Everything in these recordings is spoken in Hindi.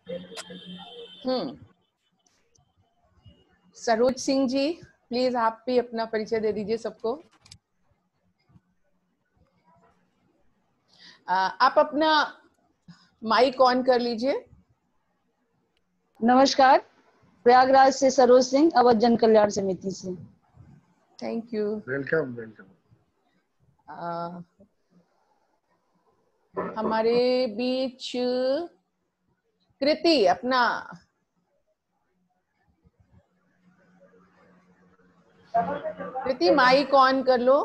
सरोज सिंह जी, प्लीज आप भी अपना परिचय दे दीजिए सबको। आप अपना माइक ऑन कर लीजिए। नमस्कार, प्रयागराज से सरोज सिंह, अवध जन कल्याण समिति से। Thank you. Welcome welcome. हमारे बीच कृति, अपना कृति माइक ऑन कर लो।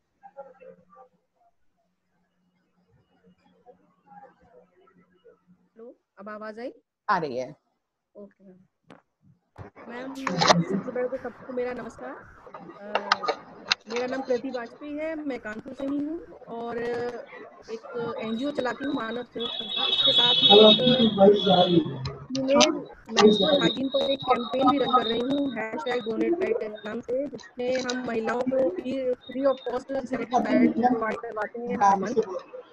अब आवाज आई? आ रही है। ओके मैम, सबसे पहले तो सबको मेरा नमस्कार। मेरा नाम कृति वाजपेयी है, मैं कानपुर से ही हूँ और एक एनजीओ चलाती हूँ, मानव सेवा संस्था। इसके साथ फीमेल मेंस्ट्रुअल हाइजीन पर एक कैंपेन भी रन कर रही हूँ, #DonateRight के नाम से, जिसमें हम महिलाओं को free of cost sanitary pad provide करवाते हैं हर मंथ।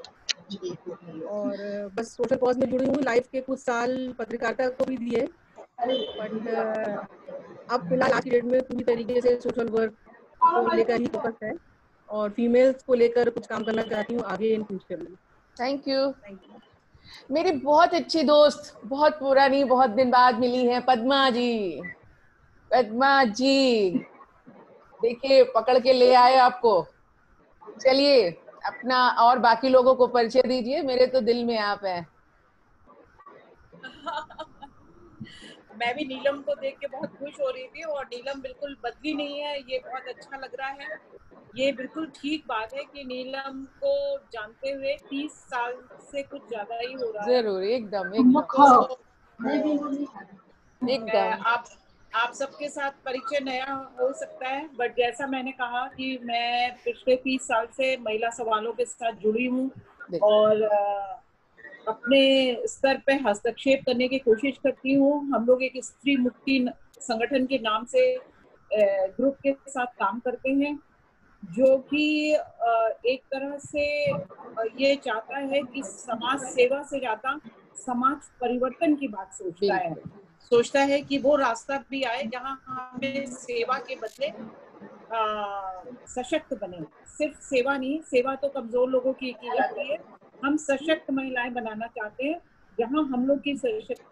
और बस सोशल कॉज में जुड़ी हूँ। लाइफ के कुछ साल पत्रकारिता को भी दिए, बट अब फिलहाल आज की डेट में पूरी तरीके से सोशल वर्क को लेकर ही फोकस है और फीमेल्स को लेकर कुछ काम करना चाहती हूँ आगे इन फ्यूचर में। Thank you. मेरी बहुत अच्छी दोस्त, बहुत पुरानी, बहुत दिन बाद मिली है, पद्मा जी। पद्मा जी, देखिए पकड़ के ले आए आपको। चलिए अपना और बाकी लोगों को परिचय दीजिए, मेरे तो दिल में आप हैं। मैं भी नीलम को देख के बहुत खुश हो रही थी और नीलम बिल्कुल बदली नहीं है, ये बहुत अच्छा लग रहा है। ये बिल्कुल ठीक बात है कि नीलम को जानते हुए 30 साल से कुछ ज्यादा ही हो रहा है। जरूर, एकदम एकदम एकदम। आप सबके साथ परिचय नया हो सकता है, बट जैसा मैंने कहा कि मैं पिछले 30 साल से महिला सवालों के साथ जुड़ी हूँ और अपने स्तर पे हस्तक्षेप करने की कोशिश करती हूँ। हम लोग एक स्त्री मुक्ति संगठन के नाम से ग्रुप के साथ काम करते हैं, जो कि एक तरह से ये चाहता है कि समाज सेवा से ज्यादा समाज परिवर्तन की बात सोचता है कि वो रास्ता भी आए जहाँ हमें सेवा के बदले सशक्त बने। सिर्फ सेवा नहीं, सेवा तो कमजोर लोगों की जाती है, हम सशक्त महिलाएं बनाना चाहते हैं, जहां हम लोग की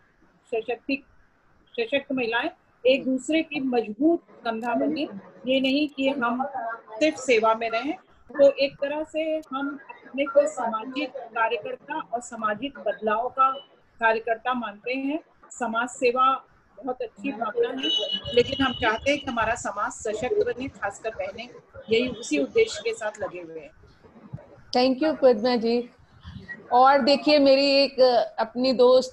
सशक्त महिलाएं एक दूसरे की मजबूत कंधा बने। ये नहीं कि हम सिर्फ सेवा में रहें। तो एक तरह से हम अपने को सामाजिक कार्यकर्ता और सामाजिक बदलाव का कार्यकर्ता मानते हैं। समाज सेवा बहुत अच्छी भावना है, लेकिन हम चाहते हैं कि हमारा समाज सशक्त बने, खासकर बहनें। यही उसी उद्देश्य के साथ लगे हुए हैं। Thank you Padma ji. और देखिए मेरी एक अपनी दोस्त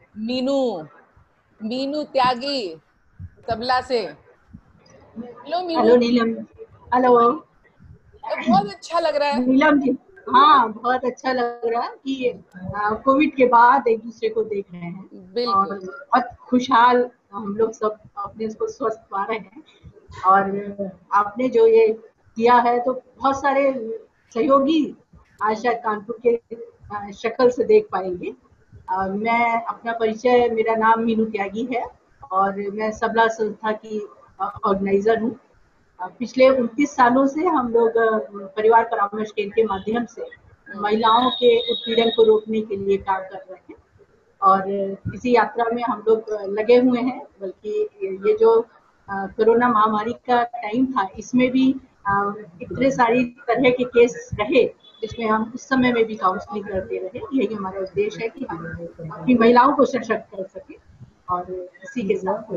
मीनू त्यागी, तबला से। Hello Meenu. Hello Neelam. Hello. बहुत अच्छा लग रहा है नीलम जी, हाँ बहुत अच्छा लग रहा है कि कोविड के बाद एक दूसरे को देख रहे हैं और बहुत खुशहाल हम लोग सब अपने को स्वस्थ पा रहे हैं। और आपने जो ये किया है तो बहुत सारे सहयोगी आज शायद कानपुर के शक्ल से देख पाएंगे। मैं अपना परिचय, मेरा नाम मीनू त्यागी है और मैं सबला संस्था की ऑर्गेनाइजर हूँ। पिछले 29 सालों से हम लोग परिवार परामर्श केंद्र के माध्यम से महिलाओं के उत्पीड़न को रोकने के लिए काम कर रहे हैं और इसी यात्रा में हम लोग लगे हुए हैं। बल्कि ये जो कोरोना महामारी का टाइम था, इसमें भी इतने सारी तरह के केस रहे जिसमें हम उस समय में भी काउंसलिंग करते रहे। यही हमारा उद्देश्य है कि हम अपनी महिलाओं को सशक्त कर सके और इसी के साथ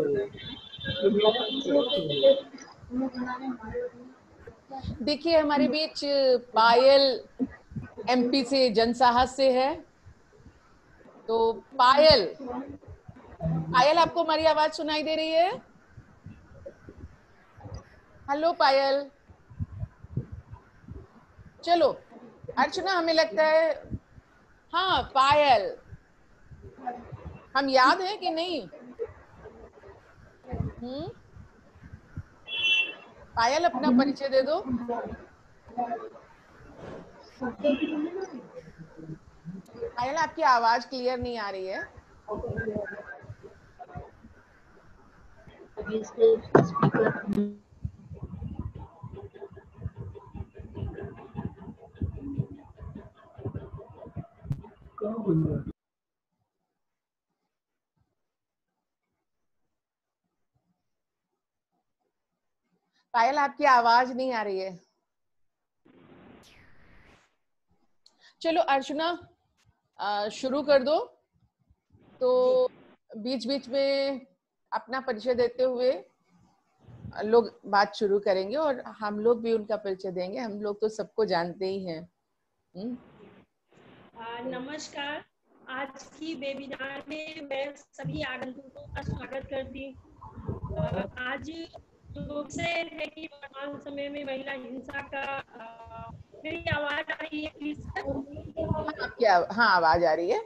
देखिए हमारे बीच पायल एमपी से, जनसाहस से है। तो पायल आपको हमारी आवाज सुनाई दे रही है? हेलो पायल। चलो अर्चना, हमें लगता है हाँ पायल, हम याद है कि नहीं? पायल अपना परिचय दे दो। पायल आपकी आवाज क्लियर नहीं आ रही है। पायल, आपकी आवाज नहीं आ रही है। चलो अर्चना शुरू कर दो। तो बीच बीच में अपना परिचय देते हुए लोग बात शुरू करेंगे और हम लोग भी उनका परिचय देंगे। हम लोग तो सबको जानते ही हैं। नमस्कार। आज की वेबिनार में मैं सभी आगंतुकों का स्वागत करती हूँ। आज जो विषय है कि वर्तमान समय में महिला हिंसा का, मेरी आवाज आ रही है प्लीज? हाँ, आवाज आ रही है।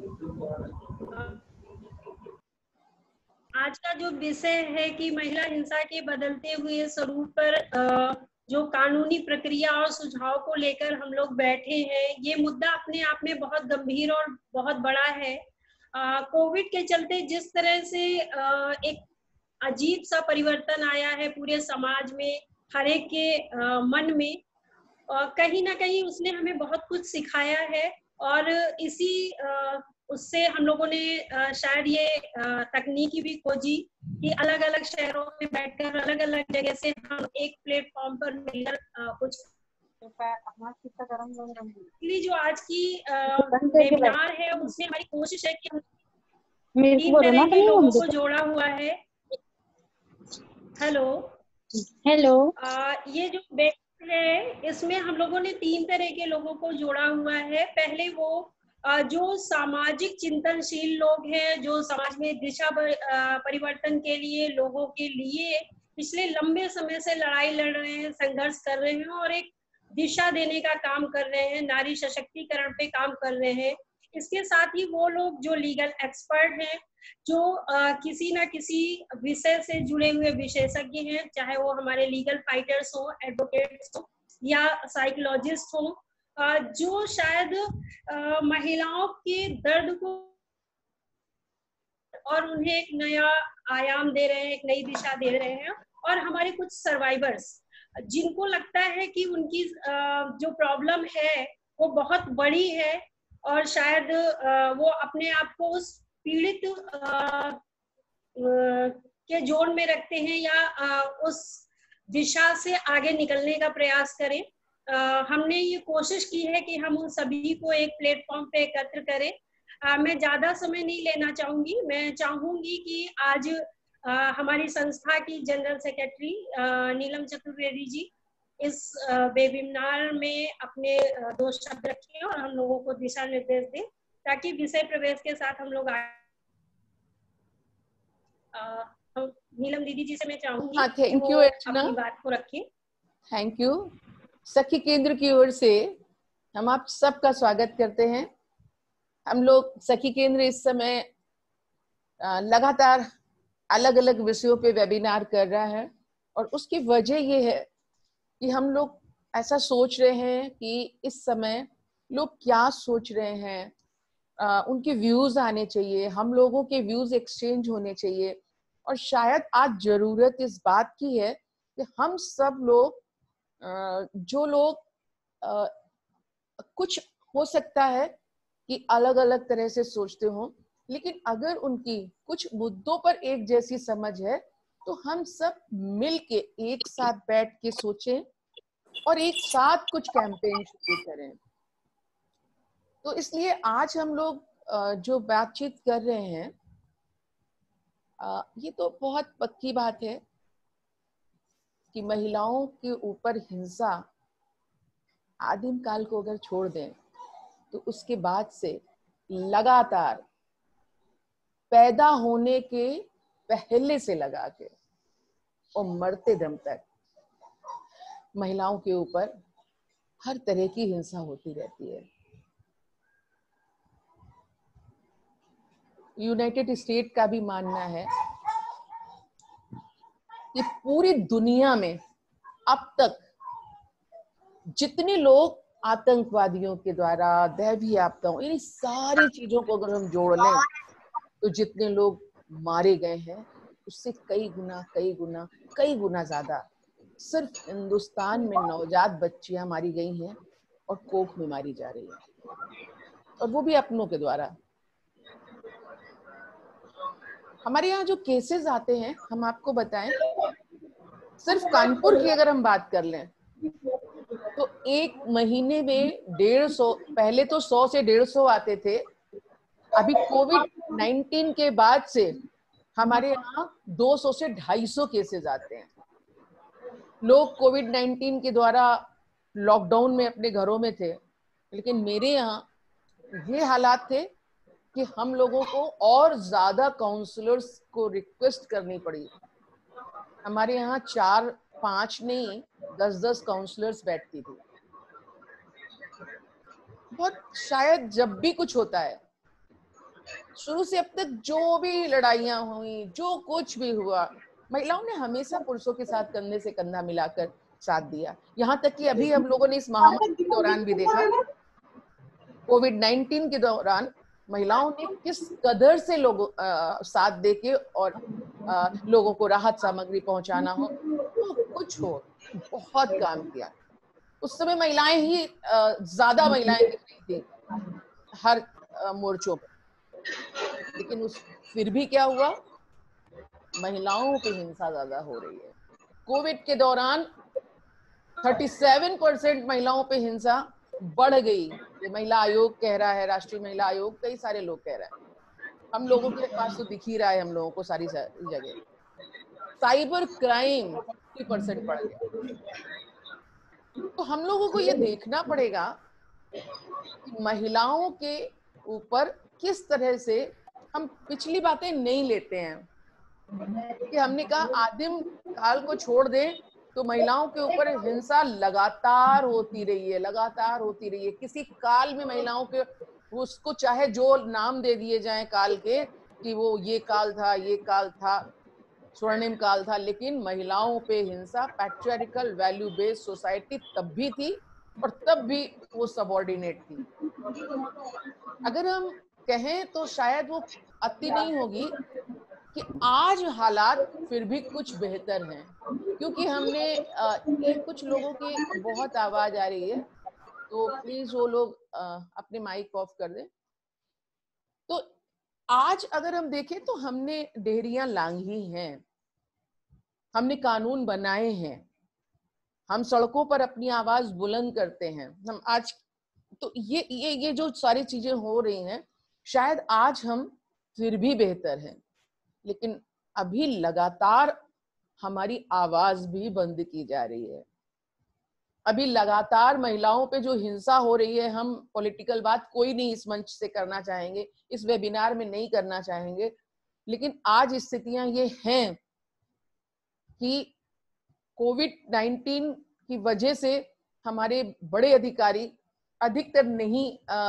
आज का जो विषय है कि महिला हिंसा के बदलते हुए स्वरूप पर जो कानूनी प्रक्रिया और सुझाव को लेकर हम लोग बैठे हैं, ये मुद्दा अपने आप में बहुत गंभीर और बहुत बड़ा है। कोविड के चलते जिस तरह से एक अजीब सा परिवर्तन आया है पूरे समाज में, हर एक के मन में, कहीं ना कहीं उसने हमें बहुत कुछ सिखाया है। और इसी उससे हम लोगों ने शायद ये तकनीकी भी खोजी कि अलग अलग शहरों में बैठकर अलग अलग जगह से हम एक प्लेटफॉर्म पर मिलकर कुछ जो आज की वेबिनार है उसमें हमारी कोशिश है कि हम तीन तरह के लोगों को जोड़ा हुआ है। हेलो ये जो है इसमें हम लोगों ने 3 तरह के लोगों को जोड़ा हुआ है। पहले वो जो सामाजिक चिंतनशील लोग हैं, जो समाज में दिशा परिवर्तन के लिए लोगों के लिए पिछले लंबे समय से लड़ाई लड़ रहे हैं, संघर्ष कर रहे हैं और एक दिशा देने का काम कर रहे हैं, नारी सशक्तिकरण पे काम कर रहे हैं। इसके साथ ही वो लोग जो लीगल एक्सपर्ट हैं, जो किसी ना किसी विषय से जुड़े हुए विशेषज्ञ हैं, चाहे वो हमारे लीगल फाइटर्स हो, एडवोकेट्स हो या साइकोलॉजिस्ट हो, जो शायद महिलाओं के दर्द को और उन्हें एक नया आयाम दे रहे हैं, एक नई दिशा दे रहे हैं। और हमारे कुछ सर्वाइवर्स जिनको लगता है कि उनकी जो प्रॉब्लम है वो बहुत बड़ी है और शायद वो अपने आप को उस पीड़ित के जोन में रखते हैं या उस दिशा से आगे निकलने का प्रयास करें। हमने ये कोशिश की है कि हम उन सभी को एक प्लेटफॉर्म पे एकत्र करें। मैं ज्यादा समय नहीं लेना चाहूंगी। मैं चाहूंगी कि आज हमारी संस्था की जनरल सेक्रेटरी नीलम चतुर्वेदी जी इस वेबिनार में अपने 2 शब्द रखें और हम लोगों को दिशा निर्देश दें, ताकि विषय प्रवेश के साथ हम लोग नीलम दीदी जी से मैं चाहूंगी थैंक यू अर्चना, अपनी बात को रखें। Thank you. सखी केंद्र की ओर से हम आप सबका स्वागत करते हैं। हम लोग सखी केंद्र इस समय लगातार अलग अलग विषयों पे वेबिनार कर रहा है और उसकी वजह ये है कि हम लोग ऐसा सोच रहे हैं कि इस समय लोग क्या सोच रहे हैं, उनके व्यूज आने चाहिए, हम लोगों के व्यूज एक्सचेंज होने चाहिए। और शायद आज जरूरत इस बात की है कि हम सब लोग जो लोग कुछ हो सकता है कि अलग अलग तरह से सोचते हो, लेकिन अगर उनकी कुछ मुद्दों पर एक जैसी समझ है तो हम सब मिलके एक साथ बैठ के सोचें और एक साथ कुछ कैंपेन शुरू करें। तो इसलिए आज हम लोग जो बातचीत कर रहे हैं, ये तो बहुत पक्की बात है कि महिलाओं के ऊपर हिंसा आदिम काल को अगर छोड़ दें तो उसके बाद से लगातार पैदा होने के पहले से लगा के और मरते दम तक महिलाओं के ऊपर हर तरह की हिंसा होती रहती है। यूनाइटेड स्टेट का भी मानना है कि पूरी दुनिया में अब तक जितने लोग आतंकवादियों के द्वारा, दैवीय आपदाओं, इन सारी चीजों को अगर हम जोड़ लें तो जितने लोग मारे गए हैं उससे कई गुना ज्यादा सिर्फ हिंदुस्तान में नवजात बच्चियां मारी गई हैं और कोख में मारी जा रही है, और वो भी अपनों के द्वारा। हमारे यहाँ जो केसेस आते हैं, हम आपको बताएं, सिर्फ कानपुर की अगर हम बात कर लें तो एक महीने में 150, पहले तो 100 से 150 आते थे, अभी कोविड-19 के बाद से हमारे यहाँ 200 से 250 केसेस आते हैं। लोग कोविड-19 के द्वारा लॉकडाउन में अपने घरों में थे, लेकिन मेरे यहाँ ये हालात थे कि हम लोगों को और ज्यादा काउंसलर्स को रिक्वेस्ट करनी पड़ी। हमारे यहाँ 4-5 नहीं 10-10 काउंसलर्स बैठती थी। बहुत शायद जब भी कुछ होता है, शुरू से अब तक जो भी लड़ाइयां हुई, जो कुछ भी हुआ, महिलाओं ने हमेशा पुरुषों के साथ कंधे से कंधा मिलाकर साथ दिया। यहाँ तक कि अभी हम लोगों ने इस महामारी के दौरान भी देखा, कोविड-19 के दौरान महिलाओं ने किस कदर से लोगों साथ देके और लोगों को राहत सामग्री पहुंचाना हो, तो कुछ हो, बहुत काम किया। उस समय महिलाएं ही ज्यादा महिलाएं दिख रही थी हर मोर्चों पे, लेकिन फिर भी क्या हुआ, महिलाओं पे हिंसा ज्यादा हो रही है। कोविड के दौरान 37% महिलाओं पे हिंसा बढ़ गई। ये महिला आयोग कह रहा है, राष्ट्रीय महिला आयोग, कई सारे लोग कह रहे हैं, हम लोगों के पास तो दिख ही रहा है हम लोगों को सारी जगह। साइबर क्राइम 50% बढ़ गया। तो हम लोगों को ये देखना पड़ेगा कि महिलाओं के ऊपर किस तरह से हम पिछली बातें नहीं लेते हैं, कि हमने कहा आदिम काल को छोड़ दें तो महिलाओं के ऊपर हिंसा लगातार होती रही है। किसी काल में महिलाओं के, उसको चाहे जो नाम दे दिए जाएं काल के, कि वो ये काल था, स्वर्णिम काल था, लेकिन महिलाओं पे हिंसा, पैट्रियार्कल वैल्यू बेस्ड सोसाइटी तब भी थी और तब भी वो सबऑर्डिनेट थी। अगर हम कहें तो शायद वो अति नहीं होगी कि आज हालात फिर भी कुछ बेहतर हैं, क्योंकि हमने ये कुछ लोगों की बहुत आवाज आ रही है, तो प्लीज वो लोग अपने माइक ऑफ कर दें। तो आज अगर हम देखें तो हमने डेहरियां लांघी हैं, हमने कानून बनाए हैं, हम सड़कों पर अपनी आवाज बुलंद करते हैं। हम आज तो ये जो सारी चीजें हो रही हैं, शायद आज हम फिर भी बेहतर हैं, लेकिन अभी लगातार हमारी आवाज भी बंद की जा रही है। अभी लगातार महिलाओं पे जो हिंसा हो रही है, हम पॉलिटिकल बात कोई नहीं इस मंच से करना चाहेंगे, इस वेबिनार में नहीं करना चाहेंगे, लेकिन आज स्थितियां ये हैं कि कोविड-19 की वजह से हमारे बड़े अधिकारी अधिकतर नहीं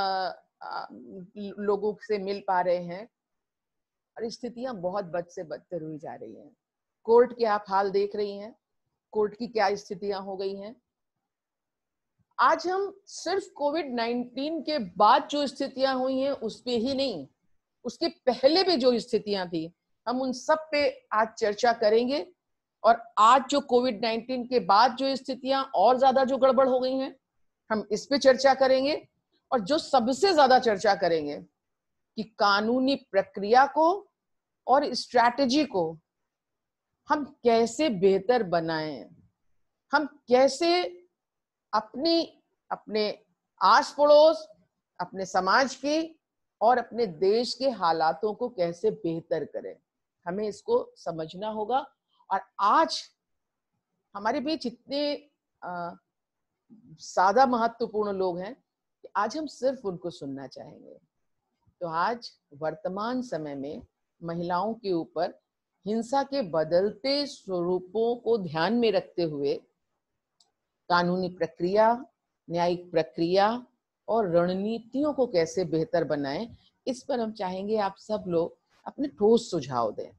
लोगों से मिल पा रहे हैं और स्थितियां बहुत बद से बदतर हुई जा रही हैं। कोर्ट के आप हाल देख रही हैं, कोर्ट की क्या स्थितियां हो गई हैं। आज हम सिर्फ कोविड-19 के बाद जो स्थितियां हुई हैं उस पे ही नहीं, उसके पहले भी जो स्थितियां थी, हम उन सब पे आज चर्चा करेंगे। और आज जो कोविड-19 के बाद जो स्थितियां और ज्यादा जो गड़बड़ हो गई हैं, हम इस पे चर्चा करेंगे। और जो सबसे ज्यादा चर्चा करेंगे कि कानूनी प्रक्रिया को और स्ट्रैटेजी को हम कैसे बेहतर बनाएं, हम कैसे अपने आस पड़ोस, अपने समाज की और अपने देश के हालातों को कैसे बेहतर करें, हमें इसको समझना होगा। और आज हमारे बीच इतने ज्यादा महत्वपूर्ण लोग हैं कि आज हम सिर्फ उनको सुनना चाहेंगे। तो आज वर्तमान समय में महिलाओं के ऊपर हिंसा के बदलते स्वरूपों को ध्यान में रखते हुए कानूनी प्रक्रिया, न्यायिक प्रक्रिया और रणनीतियों को कैसे बेहतर बनाएं, इस पर हम चाहेंगे आप सब लोग अपने ठोस सुझाव दें।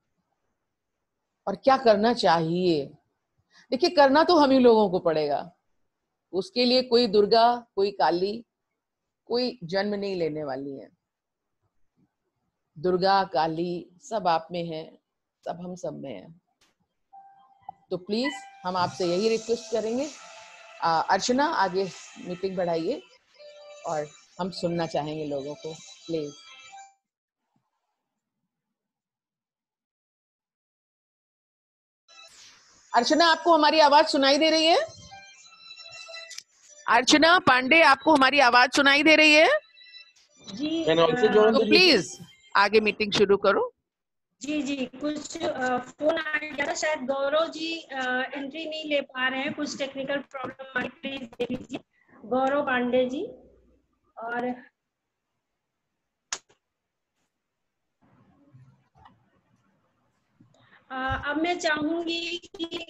और क्या करना चाहिए? देखिए, करना तो हम ही लोगों को पड़ेगा, उसके लिए कोई दुर्गा, कोई काली, कोई जन्म नहीं लेने वाली है। दुर्गा काली सब आप में है, सब हम सब में है। तो प्लीज हम आपसे यही रिक्वेस्ट करेंगे, अर्चना आगे मीटिंग बढ़ाइए और हम सुनना चाहेंगे लोगों को, प्लीज। अर्चना, आपको हमारी आवाज सुनाई दे रही है? अर्चना पांडे, आपको हमारी आवाज सुनाई दे रही है? जी तो प्लीज आगे मीटिंग शुरू करो। जी जी, कुछ फोन आ गया था, शायद गौरव जी एंट्री नहीं ले पा रहे हैं, कुछ टेक्निकल प्रॉब्लम आई, प्लीज देख लीजिए गौरव पांडे जी। और अब मैं चाहूंगी कि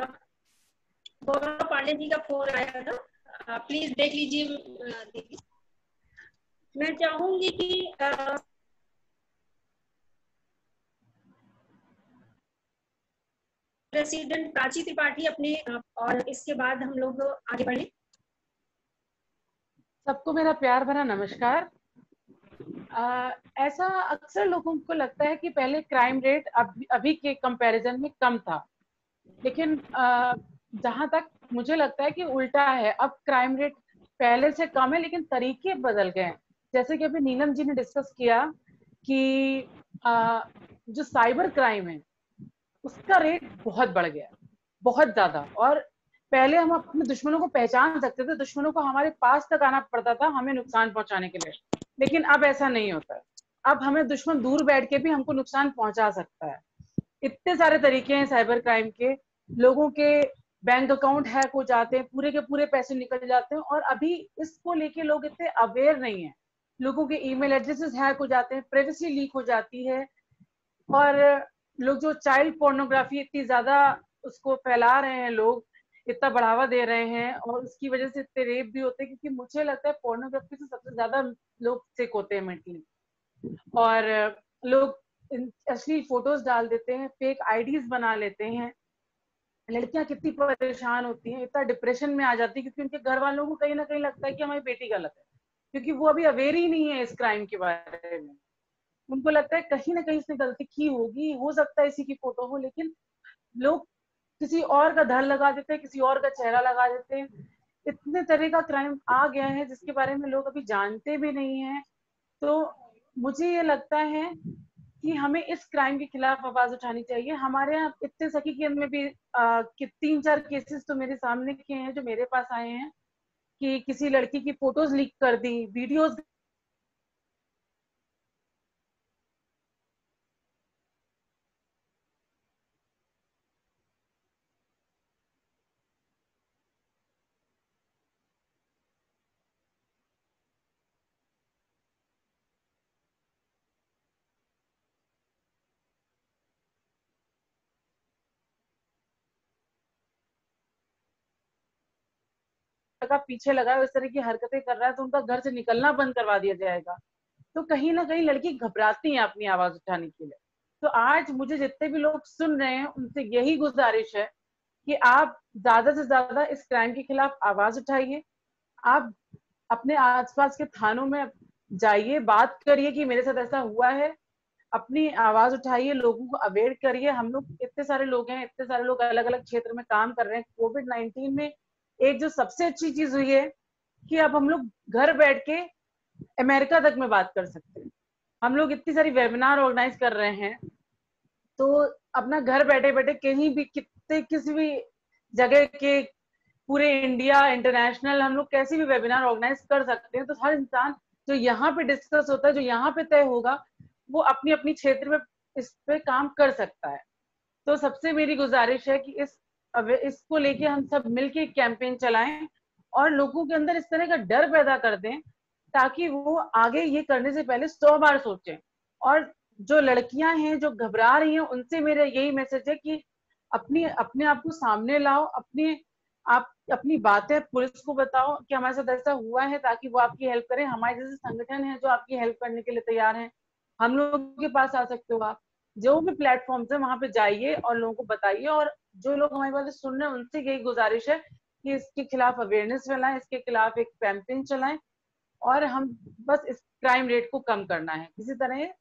गौरव पांडे जी का फोन आया था, प्लीज देख लीजिए। मैं चाहूंगी कि प्रेसिडेंट प्राची त्रिपाठी अपने, और इसके बाद हम लोग आगे बढ़े। सबको मेरा प्यार भरा नमस्कार। ऐसा अक्सर लोगों को लगता है कि पहले क्राइम रेट अभी के कंपैरिजन में कम था, लेकिन जहां तक मुझे लगता है कि उल्टा है। अब क्राइम रेट पहले से कम है, लेकिन तरीके बदल गए हैं। जैसे कि अभी नीलम जी ने डिस्कस किया कि जो साइबर क्राइम है उसका रेट बहुत बढ़ गया, बहुत ज्यादा। और पहले हम अपने दुश्मनों को पहचान सकते थे, दुश्मनों को हमारे पास तक आना पड़ता था हमें नुकसान पहुंचाने के लिए, लेकिन अब ऐसा नहीं होता है। अब हमें दुश्मन दूर बैठ के भी हमको नुकसान पहुंचा सकता है। इतने सारे तरीके हैं साइबर क्राइम के। लोगों के बैंक अकाउंट हैक हो जाते हैं, पूरे के पूरे पैसे निकल जाते हैं, और अभी इसको लेके लोग इतने अवेयर नहीं है। लोगों के ईमेल एड्रेसेस हैक हो जाते हैं, प्राइवेसी लीक हो जाती है, और लोग जो चाइल्ड पोर्नोग्राफी इतनी ज्यादा उसको फैला रहे हैं, लोग इतना बढ़ावा दे रहे हैं, और उसकी वजह से इतने रेप भी होते हैं। क्योंकि मुझे लगता है पोर्नोग्राफी से सबसे ज्यादा लोग सिक होते हैं मेंटली, और लोग असली फोटोज डाल देते हैं, फेक आईडीज बना लेते हैं। लड़कियां कितनी परेशान होती हैं, इतना डिप्रेशन में आ जाती है, क्योंकि उनके घर वालों को कहीं ना कहीं लगता है कि हमारी बेटी गलत है, क्योंकि वो अभी अवेयर ही नहीं है इस क्राइम के बारे में। उनको लगता है कहीं ना कहीं इसने गलती की होगी, हो सकता है इसी की फोटो हो, लेकिन लोग किसी और का धर लगा देते हैं, किसी और का चेहरा लगा देते हैं। इतने तरह का क्राइम आ गया है जिसके बारे में लोग अभी जानते भी नहीं है। तो मुझे ये लगता है कि हमें इस क्राइम के खिलाफ आवाज उठानी चाहिए। हमारे यहाँ इतने सखी केंद्र में भी 3-4 केसेस तो मेरे सामने के हैं, जो मेरे पास आए हैं, कि किसी लड़की की फोटोज लीक कर दी, वीडियोज का पीछे लगा है, इस तरह की हरकतें कर रहा है, तो उनका घर से निकलना बंद करवा दिया जाएगा। तो कहीं ना कहीं लड़की घबराती है अपनी आवाज उठाने के लिए। तो आज मुझे जितने भी लोग सुन रहे हैं उनसे यही गुजारिश है कि आप ज्यादा से ज्यादा इस क्राइम के खिलाफ आवाज उठाइए। आप अपने आसपास के थानों में जाइए, बात करिए कि मेरे साथ ऐसा हुआ है, अपनी आवाज उठाइए, लोगों को अवेयर करिए। हम लोग इतने सारे लोग हैं, इतने सारे लोग अलग अलग क्षेत्र में काम कर रहे हैं। कोविड-19 में एक जो सबसे अच्छी चीज हुई है कि अब हम लोग घर बैठ के अमेरिका तक में बात कर सकते हैं। हम लोग इतनी सारी वेबिनार ऑर्गेनाइज कर रहे हैं, तो अपना घर बैठे बैठे कहीं भी किसी भी जगह के पूरे इंडिया इंटरनेशनल हम लोग कैसे भी वेबिनार ऑर्गेनाइज कर सकते हैं। तो हर इंसान जो यहाँ पे डिस्कस होता है, जो यहाँ पे तय होगा, वो अपनी अपनी क्षेत्र में इस पे काम कर सकता है। तो सबसे मेरी गुजारिश है कि इसको लेके हम सब मिलके कैंपेन चलाएं और लोगों के अंदर इस तरह का डर पैदा कर दें, ताकि वो आगे ये करने से पहले 100 बार सोचें। और जो लड़कियां हैं जो घबरा रही हैं, उनसे मेरा यही मैसेज है कि अपने आप को सामने लाओ, आप अपनी बातें पुलिस को बताओ कि हमारे साथ ऐसा हुआ है, ताकि वो आपकी हेल्प करें। हमारे जैसे संगठन है जो आपकी हेल्प करने के लिए तैयार हैं, हम लोगों के पास आ सकते हो आप। जो भी प्लेटफॉर्म है वहां पे जाइए और लोगों को बताइए। और जो लोग हमारी बातें सुन रहे हैं उनसे यही गुजारिश है कि इसके खिलाफ अवेयरनेस फैलाएं, इसके खिलाफ एक कैंपेन चलाएं, और हम बस इस क्राइम रेट को कम करना है। किसी तरह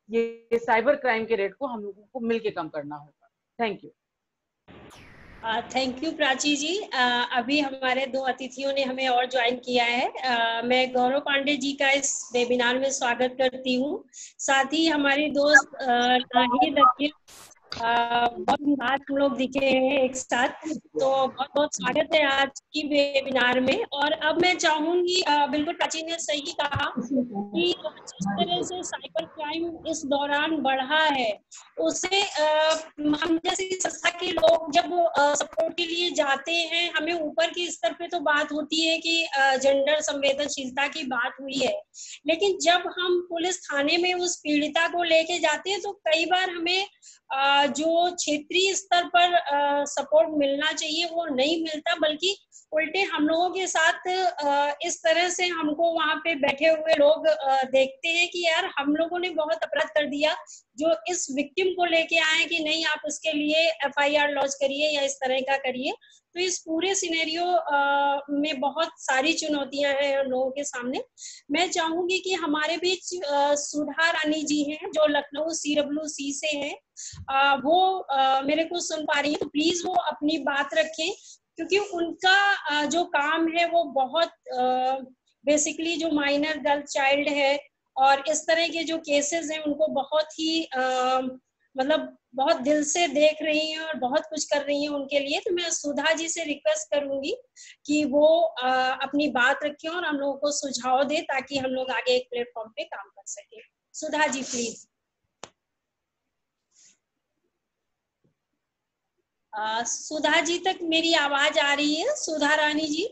ये साइबर क्राइम के रेट को हम लोगों को मिलके कम करना होगा। Thank you. Thank you Prachi ji. अभी हमारे दो अतिथियों ने हमें और ज्वाइन किया है। मैं गौरव पांडे जी का इस वेबिनार में स्वागत करती हूँ। साथ ही हमारी दोस्त नाहिद अकील, बहुत दिन बाद हम लोग दिखे हैं एक साथ, तो बहुत बहुत स्वागत है आज की वेबिनार में। और अब मैं चाहूंगी, बिल्कुल प्राची ने सही कहा कि जिस तरह से साइबर क्राइम इस दौरान बढ़ा है, उसे हम जैसे संस्था के लोग जब सपोर्ट के लिए जाते हैं, हमें ऊपर के स्तर पे तो बात होती है कि जेंडर संवेदनशीलता की बात हुई है, लेकिन जब हम पुलिस थाने में उस पीड़िता को लेके जाते हैं तो कई बार हमें जो क्षेत्रीय स्तर पर सपोर्ट मिलना चाहिए वो नहीं मिलता, बल्कि उल्टे हम लोगों के साथ इस तरह से हमको वहां पे बैठे हुए लोग देखते हैं कि यार हम लोगों ने बहुत अपराध कर दिया, जो इस विक्टिम को लेके आए कि नहीं आप इसके लिए FIR लॉन्च करिए या इस तरह का करिए। तो इस पूरे सिनेरियो में बहुत सारी चुनौतियां हैं हम लोगों के सामने। मैं चाहूंगी कि हमारे बीच सुधा रानी जी हैं जो लखनऊ CWC से हैं। वो मेरे को सुन पा रही है, तो प्लीज वो अपनी बात रखें, क्योंकि उनका जो काम है वो बहुत बेसिकली जो माइनर गर्ल चाइल्ड है और इस तरह के जो केसेस हैं उनको बहुत ही मतलब बहुत दिल से देख रही हैं और बहुत कुछ कर रही हैं उनके लिए। तो मैं सुधा जी से रिक्वेस्ट करूंगी कि वो अपनी बात रखें और हम लोगों को सुझाव दे, ताकि हम लोग आगे एक प्लेटफॉर्म पे काम कर सके। सुधा जी प्लीज। सुधा जी तक मेरी आवाज आ रही है? सुधा रानी जी,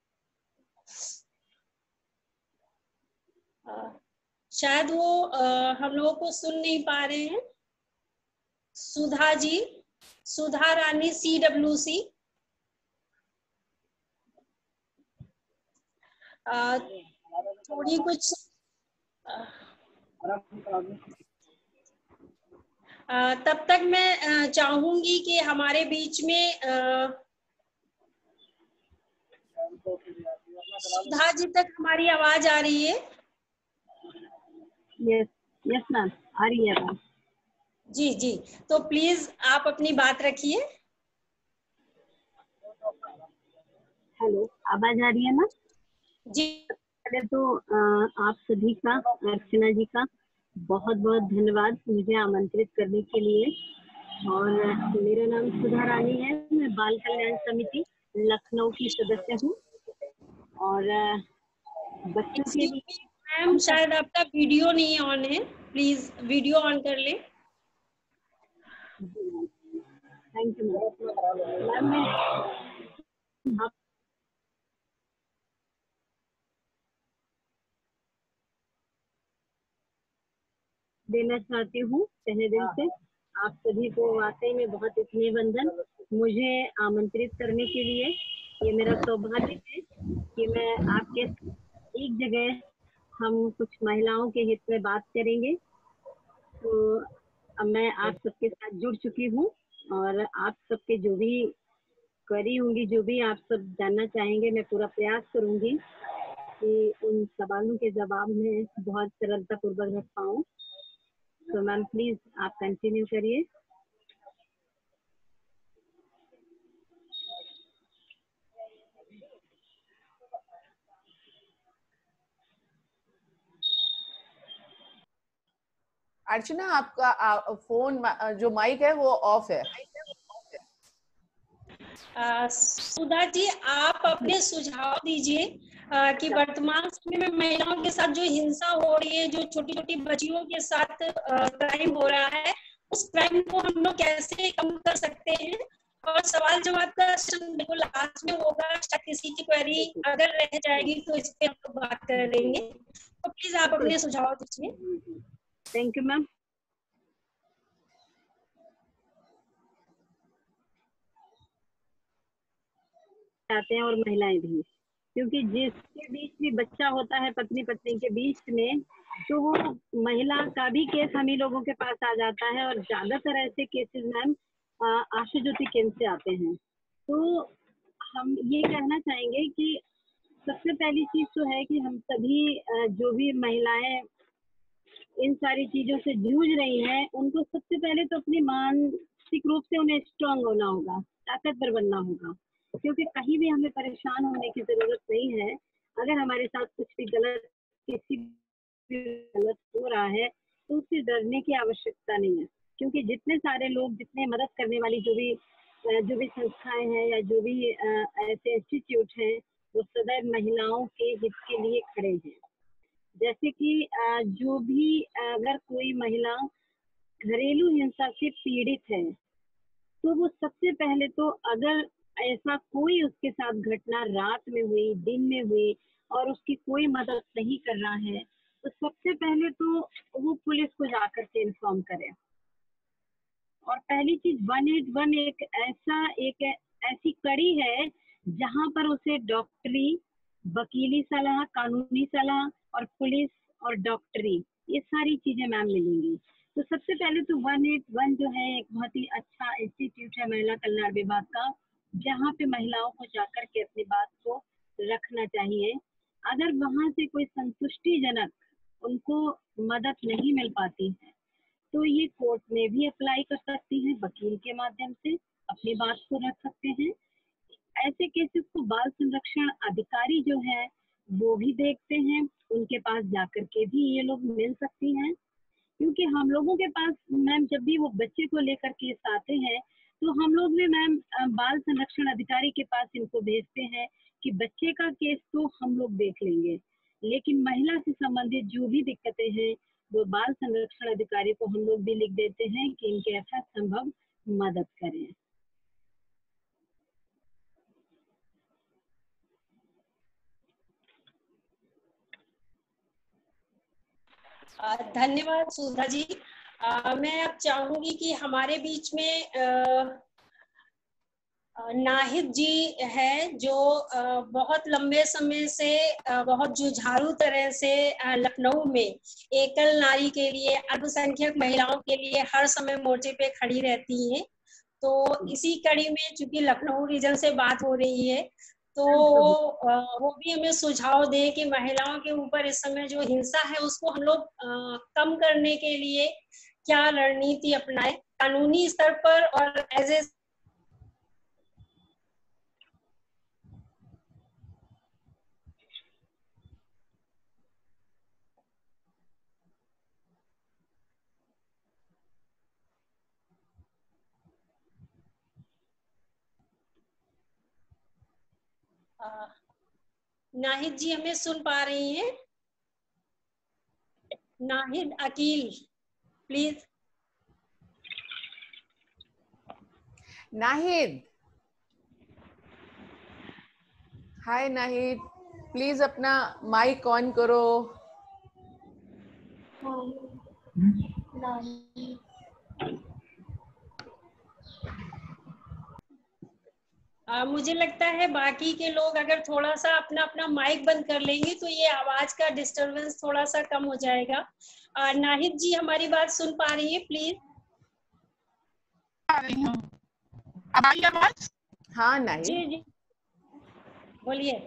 शायद वो हम लोगों को सुन नहीं पा रहे हैं। सुधा जी, सुधा रानी CWC, थोड़ी कुछ तब तक मैं चाहूंगी कि हमारे बीच में सुधा जी तक हमारी आवाज आ रही है? यस मैम, आ रही है मैम। जी जी, तो प्लीज आप अपनी बात रखिए। हेलो, आवाज आ रही है ना? जी। पहले तो आप सभी का, अर्चना जी का बहुत बहुत धन्यवाद मुझे आमंत्रित करने के लिए। और मेरा नाम सुधा रानी है, मैं बाल कल्याण समिति लखनऊ की सदस्य हूँ। और बच्चों के लिए मैम शायद आपका वीडियो नहीं ऑन है, प्लीज वीडियो ऑन कर ले। Thank you ma'am. मैं देना चाहती हूँ तहे दिल से आप सभी को। वाकई में बहुत इतने वंदन मुझे आमंत्रित करने के लिए। ये मेरा सौभाग्य है कि मैं आपके एक जगह हम कुछ महिलाओं के हित में बात करेंगे। तो अब मैं आप सबके साथ जुड़ चुकी हूँ और आप सबके जो भी क्वेरी होंगी, जो भी आप सब जानना चाहेंगे, मैं पूरा प्रयास करूंगी कि उन सवालों के जवाब में बहुत सरलता पूर्वक रख पाऊँ। तो मैम प्लीज आप कंटिन्यू करिए। अर्चना आपका फोन जो माइक है वो ऑफ है। सुधा जी आप अपने सुझाव दीजिए कि वर्तमान समय में महिलाओं के साथ जो हिंसा हो रही है, जो छोटी छोटी बच्चियों के साथ क्राइम हो रहा है, उस क्राइम को हम लोग कैसे कम कर सकते हैं। और सवाल जवाब का सेशन बिल्कुल लास्ट में होगा, किसी की क्वेरी अगर रह जाएगी तो इस पे हम लोग बात करेंगे। तो प्लीज आप अपने सुझाव दीजिए। Thank you ma'am. आते हैं और महिलाएं भी, क्योंकि जिसके बीच भी बच्चा होता है पत्नी पत्नी के बीच में, तो वो महिला का भी केस हम ही लोगों के पास आ जाता है। और ज्यादातर ऐसे केसेस मैम आशा ज्योति केंद्र से आते हैं। तो हम ये कहना चाहेंगे कि सबसे पहली चीज तो है कि हम सभी जो भी महिलाएं इन सारी चीजों से जूझ रही हैं, उनको सबसे पहले तो अपनी मानसिक रूप से उन्हें स्ट्रांग होना होगा, ताकतवर बनना होगा, क्योंकि कहीं भी हमें परेशान होने की जरूरत नहीं है। अगर हमारे साथ कुछ भी गलत, किसी भी गलत हो रहा है तो उससे डरने की आवश्यकता नहीं है, क्योंकि जितने सारे लोग, जितने मदद करने वाली जो भी संस्थाएं हैं या जो भी ऐसे इंस्टीट्यूट हैं, वो सदैव महिलाओं के हित के लिए खड़े हैं। जैसे कि जो भी अगर कोई महिला घरेलू हिंसा से पीड़ित है तो वो सबसे पहले तो, अगर ऐसा कोई उसके साथ घटना रात में हुई, दिन में हुई और उसकी कोई मदद नहीं कर रहा है, तो सबसे पहले तो वो पुलिस को जाकर के इन्फॉर्म करे। और पहली चीज 181 एक ऐसी कड़ी है जहां पर उसे डॉक्टरी, वकीली सलाह, कानूनी सलाह और पुलिस और डॉक्टरी, ये सारी चीजें मैम मिलेंगी। तो सबसे पहले तो 181 जो है एक बहुत ही अच्छा इंस्टीट्यूट है महिला कल्याण विभाग का, जहाँ पे महिलाओं को जाकर के अपनी बात को रखना चाहिए। अगर वहां से कोई संतुष्टिजनक उनको मदद नहीं मिल पाती है तो ये कोर्ट में भी अप्लाई कर सकती हैं, वकील के माध्यम से अपनी बात को रख सकते हैं। ऐसे केसेस को बाल संरक्षण अधिकारी जो है वो भी देखते हैं, उनके पास जाकर के भी ये लोग मिल सकती हैं। क्योंकि हम लोगों के पास मैम जब भी वो बच्चे को लेकर केस आते हैं तो हम लोग भी मैम बाल संरक्षण अधिकारी के पास इनको भेजते हैं कि बच्चे का केस तो हम लोग देख लेंगे, लेकिन महिला से संबंधित जो भी दिक्कतें हैं वो बाल संरक्षण अधिकारी को हम लोग भी लिख देते हैं कि इनके यथासंभव मदद करें। धन्यवाद सुधा जी। मैं अब चाहूंगी कि हमारे बीच में नाहिद जी है, जो बहुत लंबे समय से बहुत जुझारू तरह से लखनऊ में एकल नारी के लिए, अल्पसंख्यक महिलाओं के लिए हर समय मोर्चे पे खड़ी रहती हैं। तो इसी कड़ी में चूंकि लखनऊ रीजन से बात हो रही है तो वो भी हमें सुझाव दे कि महिलाओं के ऊपर इस समय जो हिंसा है उसको हम लोग कम करने के लिए क्या रणनीति अपनाएं कानूनी स्तर पर और एज ए नाहिद जी हमें सुन पा रही हैं? Nahid Akeel please. Nahid, hi Nahid, please अपना माइक ऑन करो। मुझे लगता है बाकी के लोग अगर थोड़ा सा अपना अपना माइक बंद कर लेंगे तो ये आवाज का डिस्टरबेंस थोड़ा सा कम हो जाएगा। नाहिद जी हमारी बात सुन पा रही है प्लीज? आ रही हूँ, अब आई आवाज? हाँ नाहिद जी जी बोलिए।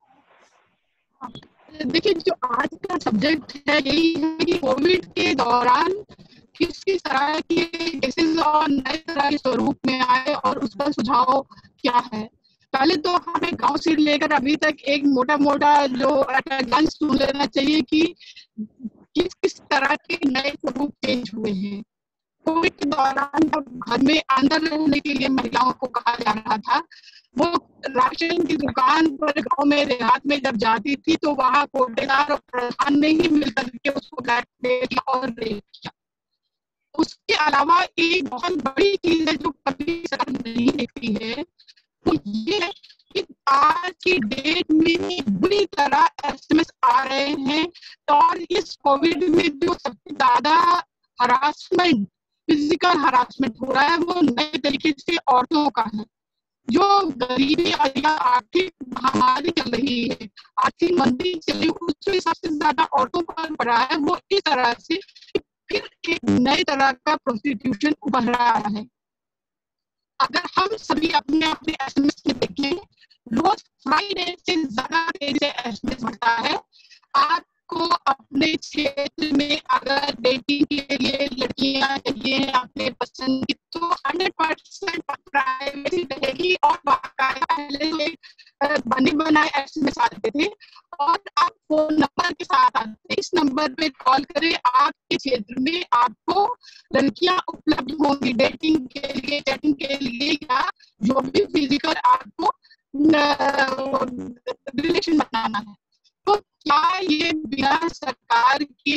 देखिए, जो आज का सब्जेक्ट है यही है कि कोविड के दौरान किस किस तरह के केसेस और नए तरह के स्वरूप में आए और उसका सुझाव क्या है। पहले तो हमें गांव से लेकर अभी तक एक मोटा मोटा जो गाइडलाइंस सुन लेना चाहिए कि किस किस तरह के नए स्वरूप चेंज हुए हैं। कोविड के दौरान जब घर में अंदर रहने के लिए महिलाओं को कहा जा रहा था, वो राशन की दुकान पर गांव में देहात में जब जाती थी तो वहां कोटेदार और प्रधान ने ही मिलकर के उसको ब्लैकमेल और रेप किया। उसके अलावा एक बहुत बड़ी चीज है जो कभी सरकार नहीं देखती है, तो ये है कि आज की डेट में बुरी तरह SMS आ रहे हैं और इस कोविड में जो सबसे ज्यादा हरासमेंट, फिजिकल हरासमेंट हो रहा है वो नए तरीके से औरतों का है। जो गरीबी या आर्थिक महामारी चल रही है, आर्थिक मंदी चल रही है, उससे सबसे ज्यादा औरतों पर पड़ा है। वो इस तरह से फिर एक नए तरह का प्रोस्टिट्यूशन उभर रहा है। अगर हम सभी अपने अपने SMS में देखें, रोज फ्राइडे से ज्यादा तेजी से SMS बढ़ता है। आज आपको अपने क्षेत्र में अगर डेटिंग के लिए लड़कियां चाहिए अपने पसंद की, तो 100% प्राइवेसी रहेगी। और बाकायदा पहले बने बनाए एसएमएस आते थे और आप फोन नंबर के साथ आते, इस नंबर पे कॉल करें, आपके क्षेत्र में आपको लड़कियां उपलब्ध होंगी डेटिंग के लिए, चैटिंग के लिए, या जो भी फिजिकल आपको रिलेशन बनाना है। तो क्या ये बिना सरकार के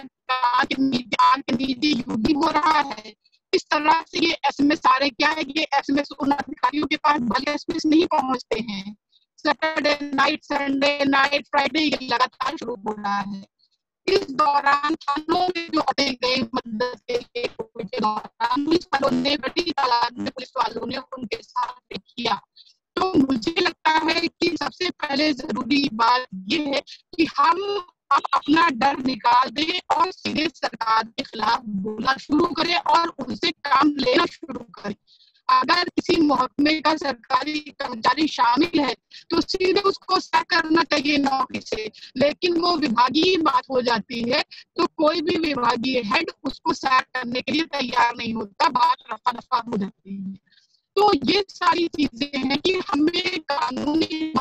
नीति यूजी हो रहा है? इस तरह से ये एसएमएस सारे क्या है, ये एसएमएस उन अधिकारियों के पास भले एसएमएस नहीं पहुंचते हैं। Saturday night, Sunday night, Friday ये लगातार शुरू हो रहा है। इस दौरान थानों में जो आते गए मदद के लिए कोविड के दौरान पुलिस वालों ने बड़ी तादाद में पुलिस वालों ने उनके साथ किया। तो मुझे लगता है कि सबसे पहले जरूरी बात ये है कि हम अपना डर निकाल दें और सीधे सरकार के खिलाफ बोलना शुरू करें और उनसे काम लेना शुरू करें। अगर किसी महकमे का सरकारी कर्मचारी शामिल है तो सीधे उसको सैक करना चाहिए नौकरी से, लेकिन वो विभागीय बात हो जाती है तो कोई भी विभागीय हेड उसको सैक करने के लिए तैयार नहीं होता, बात रफा दफा हो जाती है। तो ये सारी चीजें हैं कि हमें कानूनी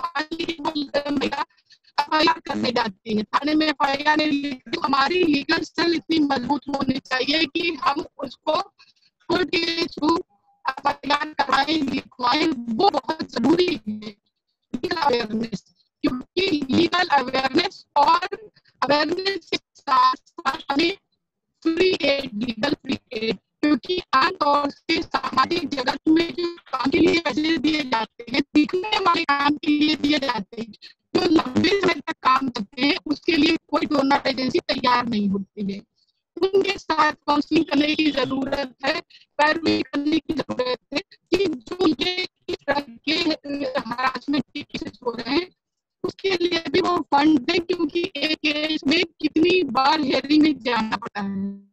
एफआईआर करने जाती है, थाने में एफआईआर तो हमारी लीगल सेल इतनी मजबूत होनी चाहिए कि हम उसको कोर्ट के थ्रू एफआईआर कराएं, लिखवाएं। वो बहुत जरूरी है लीगल अवेयरनेस, क्योंकि लीगल अवेयरनेस और अवेयरनेस के साथ हमें free aid, legal free aid, क्योंकि आमतौर से सामाजिक जगत में जो काम के लिए पैसे दिए जाते हैं, सीखने वाले काम के लिए दिए जाते हैं, जो लंबे समय तक काम करते हैं, उसके लिए कोई डोनर एजेंसी तैयार नहीं होती है। उनके साथ काउंसलिंग करने की जरूरत है, पैरवी करने की जरूरत है कि जो ये इस तरह के हरासमेंट के केसेस हो रहे हैं उसके लिए भी वो फंड दें, क्योंकि एक केस में कितनी बार हियरिंग में जाना पड़ता है।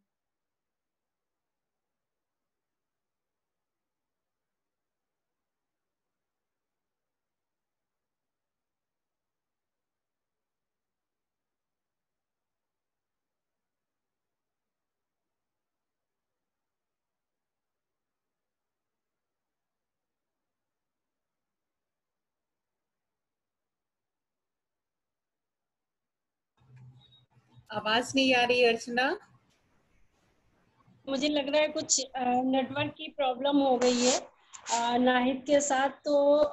आवाज नहीं आ रही अर्चना। मुझे लग रहा है कुछ नेटवर्क की प्रॉब्लम हो गई है नाहिद के साथ। तो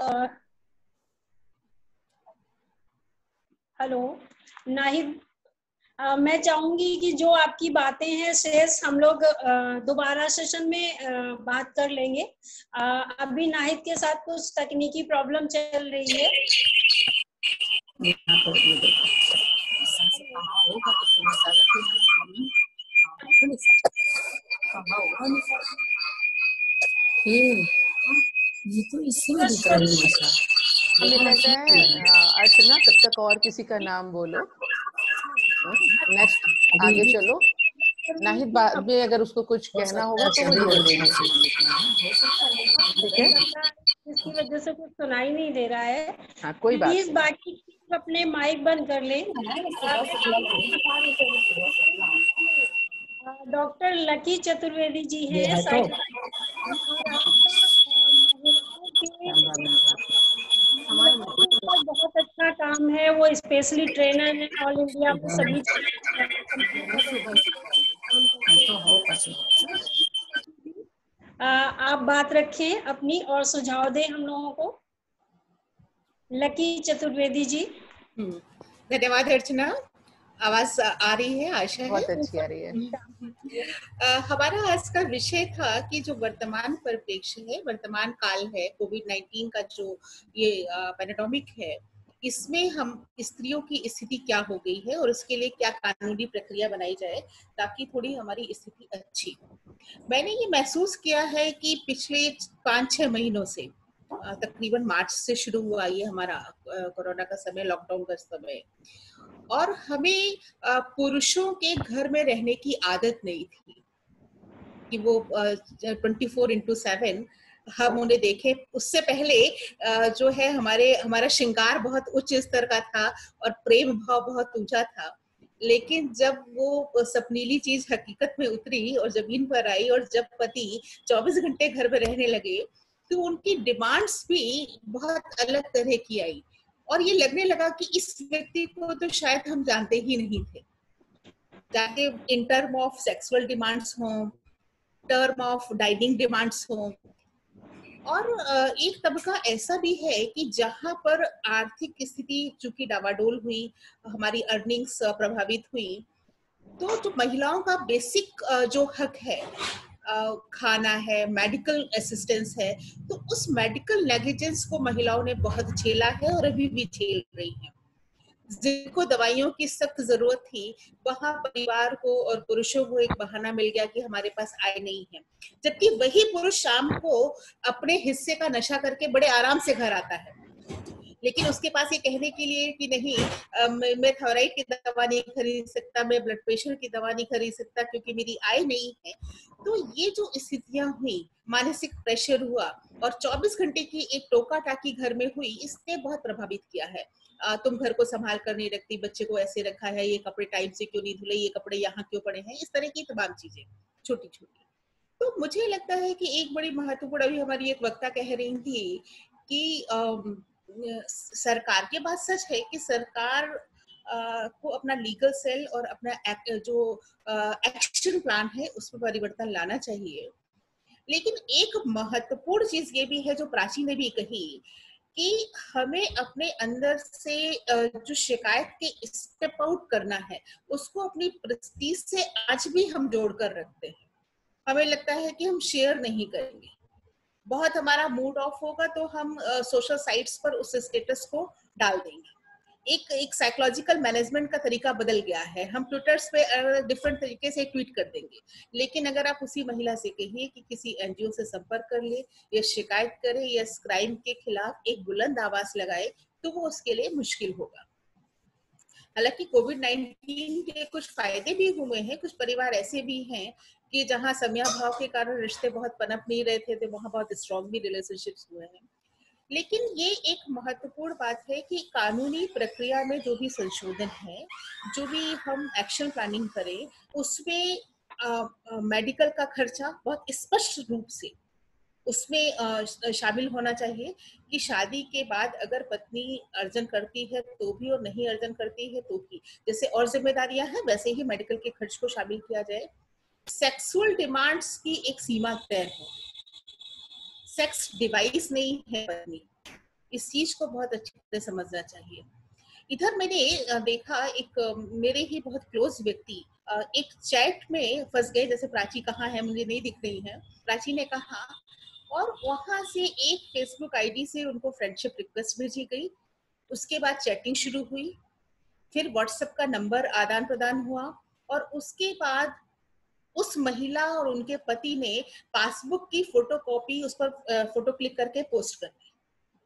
हेलो नाहिद, मैं चाहूंगी कि जो आपकी बातें हैं शेष हम लोग दोबारा सेशन में बात कर लेंगे। अभी नाहिद के साथ कुछ तकनीकी प्रॉब्लम चल रही है। ये तो इसी में दिख रही है। हमें लगता है अर्चना तब तक और किसी का नाम बोलो, नेक्स्ट आगे चलो। नाहिद बाद में अगर उसको कुछ कहना होगा तो वो जोड़ देंगे, ठीक है? इसकी वजह से कुछ सुनाई नहीं दे रहा है। हाँ कोई बात प्लीज बाकी अपने माइक बंद कर लें। डॉक्टर लकी चतुर्वेदी जी हैं, बहुत अच्छा काम है, वो स्पेशली ट्रेनर है, ऑल इंडिया में सभी आप बात रखें अपनी और सुझाव दें हम लोगों को। लकी चतुर्वेदी जी। धन्यवाद अर्चना, आवाज आ रही है? आशा है बहुत अच्छी आ रही है। हमारा आज का विषय था कि जो वर्तमान परिप्रेक्ष्य है, वर्तमान काल है, कोविड-19 का जो ये पैंडेमिक है, इसमें हम स्त्रियों की स्थिति क्या हो गई है और उसके लिए क्या कानूनी प्रक्रिया बनाई जाए ताकि थोड़ी हमारी स्थिति अच्छी। मैंने ये महसूस किया है कि पिछले 5-6 महीनों से, तकरीबन मार्च से शुरू हुआ ये हमारा कोरोना का समय, लॉकडाउन का समय, और हमें पुरुषों के घर में रहने की आदत नहीं थी कि वो 24/7 हम उन्हें देखें। उससे पहले जो है हमारा श्रृंगार बहुत उच्च स्तर का था और प्रेम भाव बहुत ऊंचा था, लेकिन जब वो सपनीली चीज हकीकत में उतरी और जमीन पर आई और जब पति 24 घंटे घर में रहने लगे तो उनकी डिमांड्स भी बहुत अलग तरह की आई और ये लगने लगा कि इस व्यक्ति को तो शायद हम जानते ही नहीं थे, चाहे in term of sexual demands हों, टर्म ऑफ डाइनिंग डिमांड्स हों। और एक तबका ऐसा भी है कि जहां पर आर्थिक स्थिति चूंकि डावाडोल हुई, हमारी अर्निंग्स प्रभावित हुई, तो जो महिलाओं का बेसिक जो हक है, खाना है, मेडिकल असिस्टेंस है, तो उस मेडिकल नेग्लिजेंस को महिलाओं ने बहुत झेला है और अभी भी झेल रही हैं। जिनको दवाइयों की सख्त जरूरत थी, वहां परिवार को और पुरुषों को एक बहाना मिल गया कि हमारे पास आय नहीं है, जबकि वही पुरुष शाम को अपने हिस्से का नशा करके बड़े आराम से घर आता है, लेकिन उसके पास ये कहने के लिए कि नहीं मैं थायराइड की दवा नहीं खरीद सकता, मैं ब्लड प्रेशर की दवा नहीं खरीद सकता क्योंकि मेरी आय नहीं है। तो ये जो स्थितियां हुई, मानसिक प्रेशर हुआ और 24 घंटे की एक टोका टाकी घर में हुई, इसने बहुत प्रभावित किया है। तुम घर को संभाल कर नहीं रखती, बच्चे को ऐसे रखा है, ये कपड़े टाइम से क्यों नहीं धुले, ये कपड़े यहाँ क्यों पड़े हैं, इस तरह की तमाम चीजें छोटी छोटी। तो मुझे लगता है कि एक बड़ी महत्वपूर्ण, अभी हमारी एक वक्ता कह रही थी कि सरकार के बात सच है कि सरकार को अपना लीगल सेल और अपना जो एक्शन प्लान है उसमें परिवर्तन लाना चाहिए। लेकिन एक महत्वपूर्ण चीज ये भी है जो प्राची ने भी कही कि हमें अपने अंदर से जो शिकायत के स्टेप आउट करना है उसको अपनी प्रेस्टीज से आज भी हम जोड़ कर रखते हैं। हमें लगता है कि हम शेयर नहीं करेंगे, बहुत हमारा मूड ऑफ होगा तो हम सोशल साइट्स पर उस स्टेटस को डाल देंगे। एक साइकोलॉजिकल मैनेजमेंट का तरीका बदल गया है, हम ट्विटर्स पे डिफरेंट तरीके से ट्वीट कर देंगे, लेकिन अगर आप उसी महिला से कहिए कि किसी एनजीओ से संपर्क कर ले या शिकायत करे या इस क्राइम के खिलाफ एक बुलंद आवाज लगाए, तो वो उसके लिए मुश्किल होगा। हालांकि कोविड-19 के कुछ फायदे भी हुए हैं, कुछ परिवार ऐसे भी हैं कि जहां समयाभाव के कारण रिश्ते बहुत पनप नहीं रहे थे, तो वहां बहुत स्ट्रॉन्ग भी रिलेशनशिप्स हुए हैं। लेकिन ये एक महत्वपूर्ण बात है कि कानूनी प्रक्रिया में जो भी संशोधन है, जो भी हम एक्शन प्लानिंग करें, उसमें मेडिकल का खर्चा बहुत स्पष्ट रूप से उसमें शामिल होना चाहिए कि शादी के बाद अगर पत्नी अर्जन करती है तो भी और नहीं अर्जन करती है तो भी, जैसे और जिम्मेदारियां हैं वैसे ही मेडिकल के खर्च को शामिल किया जाए। सेक्सुअल डिमांड्स की एक सीमा तय हो, सेक्स डिवाइस नहीं है पत्नी, इस चीज को बहुत अच्छी तरह समझना चाहिए। इधर मैंने देखा एक मेरे ही बहुत क्लोज व्यक्ति एक चैट में फंस गए, जैसे प्राची कहाँ है मुझे नहीं दिख रही है, प्राची ने कहा, और वहां से एक फेसबुक आईडी से उनको फ्रेंडशिप रिक्वेस्ट भेजी गई, उसके बाद चैटिंग शुरू हुई, फिर व्हाट्सएप का नंबर आदान प्रदान हुआ और उसके बाद उस महिला और उनके पति ने पासबुक की फोटोकॉपी उस पर फोटो क्लिक करके पोस्ट कर दी।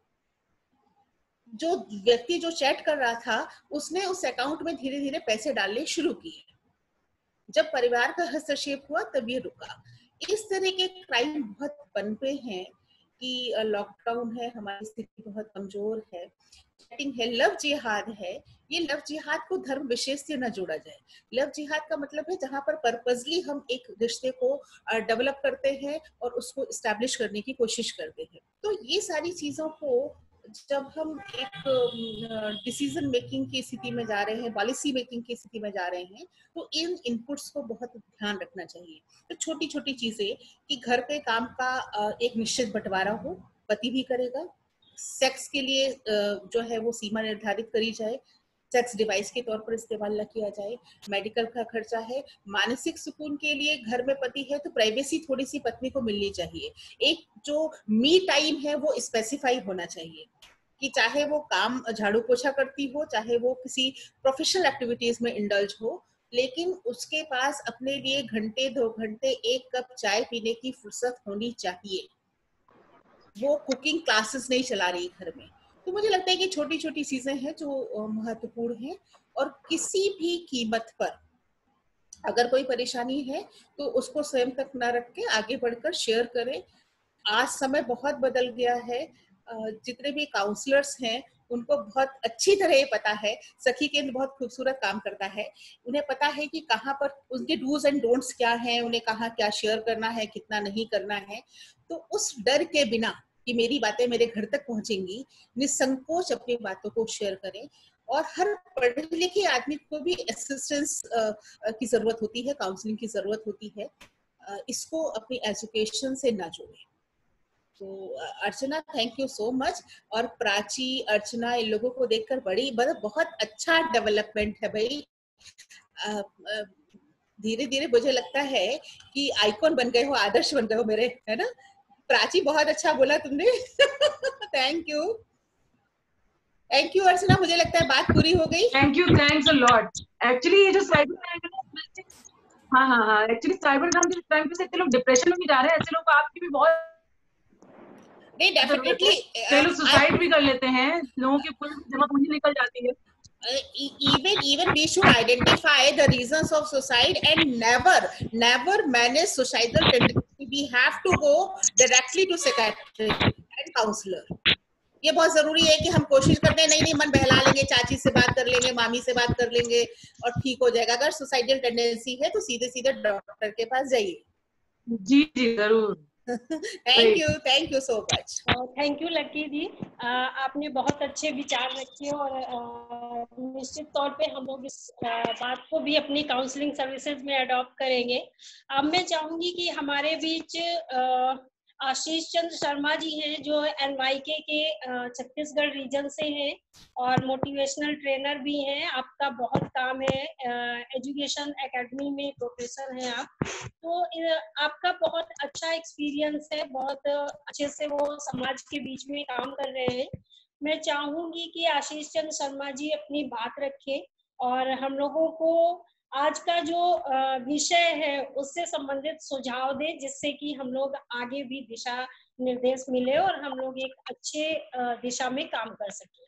जो व्यक्ति जो चैट कर रहा था उसने उस अकाउंट में धीरे धीरे पैसे डालने शुरू किए। जब परिवार का हस्तक्षेप हुआ तब ये रुका। इस तरह के क्राइम बहुत पनपे हैं कि लॉकडाउन है, हमारी स्थिति बहुत कमजोर है, चैटिंग है, लव जिहाद है। ये लव जिहाद को धर्म विशेष से न जोड़ा जाए। लव जिहाद का मतलब है जहां पर पर्पसली हम एक रिश्ते को डेवलप करते हैं और उसको एस्टैब्लिश करने की कोशिश करते हैं। तो ये सारी चीजों को जब हम एक डिसीजन मेकिंग की स्थिति में जा रहे हैं, पॉलिसी मेकिंग की स्थिति में जा रहे हैं, तो इन इनपुट्स को बहुत ध्यान रखना चाहिए। तो छोटी छोटी चीजें कि घर पे काम का एक निश्चित बंटवारा हो, पति भी करेगा, सेक्स के लिए जो है वो सीमा निर्धारित करी जाए, सेक्स डिवाइस के तौर पर इस्तेमाल न किया जाए, मेडिकल का खर्चा है, मानसिक सुकून के लिए घर में पति है तो प्राइवेसी थोड़ी सी पत्नी को मिलनी चाहिए। एक जो मी टाइम है वो स्पेसिफाई होना चाहिए कि चाहे वो काम झाड़ू पोछा करती हो, चाहे वो किसी प्रोफेशनल एक्टिविटीज में इंडल्ज हो, लेकिन उसके पास अपने लिए घंटे 2 घंटे 1 कप चाय पीने की फुर्सत होनी चाहिए। वो कुकिंग क्लासेस नहीं चला रही घर में। तो मुझे लगता है कि छोटी छोटी चीजें हैं जो महत्वपूर्ण हैं और किसी भी कीमत पर अगर कोई परेशानी है तो उसको स्वयं तक ना रख के आगे बढ़कर शेयर करें। आज समय बहुत बदल गया है, जितने भी काउंसलर्स हैं उनको बहुत अच्छी तरह ये पता है। सखी केंद्र बहुत खूबसूरत काम करता है। उन्हें पता है कि कहाँ पर उनके डूज एंड डोंट्स क्या हैं, उन्हें कहाँ क्या शेयर करना है, कितना नहीं करना है। तो उस डर के बिना कि मेरी बातें मेरे घर तक पहुंचेंगी, निसंकोच अपनी बातों को शेयर करें। और हर पढ़े लिखे आदमी को भी असिस्टेंस की जरूरत होती है, काउंसलिंग की जरूरत होती है। इसको अपनी एजुकेशन से ना जोड़ें। तो Archana, thank you so much. और प्राची, अर्चना, इन लोगों को देखकर बहुत अच्छा डेवलपमेंट है भाई। धीरे धीरे मुझे लगता है कि आइकॉन बन गए हो, आदर्श बन गए हो मेरे, है ना। प्राची, बहुत अच्छा बोला तुमने। Thank you, thank you Archana. मुझे लगता है बात पूरी हो गई। Thank you, thanks a lot. Actually ये जो साइबर क्राइम, हाँ, एक्चुअली साइबर क्राइम पे से इतने लोग डिप्रेशन में भी जा रहे हैं, ऐसे लोग आपकी भी बहुत नहीं, डेफिनेटली कई लोग सुसाइड भी कर लेते हैं, लोगों की पूरी जमा पूंजी निकल जाती है। even we should identify the reasons of suicide and never manage suicidal tendency. We have to go directly to psychiatrist and counselor. ये बहुत जरूरी है कि हम कोशिश करते हैं, नहीं मन बहला लेंगे, चाची से बात कर लेंगे, मामी से बात कर लेंगे और ठीक हो जाएगा। अगर सुसाइडल टेंडेंसी है तो सीधे सीधे डॉक्टर के पास जाइए। जी जी जरूर। Thank you so much. Thank you Lucky ji, आपने बहुत अच्छे विचार रखे और निश्चित तौर पे हम लोग इस बात को भी अपनी काउंसलिंग सर्विसेज में अडॉप्ट करेंगे। अब मैं चाहूंगी कि हमारे बीच आशीष चंद्र शर्मा जी हैं, जो NYK के छत्तीसगढ़ रीजन से हैं और मोटिवेशनल ट्रेनर भी हैं। आपका बहुत काम है, एजुकेशन एकेडमी में प्रोफेसर हैं आप, तो आपका बहुत अच्छा एक्सपीरियंस है, बहुत अच्छे से वो समाज के बीच में काम कर रहे हैं। मैं चाहूंगी कि आशीष चंद्र शर्मा जी अपनी बात रखें और हम लोगों को आज का जो विषय है उससे संबंधित सुझाव दे, जिससे कि हम लोग आगे भी दिशा निर्देश मिले और हम लोग एक अच्छे दिशा में काम कर सके।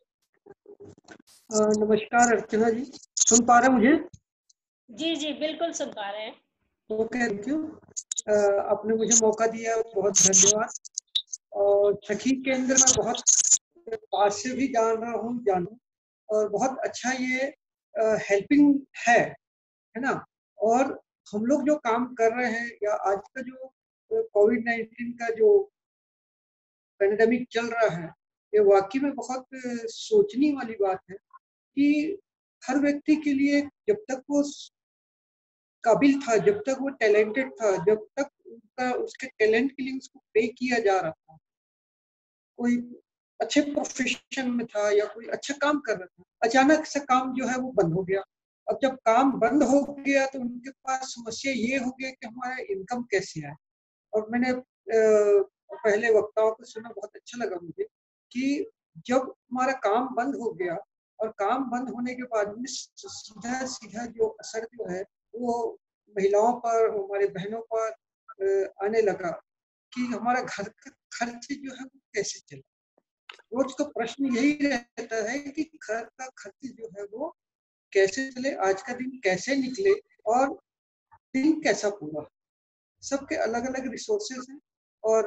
नमस्कार अर्चना जी, सुन पा रहे मुझे? जी जी बिल्कुल सुन पा रहे हैं। Okay, thank you. आपने मुझे मौका दिया, बहुत धन्यवाद। और सखी केंद्र में बहुत पास से भी जान रहा हूँ, जानू, और बहुत अच्छा ये हेल्पिंग है ना। और हम लोग जो काम कर रहे हैं, या आज का जो कोविड-19 का जो पैंडेमिक चल रहा है, ये वाकई में बहुत सोचने वाली बात है कि हर व्यक्ति के लिए, जब तक वो काबिल था, जब तक वो टैलेंटेड था, जब तक उसके टैलेंट के लिए उसको पे किया जा रहा था, कोई अच्छे प्रोफेशन में था या कोई अच्छा काम कर रहा था, अचानक से काम जो है वो बंद हो गया। अब जब काम बंद हो गया तो उनके पास समस्या ये हो गया कि हमारा इनकम कैसे आए। और मैंने पहले वक्ताओं को सुना, बहुत अच्छा लगा मुझे कि जब हमारा काम बंद हो गया और काम बंद होने के बाद में सीधा जो असर जो है वो महिलाओं पर, हमारे बहनों पर आने लगा कि हमारा घर का खर्च जो है वो कैसे चले। रोज का प्रश्न यही रहता है कि घर का खर्च जो है वो कैसे चले, आज का दिन कैसे निकले और दिन कैसा पूरा। सबके अलग अलग रिसोर्सेज हैं और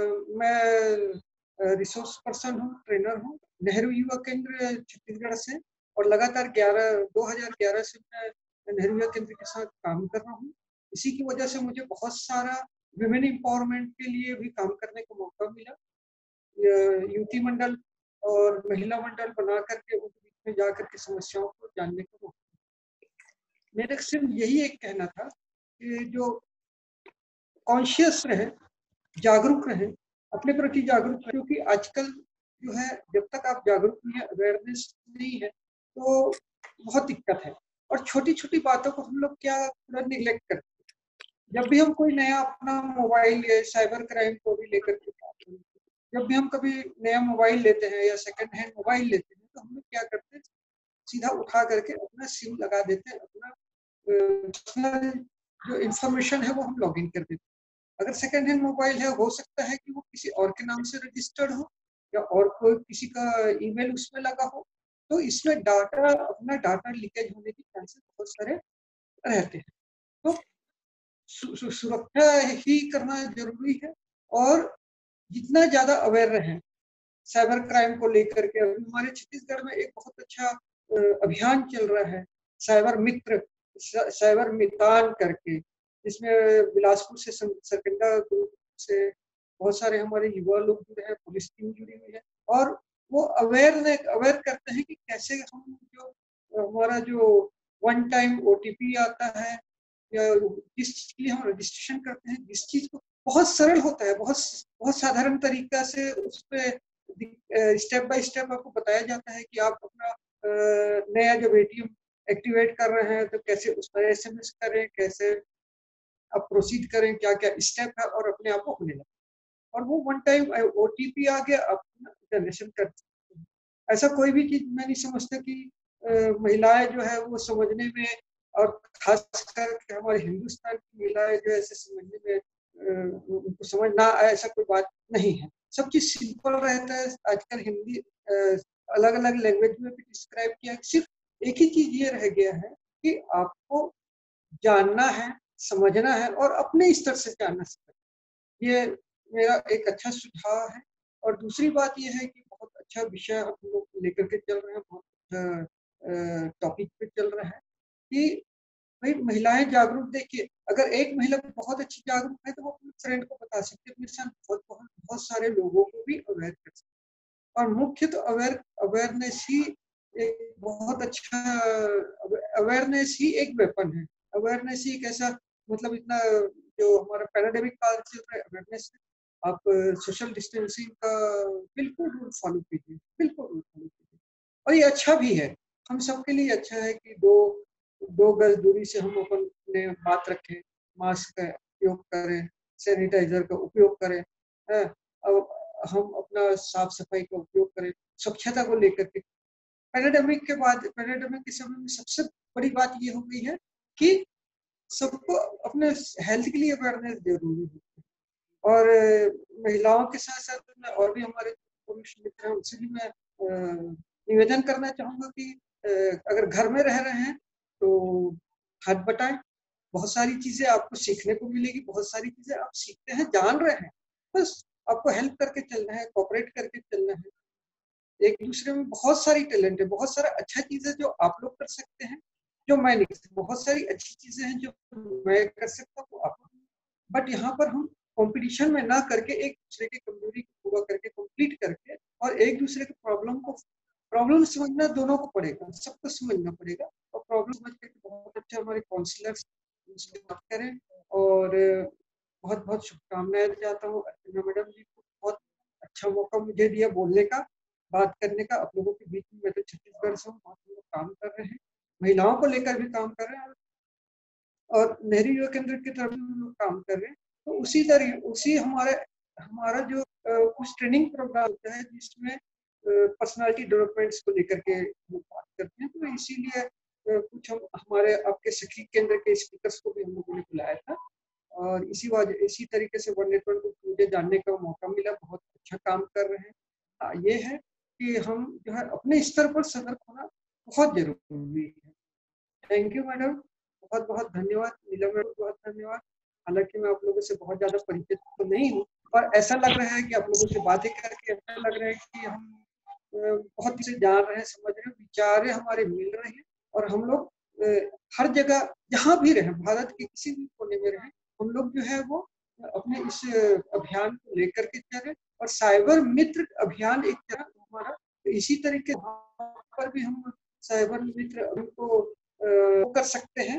मैं रिसोर्स पर्सन हूँ, ट्रेनर हूँ, नेहरू युवा केंद्र छत्तीसगढ़ से, और लगातार 2011 से मैं नेहरू युवा केंद्र के साथ काम कर रहा हूँ। इसी की वजह से मुझे बहुत सारा विमेन एम्पावरमेंट के लिए भी काम करने का मौका मिला। युवती मंडल और महिला मंडल बना करके उनके बीच में जा करके समस्याओं को जानने का मौका। मेरा सिर्फ यही एक कहना था कि जो कॉन्शियस रहे, जागरूक रहे, अपने प्रति जागरूक, क्योंकि आजकल जो है जब तक आप जागरूक नहीं है, अवेयरनेस नहीं है, तो बहुत दिक्कत है। और छोटी छोटी बातों को हम लोग क्या पूरा निगलेक्ट करते हैं। जब भी हम कोई नया अपना मोबाइल या साइबर क्राइम को भी लेकर के, जब भी हम कभी नया मोबाइल लेते हैं या सेकंड हैंड मोबाइल लेते हैं, तो हम लोग क्या करते हैं, सीधा उठा करके अपना सिम लगा देते हैं, अपना पर्सनल जो इंफॉर्मेशन है वो हम लॉग इन कर देते हैं। अगर सेकंड हैंड मोबाइल है, हो सकता है कि वो किसी और के नाम से रजिस्टर्ड हो या और कोई किसी का ईमेल उसमें लगा हो, तो इसमें अपना डाटा लीकेज होने के चांसेस बहुत सारे रहते हैं। तो सुरक्षा ही करना जरूरी है, और जितना ज्यादा अवेयर रहें, साइबर क्राइम को लेकर के अभी हमारे छत्तीसगढ़ में एक बहुत अच्छा अभियान चल रहा है, साइबर मित्र, साइबर मितान करके, जिसमें बिलासपुर से सरकंडा ग्रुप से बहुत सारे हमारे युवा लोग जुड़े हैं, पुलिस टीम जुड़ी हुई है, और वो अवेयर करते हैं कि कैसे हम जो हमारा जो वन टाइम OTP आता है या जिस चीज के लिए हम रजिस्ट्रेशन करते हैं, जिस चीज को बहुत सरल होता है, बहुत साधारण तरीका से उस पर स्टेप बाय स्टेप आपको बताया जाता है कि आप अपना नया जब ATM एक्टिवेट कर रहे हैं तो कैसे उस पर SMS करें, कैसे आप प्रोसीड करें, क्या क्या स्टेप है, और अपने आप को होने लगे, और वो वन टाइम OTP आ गया, आप जनरेशन कर सकते हैं। ऐसा कोई भी चीज मैं नहीं समझता कि महिलाएं जो है वो समझने में, और खासकर हमारे हिंदुस्तान की महिलाएं जो ऐसे समझने में उनको समझ ना आए, ऐसा कोई बात नहीं है। सब चीज सिंपल रहता है। आजकल हिंदी अलग अलग लैंग्वेज में भी डिस्क्राइब किया, सिर्फ एक ही चीज ये रह गया है कि आपको जानना है, समझना है, और अपने स्तर से जानना सकते। ये मेरा एक अच्छा सुझाव है। और दूसरी बात यह है कि बहुत अच्छा विषय हम लोग लेकर के चल रहे हैं, बहुत अच्छा टॉपिक पे चल रहा है कि भाई महिलाएं जागरूक। देखिए, अगर एक महिला बहुत अच्छी जागरूक है तो वो अपने फ्रेंड को बता सकती है, अपने साथ बहुत सारे लोगों को भी अवेयर कर सकती है। और मुख्य तो अवेयरनेस ही एक बहुत अच्छा, अवेयरनेस ही एक वेपन है। अवेयरनेस ही एक ऐसा, मतलब इतना जो हमारा पैराडेमिक काल चल रहा है, अवेयरनेस है। आप सोशल डिस्टेंसिंग का बिल्कुल रूल फॉलो कीजिए, बिल्कुल रूल फॉलो कीजिए, और ये अच्छा भी है, हम सबके लिए अच्छा है कि दो गज दूरी से हम अपने बात रखें, मास्क का उपयोग करें, सैनिटाइजर का उपयोग करें, अब हम अपना साफ सफाई का उपयोग करें, स्वच्छता को लेकर के। पैंडेमिक के समय में सबसे बड़ी बात ये हो गई है कि सबको अपने हेल्थ के लिए अवेयरनेस जरूरी है। और महिलाओं के साथ साथ में और भी हमारे पुरुष मित्र हैं, उनसे भी मैं निवेदन करना चाहूंगा कि अगर घर में रह रहे हैं तो हाथ बटाएं। बहुत सारी चीजें आपको सीखने को मिलेगी, बहुत सारी चीजें आप सीखते हैं, जान रहे हैं, बस आपको हेल्प करके चलना है, कोऑपरेट करके चलना है। एक दूसरे में बहुत सारी टैलेंट है, बहुत सारा अच्छा चीजें जो आप लोग कर सकते हैं, जो मैं नहीं कर सकता, बहुत सारी अच्छी चीजें हैं जो मैं कर सकता हूँ, आप। बट यहाँ पर हम कंपटीशन में ना करके एक दूसरे की कमजोरी को पूरा करके, कंप्लीट करके, और एक दूसरे के प्रॉब्लम समझना दोनों को पड़ेगा, सबको समझना पड़ेगा। और प्रॉब्लम समझ करके बहुत अच्छा हमारे काउंसलर्स उनसे बात करें। और बहुत बहुत शुभकामनाएं चाहता हूँ अर्चना मैडम जी को, बहुत अच्छा मौका मुझे दिया बोलने का, बात करने का आप लोगों के बीच में। मैं तो छत्तीसगढ़ से हूँ, बहुत लोग काम कर रहे हैं, महिलाओं को लेकर भी काम कर रहे हैं, और नेहरू युवा केंद्र की तरफ भी हम लोग काम कर रहे हैं। तो उसी हमारा जो कुछ ट्रेनिंग प्रोग्राम होता है जिसमें पर्सनालिटी डेवलपमेंट्स को लेकर के हम बात करते हैं, तो इसीलिए कुछ हम हमारे आपके सखी केंद्र के स्पीकर्स को भी हम लोगों ने बुलाया था। और इसी तरीके से वन नेटवर्क को मुझे जानने का मौका मिला, बहुत अच्छा काम कर रहे हैं। ये है कि हम जो है अपने स्तर पर सतर्क होना बहुत जरूरी है। थैंक यू मैडम, बहुत बहुत धन्यवाद। नीलम मैडम बहुत धन्यवाद। हालांकि मैं आप लोगों से बहुत ज्यादा परिचित तो नहीं हूँ, और ऐसा लग रहा है कि आप लोगों से बातें करके ऐसा लग रहा है कि हम बहुत चीजें जान रहे हैं, समझ रहे हैं, विचार हमारे मिल रहे हैं, और हम लोग हर जगह जहाँ भी रहे, भारत के किसी भी कोने में रहे, हम लोग जो है वो अपने इस अभियान को लेकर के चले। और साइबर मित्र अभियान एक तरह हमारा, तो इसी तरीके पर भी हम साइबर मित्र को कर सकते हैं,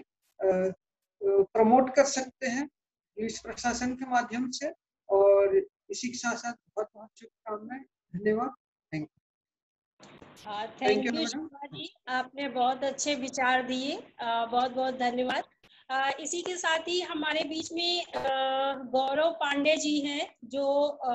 प्रमोट कर सकते हैं पुलिस प्रशासन के माध्यम से। और इसी के साथ साथ बहुत बहुत शुभकामनाएं, धन्यवाद, thank you. Thank you Shilpa ji, आपने बहुत अच्छे विचार दिए, बहुत बहुत धन्यवाद। इसी के साथ ही हमारे बीच में गौरव पांडे जी हैं, जो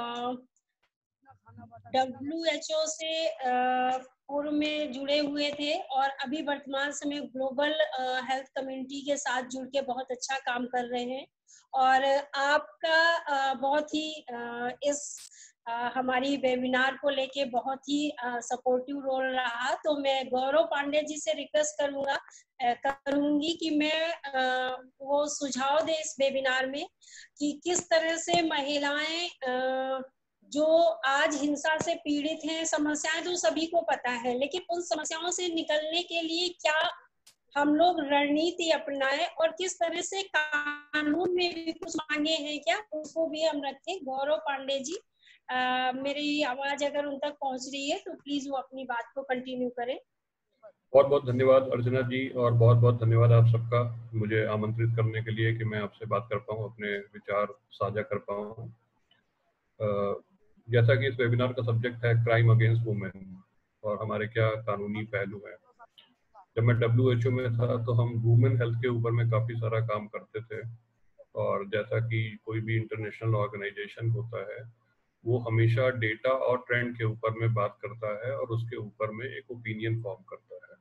WHO से पूर्व में जुड़े हुए थे, और अभी वर्तमान समय ग्लोबल हेल्थ कम्युनिटी के साथ जुड़ के बहुत अच्छा काम कर रहे हैं। और आपका बहुत ही इस हमारी वेबिनार को लेके बहुत ही सपोर्टिव रोल रहा। तो मैं गौरव पांडे जी से रिक्वेस्ट करूंगी कि मैं वो सुझाव दे इस वेबिनार में कि किस तरह से महिलाएं जो आज हिंसा से पीड़ित हैं, समस्याएं तो सभी को पता है, लेकिन उन समस्याओं से निकलने के लिए क्या हम लोग रणनीति अपनाएं और किस तरह से कानून में भी कुछ मांगे हैं क्या, उसको भी हम रखें। गौरव पांडे जी, मेरी आवाज अगर उन तक पहुंच रही है तो प्लीज वो अपनी बात को कंटिन्यू करें। बहुत बहुत धन्यवाद अर्चना जी, और बहुत बहुत धन्यवाद आप सबका मुझे आमंत्रित करने के लिए कि मैं आपसे बात कर पाऊँ, अपने विचार साझा कर पाऊँ। जैसा कि इस वेबिनार का सब्जेक्ट है क्राइम अगेंस्ट वुमेन और हमारे क्या कानूनी पहलू हैं। जब मैं WHO में था तो हम वुमेन हेल्थ के ऊपर में काफ़ी सारा काम करते थे, और जैसा कि कोई भी इंटरनेशनल ऑर्गेनाइजेशन होता है वो हमेशा डेटा और ट्रेंड के ऊपर में बात करता है और उसके ऊपर में एक ओपिनियन फॉर्म करता है।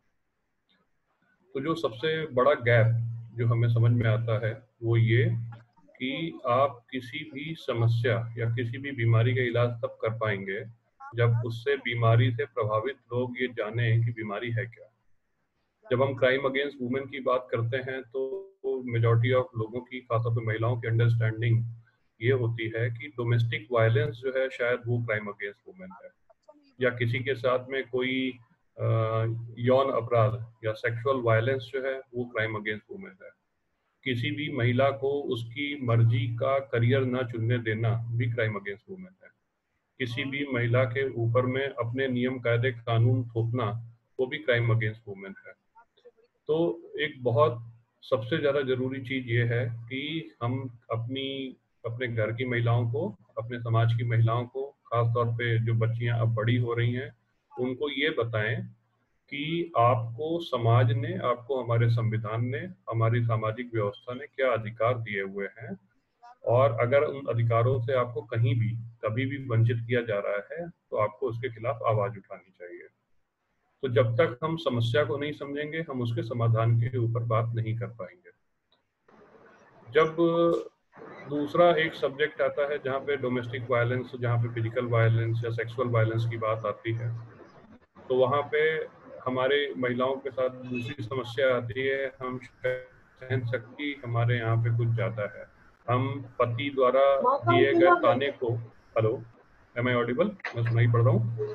तो जो सबसे बड़ा गैप जो हमें समझ में आता है वो ये कि आप किसी भी समस्या या किसी भी बीमारी का इलाज तब कर पाएंगे जब उससे बीमारी से प्रभावित लोग ये जाने कि बीमारी है क्या। जब हम क्राइम अगेंस्ट वुमेन की बात करते हैं तो मेजॉरिटी ऑफ लोगों की, खासतौर पर महिलाओं की अंडरस्टैंडिंग ये होती है कि डोमेस्टिक वायलेंस जो है शायद वो क्राइम अगेंस्ट वुमेन है, या किसी के साथ में कोई यौन अपराध या सेक्सुअल वायलेंस जो है वो क्राइम अगेंस्ट वुमेन है। किसी भी महिला को उसकी मर्जी का करियर ना चुनने देना भी क्राइम अगेंस्ट वुमेन है। किसी भी महिला के ऊपर में अपने नियम कायदे कानून थोपना वो भी क्राइम अगेंस्ट वुमेन है। तो एक बहुत सबसे ज़्यादा ज़रूरी चीज़ ये है कि हम अपने घर की महिलाओं को, अपने समाज की महिलाओं को, खासतौर पे जो बच्चियां अब बड़ी हो रही हैं, उनको ये बताएं कि आपको समाज ने, आपको हमारे संविधान ने, हमारी सामाजिक व्यवस्था ने क्या अधिकार दिए हुए हैं, और अगर उन अधिकारों से आपको कहीं भी कभी भी वंचित किया जा रहा है तो आपको उसके खिलाफ आवाज उठानी चाहिए। तो जब तक हम समस्या को नहीं समझेंगे हम उसके समाधान के ऊपर बात नहीं कर पाएंगे। जब दूसरा एक सब्जेक्ट आता है जहाँ पे डोमेस्टिक वायलेंस, जहाँ पे फिजिकल वायलेंस या सेक्सुअल वायलेंस की बात आती है, तो वहाँ पे हमारे महिलाओं के साथ दूसरी समस्या आती है, हम सहन शक्ति हमारे यहाँ पे कुछ ज़्यादा है। हम पति द्वारा दिए गए ताने को, हेलो एम आई ऑडिबल, मैं सुनाई पड़ रहा हूँ?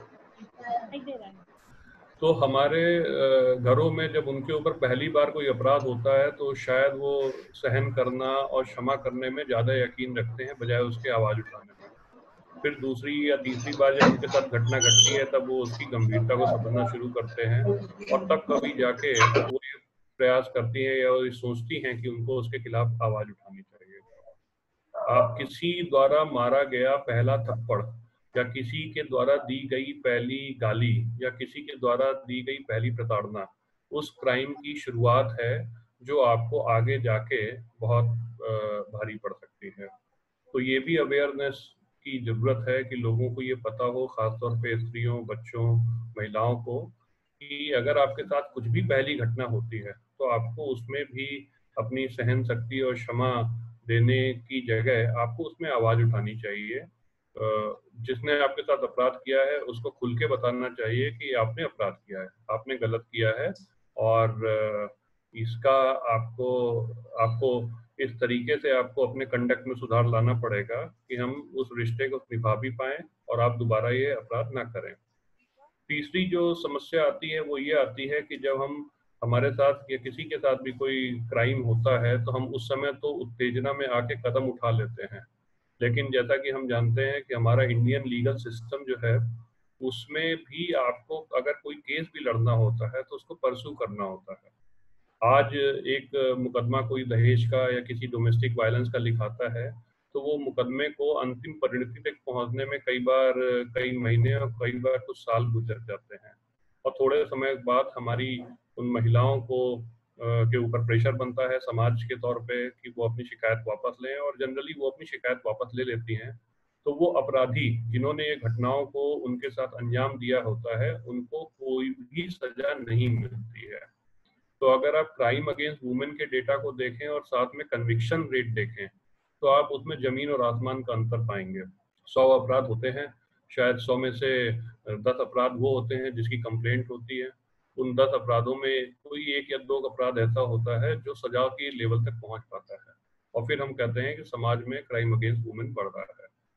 तो हमारे घरों में जब उनके ऊपर पहली बार कोई अपराध होता है तो शायद वो सहन करना और क्षमा करने में ज़्यादा यकीन रखते हैं बजाय उसके आवाज़ उठाने में। फिर दूसरी या तीसरी बार जब उनके साथ घटना घटती है तब वो उसकी गंभीरता को समझना शुरू करते हैं, और तब कभी जाके वो ये प्रयास करती है या सोचती हैं कि उनको उसके खिलाफ आवाज़ उठानी चाहिए। आप किसी द्वारा मारा गया पहला थप्पड़ या किसी के द्वारा दी गई पहली गाली या किसी के द्वारा दी गई पहली प्रताड़ना उस क्राइम की शुरुआत है जो आपको आगे जाके बहुत भारी पड़ सकती है। तो ये भी अवेयरनेस की जरूरत है कि लोगों को ये पता हो, खासतौर पे स्त्रियों, बच्चों, महिलाओं को, कि अगर आपके साथ कुछ भी पहली घटना होती है तो आपको उसमें भी अपनी सहन शक्ति और क्षमा देने की जगह आपको उसमें आवाज उठानी चाहिए। जिसने आपके साथ अपराध किया है उसको खुल के बताना चाहिए कि आपने अपराध किया है, आपने गलत किया है, और इसका आपको इस तरीके से आपको अपने कंडक्ट में सुधार लाना पड़ेगा कि हम उस रिश्ते को निभा भी पाएं और आप दोबारा ये अपराध ना करें। तीसरी जो समस्या आती है वो ये आती है कि जब हमारे साथ या किसी के साथ भी कोई क्राइम होता है तो हम उस समय तो उत्तेजना में आके कदम उठा लेते हैं, लेकिन जैसा कि हम जानते हैं कि हमारा इंडियन लीगल सिस्टम जो है उसमें भी आपको अगर कोई केस भी लड़ना होता है तो उसको परसू करना होता है। आज एक मुकदमा कोई दहेज का या किसी डोमेस्टिक वायलेंस का लिखाता है तो वो मुकदमे को अंतिम परिणति तक पहुंचने में कई बार कई महीने और कई बार कुछ साल गुजर जाते हैं, और थोड़े समय बाद हमारी उन महिलाओं को के ऊपर प्रेशर बनता है समाज के तौर पे कि वो अपनी शिकायत वापस लें, और जनरली वो अपनी शिकायत वापस ले लेती हैं तो वो अपराधी जिन्होंने ये घटनाओं को उनके साथ अंजाम दिया होता है उनको कोई भी सजा नहीं मिलती है। तो अगर आप क्राइम अगेंस्ट वुमेन के डेटा को देखें और साथ में कन्विक्शन रेट देखें तो आप उसमें जमीन और आसमान का अंतर पाएंगे। 100 अपराध होते हैं, शायद 100 में से 10 अपराध वो होते हैं जिसकी कंप्लेंट होती है। उन 10 अपराधों में कोई 1 या 2 अपराध ऐसा होता है जो सजा के लेवल तक पहुंच पाता है, और फिर हम कहते हैं कि समाज में क्राइम अगेंस्ट वुमेन बढ़ रहा है।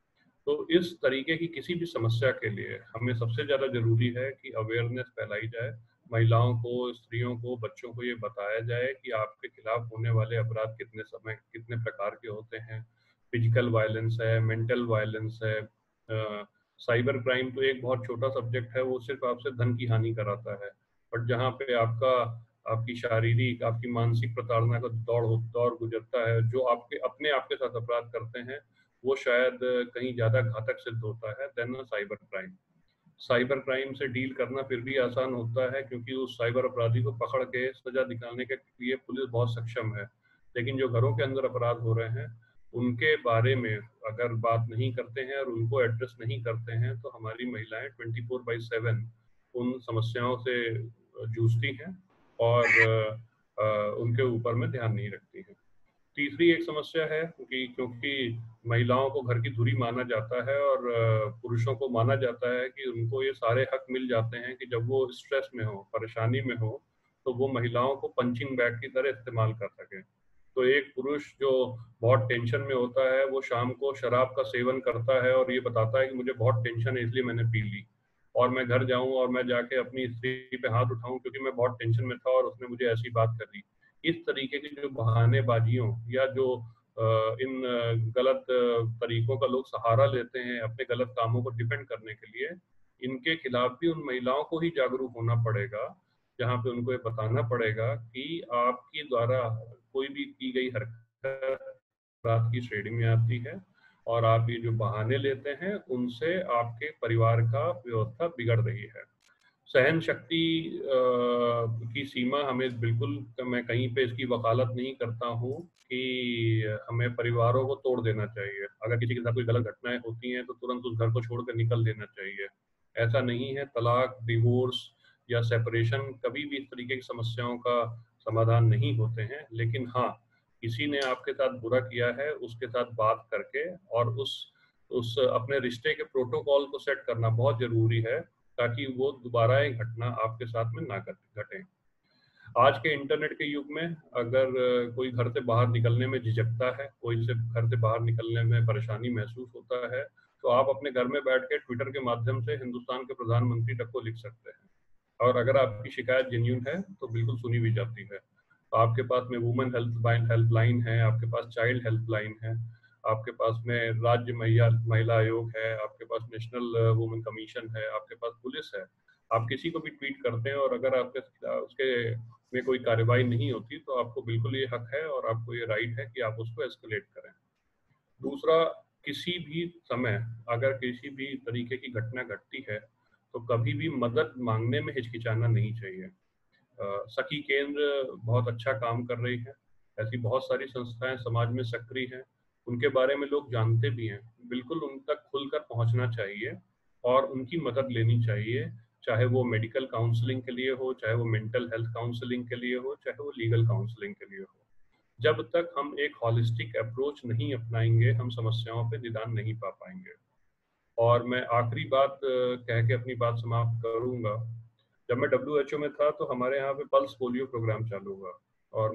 तो इस तरीके की किसी भी समस्या के लिए हमें सबसे ज़्यादा ज़रूरी है कि अवेयरनेस फैलाई जाए, महिलाओं को, स्त्रियों को, बच्चों को ये बताया जाए कि आपके खिलाफ होने वाले अपराध कितने प्रकार के होते हैं। फिजिकल वायलेंस है, मेंटल वायलेंस है, साइबर क्राइम तो एक बहुत छोटा सब्जेक्ट है, वो सिर्फ आपसे धन की हानि कराता है, बट जहाँ पे आपकी शारीरिक, आपकी मानसिक प्रताड़ना का दौर गुजरता है, जो आपके साथ अपराध करते हैं, वो शायद कहीं ज़्यादा घातक सिद्ध होता है then cyber crime. Cyber crime से डील करना फिर भी आसान होता है, क्योंकि उस साइबर अपराधी को पकड़ के सजा दिखाने के लिए पुलिस बहुत सक्षम है। लेकिन जो घरों के अंदर अपराध हो रहे हैं, उनके बारे में अगर बात नहीं करते हैं और उनको एड्रेस नहीं करते हैं, तो हमारी महिलाएं 24/7 उन समस्याओं से जूझती हैं और उनके ऊपर में ध्यान नहीं रखती हैं। तीसरी एक समस्या है कि क्योंकि महिलाओं को घर की धुरी माना जाता है और पुरुषों को माना जाता है कि उनको ये सारे हक मिल जाते हैं कि जब वो स्ट्रेस में हो, परेशानी में हो, तो वो महिलाओं को पंचिंग बैग की तरह इस्तेमाल कर सके। तो एक पुरुष जो बहुत टेंशन में होता है, वो शाम को शराब का सेवन करता है और ये बताता है कि मुझे बहुत टेंशन है इसलिए मैंने पी ली, और मैं घर जाऊं और मैं जाके अपनी स्त्री पे हाथ उठाऊं क्योंकि मैं बहुत टेंशन में था और उसने मुझे ऐसी बात कर दी। इस तरीके की जो बहानेबाजियों या जो इन गलत तरीकों का लोग सहारा लेते हैं अपने गलत कामों को डिफेंड करने के लिए, इनके खिलाफ भी उन महिलाओं को ही जागरूक होना पड़ेगा, जहाँ पे उनको ये बताना पड़ेगा कि आपके द्वारा कोई भी की गई हरकत अपराध की श्रेणी में आती है और आप ये जो बहाने लेते हैं उनसे आपके परिवार का व्यवस्था बिगड़ रही है। सहन शक्ति की सीमा हमें बिल्कुल, मैं कहीं पे इसकी वकालत नहीं करता हूँ कि हमें परिवारों को तोड़ देना चाहिए। अगर किसी के साथ कोई गलत घटनाएं होती हैं तो तुरंत उस घर को छोड़कर निकल देना चाहिए, ऐसा नहीं है। तलाक, डिवोर्स या सेपरेशन कभी भी इस तरीके की समस्याओं का समाधान नहीं होते हैं। लेकिन हाँ, किसी ने आपके साथ बुरा किया है, उसके साथ बात करके और उस अपने रिश्ते के प्रोटोकॉल को सेट करना बहुत जरूरी है, ताकि वो दोबारा एक घटना आपके साथ में ना घटे। आज के इंटरनेट के युग में अगर कोई घर से बाहर निकलने में झिझकता है, कोई से घर से बाहर निकलने में परेशानी महसूस होता है, तो आप अपने घर में बैठ के ट्विटर के माध्यम से हिंदुस्तान के प्रधानमंत्री तक को लिख सकते हैं, और अगर आपकी शिकायत जेन्युइन है तो बिल्कुल सुनी भी जाती है। तो आपके पास में वुमेन हेल्पलाइन है, आपके पास चाइल्ड हेल्पलाइन है, आपके पास में राज्य महिला आयोग है, आपके पास नेशनल वुमेन कमीशन है, आपके पास पुलिस है। आप किसी को भी ट्वीट करते हैं और अगर आपके उसके में कोई कार्रवाई नहीं होती तो आपको बिल्कुल ये हक है और आपको ये राइट है कि आप उसको एस्केलेट करें। दूसरा, किसी भी समय अगर किसी भी तरीके की घटना घटती है तो कभी भी मदद मांगने में हिचकिचाना नहीं चाहिए। सखी केंद्र बहुत अच्छा काम कर रही है, ऐसी बहुत सारी संस्थाएं समाज में सक्रिय हैं, उनके बारे में लोग जानते भी हैं। बिल्कुल उन तक खुलकर पहुंचना चाहिए और उनकी मदद लेनी चाहिए, चाहे वो मेडिकल काउंसलिंग के लिए हो, चाहे वो मेंटल हेल्थ काउंसलिंग के लिए हो, चाहे वो लीगल काउंसलिंग के लिए हो। जब तक हम एक हॉलिस्टिक अप्रोच नहीं अपनाएंगे, हम समस्याओं पे निदान नहीं पा पाएंगे। और मैं आखिरी बात कह के अपनी बात समाप्त करूंगा। जब मैं WHO में था तो हमारे यहाँ पे पल्स पोलियो प्रोग्राम चालू हुआ, और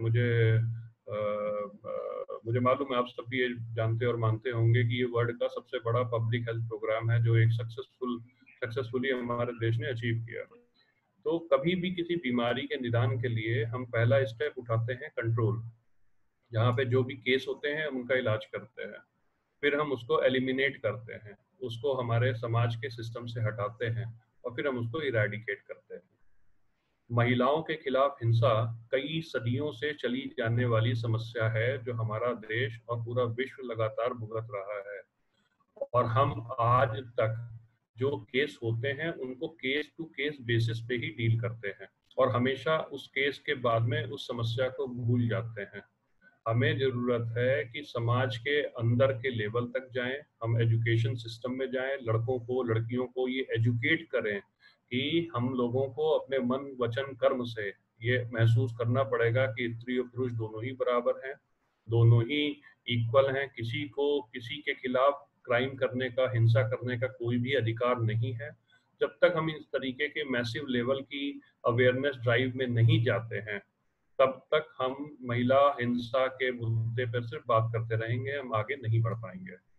मुझे मालूम है, आप सब भी ये जानते और मानते होंगे कि ये वर्ल्ड का सबसे बड़ा पब्लिक हेल्थ प्रोग्राम है जो एक सक्सेसफुली हमारे देश ने अचीव किया। तो कभी भी किसी बीमारी के निदान के लिए हम पहला स्टेप उठाते हैं कंट्रोल, जहाँ पे जो भी केस होते हैं उनका इलाज करते हैं, फिर हम उसको एलिमिनेट करते हैं, उसको हमारे समाज के सिस्टम से हटाते हैं, और फिर हम उसको इरेडिकेट करते हैं। महिलाओं के खिलाफ हिंसा कई सदियों से चली जाने वाली समस्या है जो हमारा देश और पूरा विश्व लगातार भुगत रहा है, और हम आज तक जो केस होते हैं उनको केस टू केस बेसिस पे ही डील करते हैं, और हमेशा उस केस के बाद में उस समस्या को भूल जाते हैं। हमें जरूरत है कि समाज के अंदर के लेवल तक जाएं, हम एजुकेशन सिस्टम में जाएं, लड़कों को लड़कियों को ये एजुकेट करें कि हम लोगों को अपने मन वचन कर्म से ये महसूस करना पड़ेगा कि स्त्री और पुरुष दोनों ही बराबर हैं, दोनों ही इक्वल हैं, किसी को किसी के खिलाफ क्राइम करने का, हिंसा करने का कोई भी अधिकार नहीं है। जब तक हम इस तरीके के मैसिव लेवल की अवेयरनेस ड्राइव में नहीं जाते हैं, तब तक हम महिला हिंसा के मुद्दे पर सिर्फ बात करते रहेंगे, हम आगे नहीं बढ़ पाएंगे।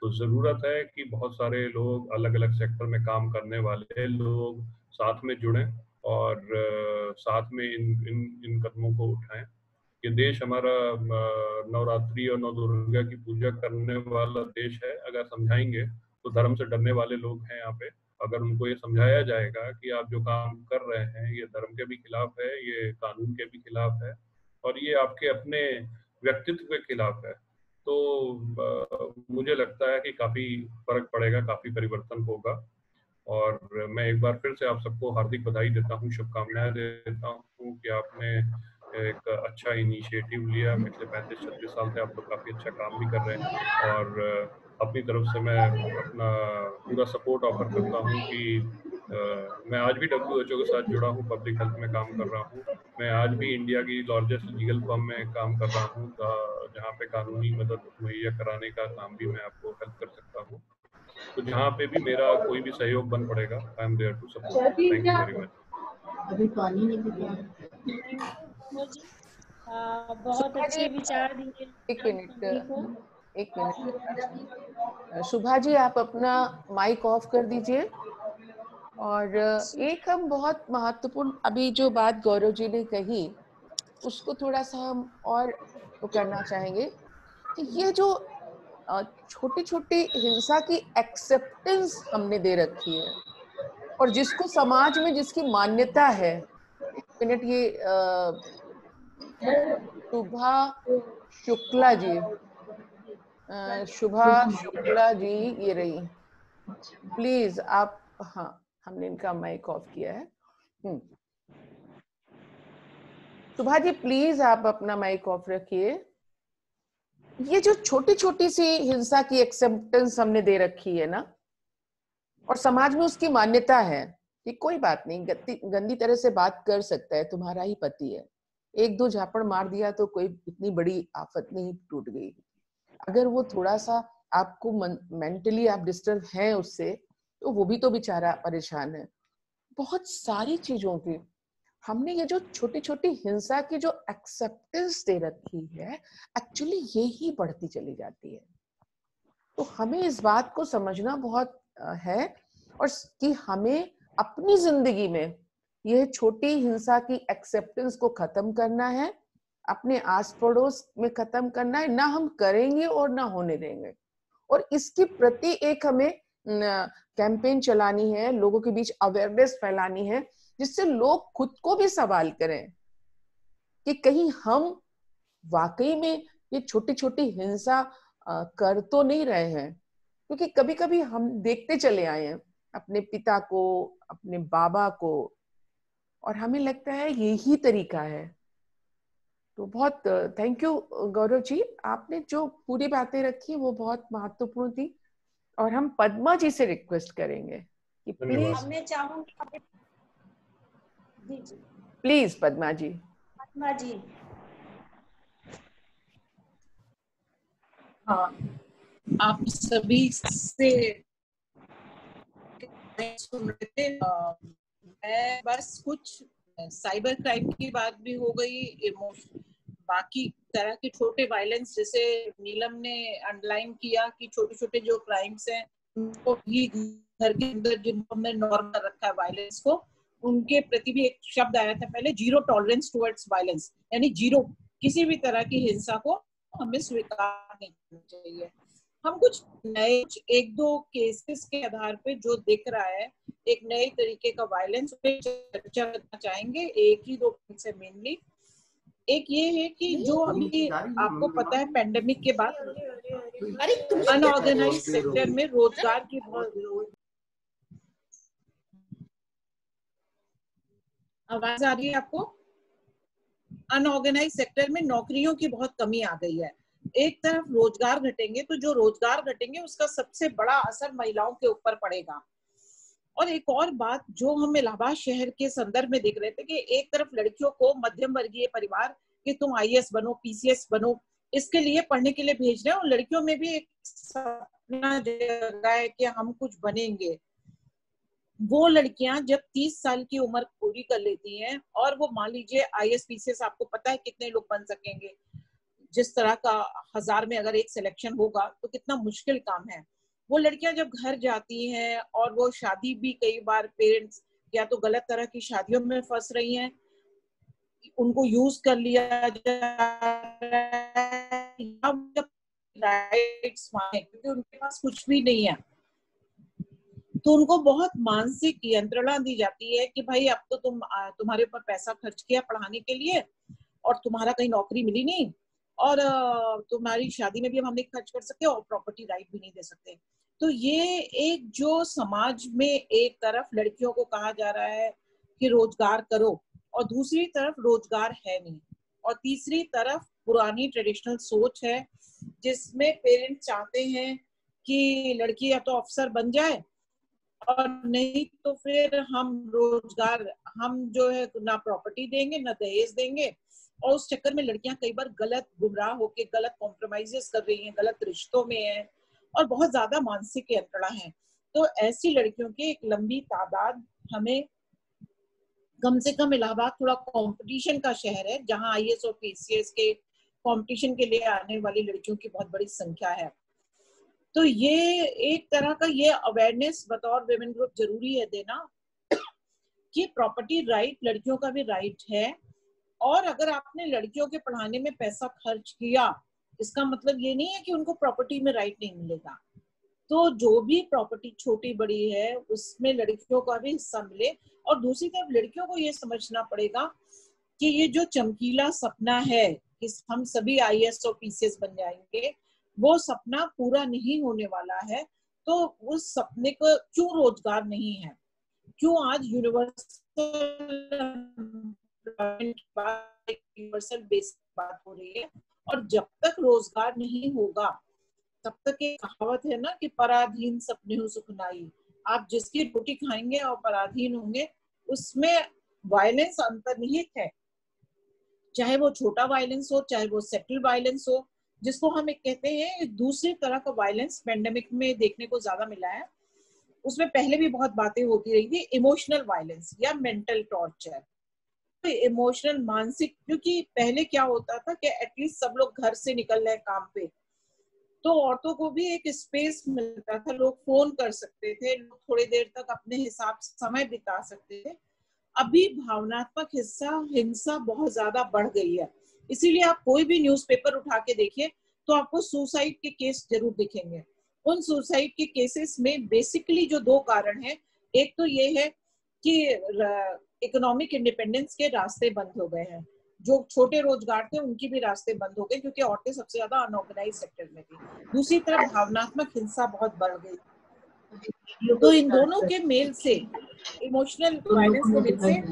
तो ज़रूरत है कि बहुत सारे लोग, अलग अलग सेक्टर में काम करने वाले लोग साथ में जुड़ें और साथ में इन कदमों को उठाएं। ये देश हमारा नवरात्रि और नौ दुर्गा की पूजा करने वाला देश है। अगर समझाएंगे तो धर्म से डरने वाले लोग हैं यहाँ पे, अगर उनको ये समझाया जाएगा कि आप जो काम कर रहे हैं ये धर्म के भी खिलाफ है, ये कानून के भी खिलाफ है और ये आपके अपने व्यक्तित्व के खिलाफ है, तो मुझे लगता है कि काफ़ी फर्क पड़ेगा, काफ़ी परिवर्तन होगा। और मैं एक बार फिर से आप सबको हार्दिक बधाई देता हूँ, शुभकामनाएं देता हूँ कि आपने एक अच्छा इनिशिएटिव लिया। पिछले 35-36 साल से आप लोग काफ़ी अच्छा काम भी कर रहे हैं और अपनी तरफ से मैं अपना पूरा सपोर्ट ऑफर करता हूँ कि मैं आज भी WHO के साथ जुड़ा हूँ, पब्लिक हेल्थ में काम कर रहा हूँ। मैं आज भी इंडिया की लार्जेस्ट लीगल फर्म में काम कर रहा हूँ, जहाँ पे कानूनी मदद मुहैया कराने का काम भी मैं आपको हेल्प कर सकता हूँ। तो जहाँ पे भी मेरा कोई भी सहयोग बन पड़ेगा, I am there to support. Thank you very much. अभी पानी नहीं पिया। बहुत अच्छे विचार दिए। एक मिनट शुभा जी, आप अपना माइक ऑफ कर दीजिए। और एक हम बहुत महत्वपूर्ण अभी जो बात गौरव जी ने कही उसको थोड़ा सा हम और करना चाहेंगे कि ये जो छोटी छोटी हिंसा की एक्सेप्टेंस हमने दे रखी है और जिसको समाज में जिसकी मान्यता है। एक मिनट, ये शुभा शुक्ला जी, शुभा शुक्ला जी ये रही, प्लीज आप। हाँ, हमने इनका माइक ऑफ किया है। शुभा जी प्लीज आप अपना माइक ऑफ रखिए। ये जो छोटी छोटी सी हिंसा की एक्सेप्टेंस हमने दे रखी है ना, और समाज में उसकी मान्यता है कि कोई बात नहीं, गंदी तरह से बात कर सकता है, तुम्हारा ही पति है, एक दो झापड़ मार दिया तो कोई इतनी बड़ी आफत नहीं टूट गई। अगर वो थोड़ा सा आपको मेंटली आप डिस्टर्ब हैं उससे, तो वो भी तो बेचारा परेशान है। बहुत सारी चीजों की हमने ये जो छोटी छोटी हिंसा की जो एक्सेप्टेंस दे रखी है, एक्चुअली ये ही बढ़ती चली जाती है। तो हमें इस बात को समझना बहुत है और कि हमें अपनी जिंदगी में यह छोटी हिंसा की एक्सेप्टेंस को खत्म करना है, अपने आस पड़ोस में खत्म करना है। ना हम करेंगे और ना होने देंगे। और इसके प्रति एक हमें कैंपेन चलानी है, लोगों के बीच अवेयरनेस फैलानी है, जिससे लोग खुद को भी सवाल करें कि कहीं हम वाकई में ये छोटी छोटी हिंसा कर तो नहीं रहे हैं। क्योंकि कभी कभी हम देखते चले आए हैं अपने पिता को, अपने बाबा को, और हमें लगता है यही तरीका है। तो बहुत थैंक यू गौरव जी, आपने जो पूरी बातें रखी वो बहुत महत्वपूर्ण थी। और हम पद्मा जी से रिक्वेस्ट करेंगे कि प्लीज, मैं चाहूंगी प्लीज पद्मा जी। पद्मा जी। हाँ, आप सभी से सुन रहे थे। मैं बस कुछ साइबर क्राइम की बात भी हो गई, बाकी तरह के छोटे वायलेंस, जैसे नीलम ने अंडरलाइन किया कि छोटे छोटे जो क्राइम्स हैं उनको भी घर के अंदर जिनको हमने नॉर्मल रखा है वायलेंस को, उनके प्रति भी एक शब्द आया था पहले, जीरो टॉलरेंस टुवर्ड्स वायलेंस, यानी जीरो, किसी भी तरह की हिंसा को हमें स्वीकार नहीं करना चाहिए। हम कुछ नए एक दो केसेस के आधार पे जो दिख रहा है एक नए तरीके का वायलेंस पे चर्चा करना चाहेंगे। एक ही दो पॉइंट से मेनली एक ये है कि जो अभी आपको पता है पैंडेमिक के बाद अनऑर्गेनाइज्ड सेक्टर में रोजगार की बहुत, आवाज आ रही है आपको? अनऑर्गेनाइज्ड सेक्टर में नौकरियों की बहुत कमी आ गई है। एक तरफ रोजगार घटेंगे तो जो रोजगार घटेंगे उसका सबसे बड़ा असर महिलाओं के ऊपर पड़ेगा। और एक और बात जो हम इलाहाबाद शहर के संदर्भ में देख रहे थे कि एक तरफ लड़कियों को मध्यम वर्गीय परिवार कि तुम IAS बनो, PCS बनो, इसके लिए पढ़ने के लिए भेज रहे हैं, और लड़कियों में भी एक सपना जगा है कि हम कुछ बनेंगे। वो लड़कियां जब 30 साल की उम्र पूरी कर लेती हैं और वो मान लीजिए IAS PCS, आपको पता है कितने लोग बन सकेंगे, जिस तरह का 1000 में अगर एक सिलेक्शन होगा तो कितना मुश्किल काम है। वो लड़कियां जब घर जाती हैं और वो शादी भी कई बार पेरेंट्स या तो गलत तरह की शादियों में फंस रही हैं, उनको यूज कर लिया जा रहा है, राइट्स मांगे क्योंकि उनके पास कुछ भी नहीं है, तो उनको बहुत मानसिक यंत्रणा दी जाती है कि भाई अब तो तुम्हारे ऊपर पैसा खर्च किया पढ़ाने के लिए और तुम्हारा कहीं नौकरी मिली नहीं, और तुम्हारी शादी में भी हम नहीं खर्च कर सकते और प्रॉपर्टी राइट भी नहीं दे सकते। तो ये एक जो समाज में एक तरफ लड़कियों को कहा जा रहा है कि रोजगार करो और दूसरी तरफ रोजगार है नहीं, और तीसरी तरफ पुरानी ट्रेडिशनल सोच है जिसमें पेरेंट्स चाहते हैं कि लड़की या तो अफसर बन जाए और नहीं तो फिर हम रोजगार, हम जो है ना प्रॉपर्टी देंगे ना दहेज देंगे, और उस चक्कर में लड़कियां कई बार गलत गुमराह होके गलत कॉम्प्रोमाइजेस कर रही हैं, गलत रिश्तों में हैं और बहुत ज्यादा मानसिक यंत्रणा है। तो ऐसी लड़कियों की एक लंबी तादाद, हमें कम से कम इलाहाबाद थोड़ा कंपटीशन का शहर है जहां IAS और PCS के कंपटीशन के लिए आने वाली लड़कियों की बहुत बड़ी संख्या है। तो ये एक तरह का ये अवेयरनेस बतौर विमेन ग्रुप जरूरी है देना कि प्रॉपर्टी राइट लड़कियों का भी राइट है, और अगर आपने लड़कियों के पढ़ाने में पैसा खर्च किया इसका मतलब ये नहीं है कि उनको प्रॉपर्टी में राइट नहीं मिलेगा। तो जो भी प्रॉपर्टी छोटी बड़ी है उसमें लड़कियों का भी हिस्सा मिले, और दूसरी तरफ लड़कियों को ये समझना पड़ेगा कि ये जो चमकीला सपना है कि हम सभी IAS और PCS बन जाएंगे, वो सपना पूरा नहीं होने वाला है। तो उस सपने को क्यों रोजगार नहीं है, क्यों आज यूनिवर्सल बेसिक बात हो रही है, और जब तक रोजगार नहीं होगा तब तक एक कहावत है ना कि पराधीन सपने हो सुखनाई, आप जिसकी रोटी खाएंगे और पराधीन होंगे उसमें वायलेंस अंतर्निहित है, चाहे वो छोटा वायलेंस हो चाहे वो सेटल वायलेंस हो, जिसको हम एक कहते हैं दूसरी तरह का वायलेंस पेंडेमिक में देखने को ज्यादा मिला है। उसमें पहले भी बहुत बातें होती रही थी, इमोशनल वायलेंस या मेंटल टॉर्चर, इमोशनल मानसिक, क्योंकि पहले क्या होता था कि एटलीस्ट सब लोग घर से निकल रहे काम पे तो औरतों को भी एक स्पेस मिलता था, लोग फोन कर सकते थे, लोग थोड़ी देर तक अपने हिसाब से समय बिता सकते थे। अभी भावनात्मक हिंसा बहुत ज्यादा बढ़ गई है, इसीलिए आप कोई भी न्यूज़पेपर उठा के देखिए तो आपको सुसाइड के केस जरूर दिखेंगे। उन सुसाइड के केसेस में बेसिकली जो 2 कारण हैं, एक तो ये है कि इकोनॉमिक इंडिपेंडेंस के रास्ते बंद हो गए हैं, जो छोटे रोजगार थे उनकी भी रास्ते बंद हो गए क्योंकि औरतें सबसे ज्यादा अनऑर्गेनाइज सेक्टर में थी। दूसरी तरफ भावनात्मक हिंसा बहुत बढ़ गई। तो इन दोनों के मेल से, इमोशनल वायलेंस के मेल से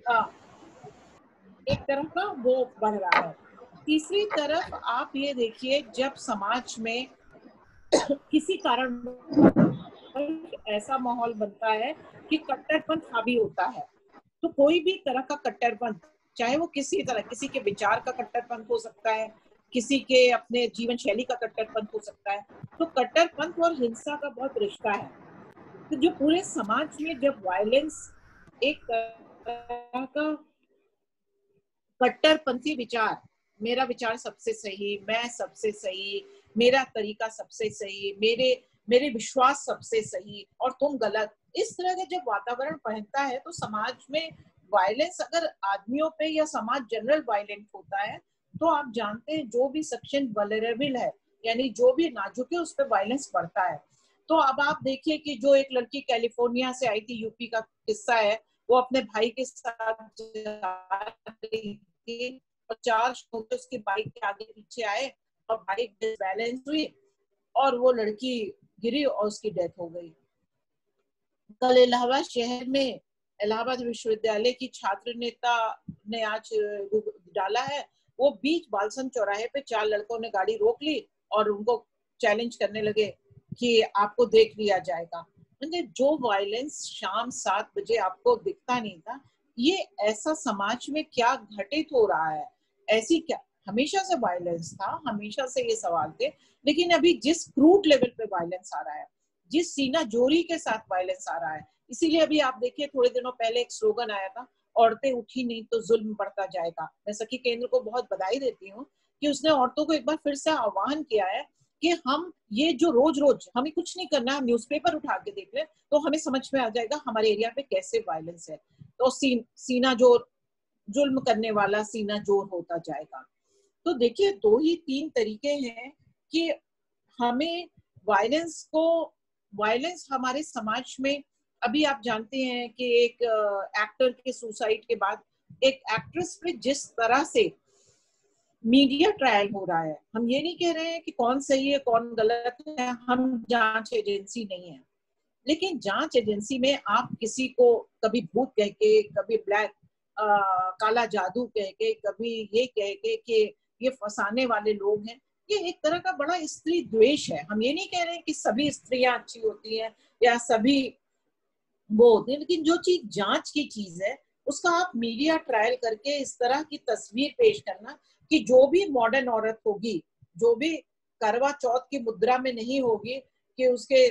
एक तरफ का वो बढ़ रहा है। तीसरी तरफ आप ये देखिए, जब समाज में किसी कारण ऐसा माहौल बनता है कि कट्टरपंथ हावी होता है, तो कोई भी तरह का कट्टरपंथ, चाहे वो किसी तरह, किसी के विचार का कट्टरपंथ हो सकता है, किसी के अपने जीवन शैली का कट्टरपंथ हो सकता है, तो कट्टरपंथ और हिंसा का बहुत रिश्ता है। तो जो पूरे समाज में जब वायलेंस, एक तरह का कट्टरपंथी विचार, मेरा विचार सबसे सही, मैं सबसे सही, मेरा तरीका सबसे सही, मेरे विश्वास सबसे सही और तुम गलत, इस तरह का जब वातावरण पहनता है तो समाज में वायलेंस, अगर आदमियों पे या समाज जनरल वायलेंट होता है तो आप जानते हैं जो भी सेक्शन वल्नरेबल है, यानी जो भी नाजुक है, उस पर वायलेंस बढ़ता है। तो अब आप देखिए कि जो एक लड़की कैलिफोर्निया से आई थी, यूपी का किस्सा है, वो अपने भाई के साथ जा रही थी और 4 छोटे उसकी बाइक के आगे पीछे आए और बाइक डिसबैलेंस हुई और वो लड़की गिरी और उसकी डेथ हो गई। कल इलाहाबाद शहर में इलाहाबाद विश्वविद्यालय की छात्र नेता ने आज डाला है, वो बीच बालसन चौराहे पे 4 लड़कों ने गाड़ी रोक ली और उनको चैलेंज करने लगे कि आपको देख लिया जाएगा। मतलब जो वायलेंस शाम 7 बजे आपको दिखता नहीं था, ये ऐसा समाज में क्या घटित हो रहा है, ऐसी क्या, हमेशा से वायलेंस था, हमेशा से ये सवाल थे, लेकिन अभी जिस क्रूड लेवल पे वायलेंस आ रहा है, जिस सीना जोरी के साथ वायलेंस आ रहा है, इसीलिए अभी आप देखिए थोड़े दिनों पहले एक स्लोगन आया था, औरतें उठी नहीं तो जुल्म बढ़ता जाएगा। मैं सखी केंद्र को बहुत बधाई देती हूँ कि उसने औरतों को एक बार फिर से आह्वान किया है कि हम ये जो रोज रोज हमें कुछ नहीं करना, हम न्यूज़पेपर उठा के देख रहे तो हमें समझ में आ जाएगा हमारे एरिया पे कैसे वायलेंस है। तो सीना जोर, जुल्म करने वाला सीना जोर होता जाएगा। तो देखिए 2 ही 3 तरीके हैं कि हमें वायलेंस हमारे समाज में, अभी आप जानते हैं कि एक एक्टर के सुसाइड के बाद एक एक्ट्रेस पे जिस तरह से मीडिया ट्रायल हो रहा है, हम ये नहीं कह रहे हैं कि कौन सही है कौन गलत है, हम जांच एजेंसी नहीं है, लेकिन जांच एजेंसी में आप किसी को कभी भूत कह के, कभी ब्लैक काला जादू कह के, कभी ये कह के कि ये फंसाने वाले लोग हैं, ये एक तरह का बड़ा स्त्री द्वेष है। हम ये नहीं कह रहे हैं कि सभी स्त्रियां अच्छी होती हैं या सभी वो होती है, लेकिन जो चीज जांच की चीज है उसका आप मीडिया ट्रायल करके इस तरह की तस्वीर पेश करना कि जो भी मॉडर्न औरत होगी, जो भी करवा चौथ की मुद्रा में नहीं होगी, कि उसके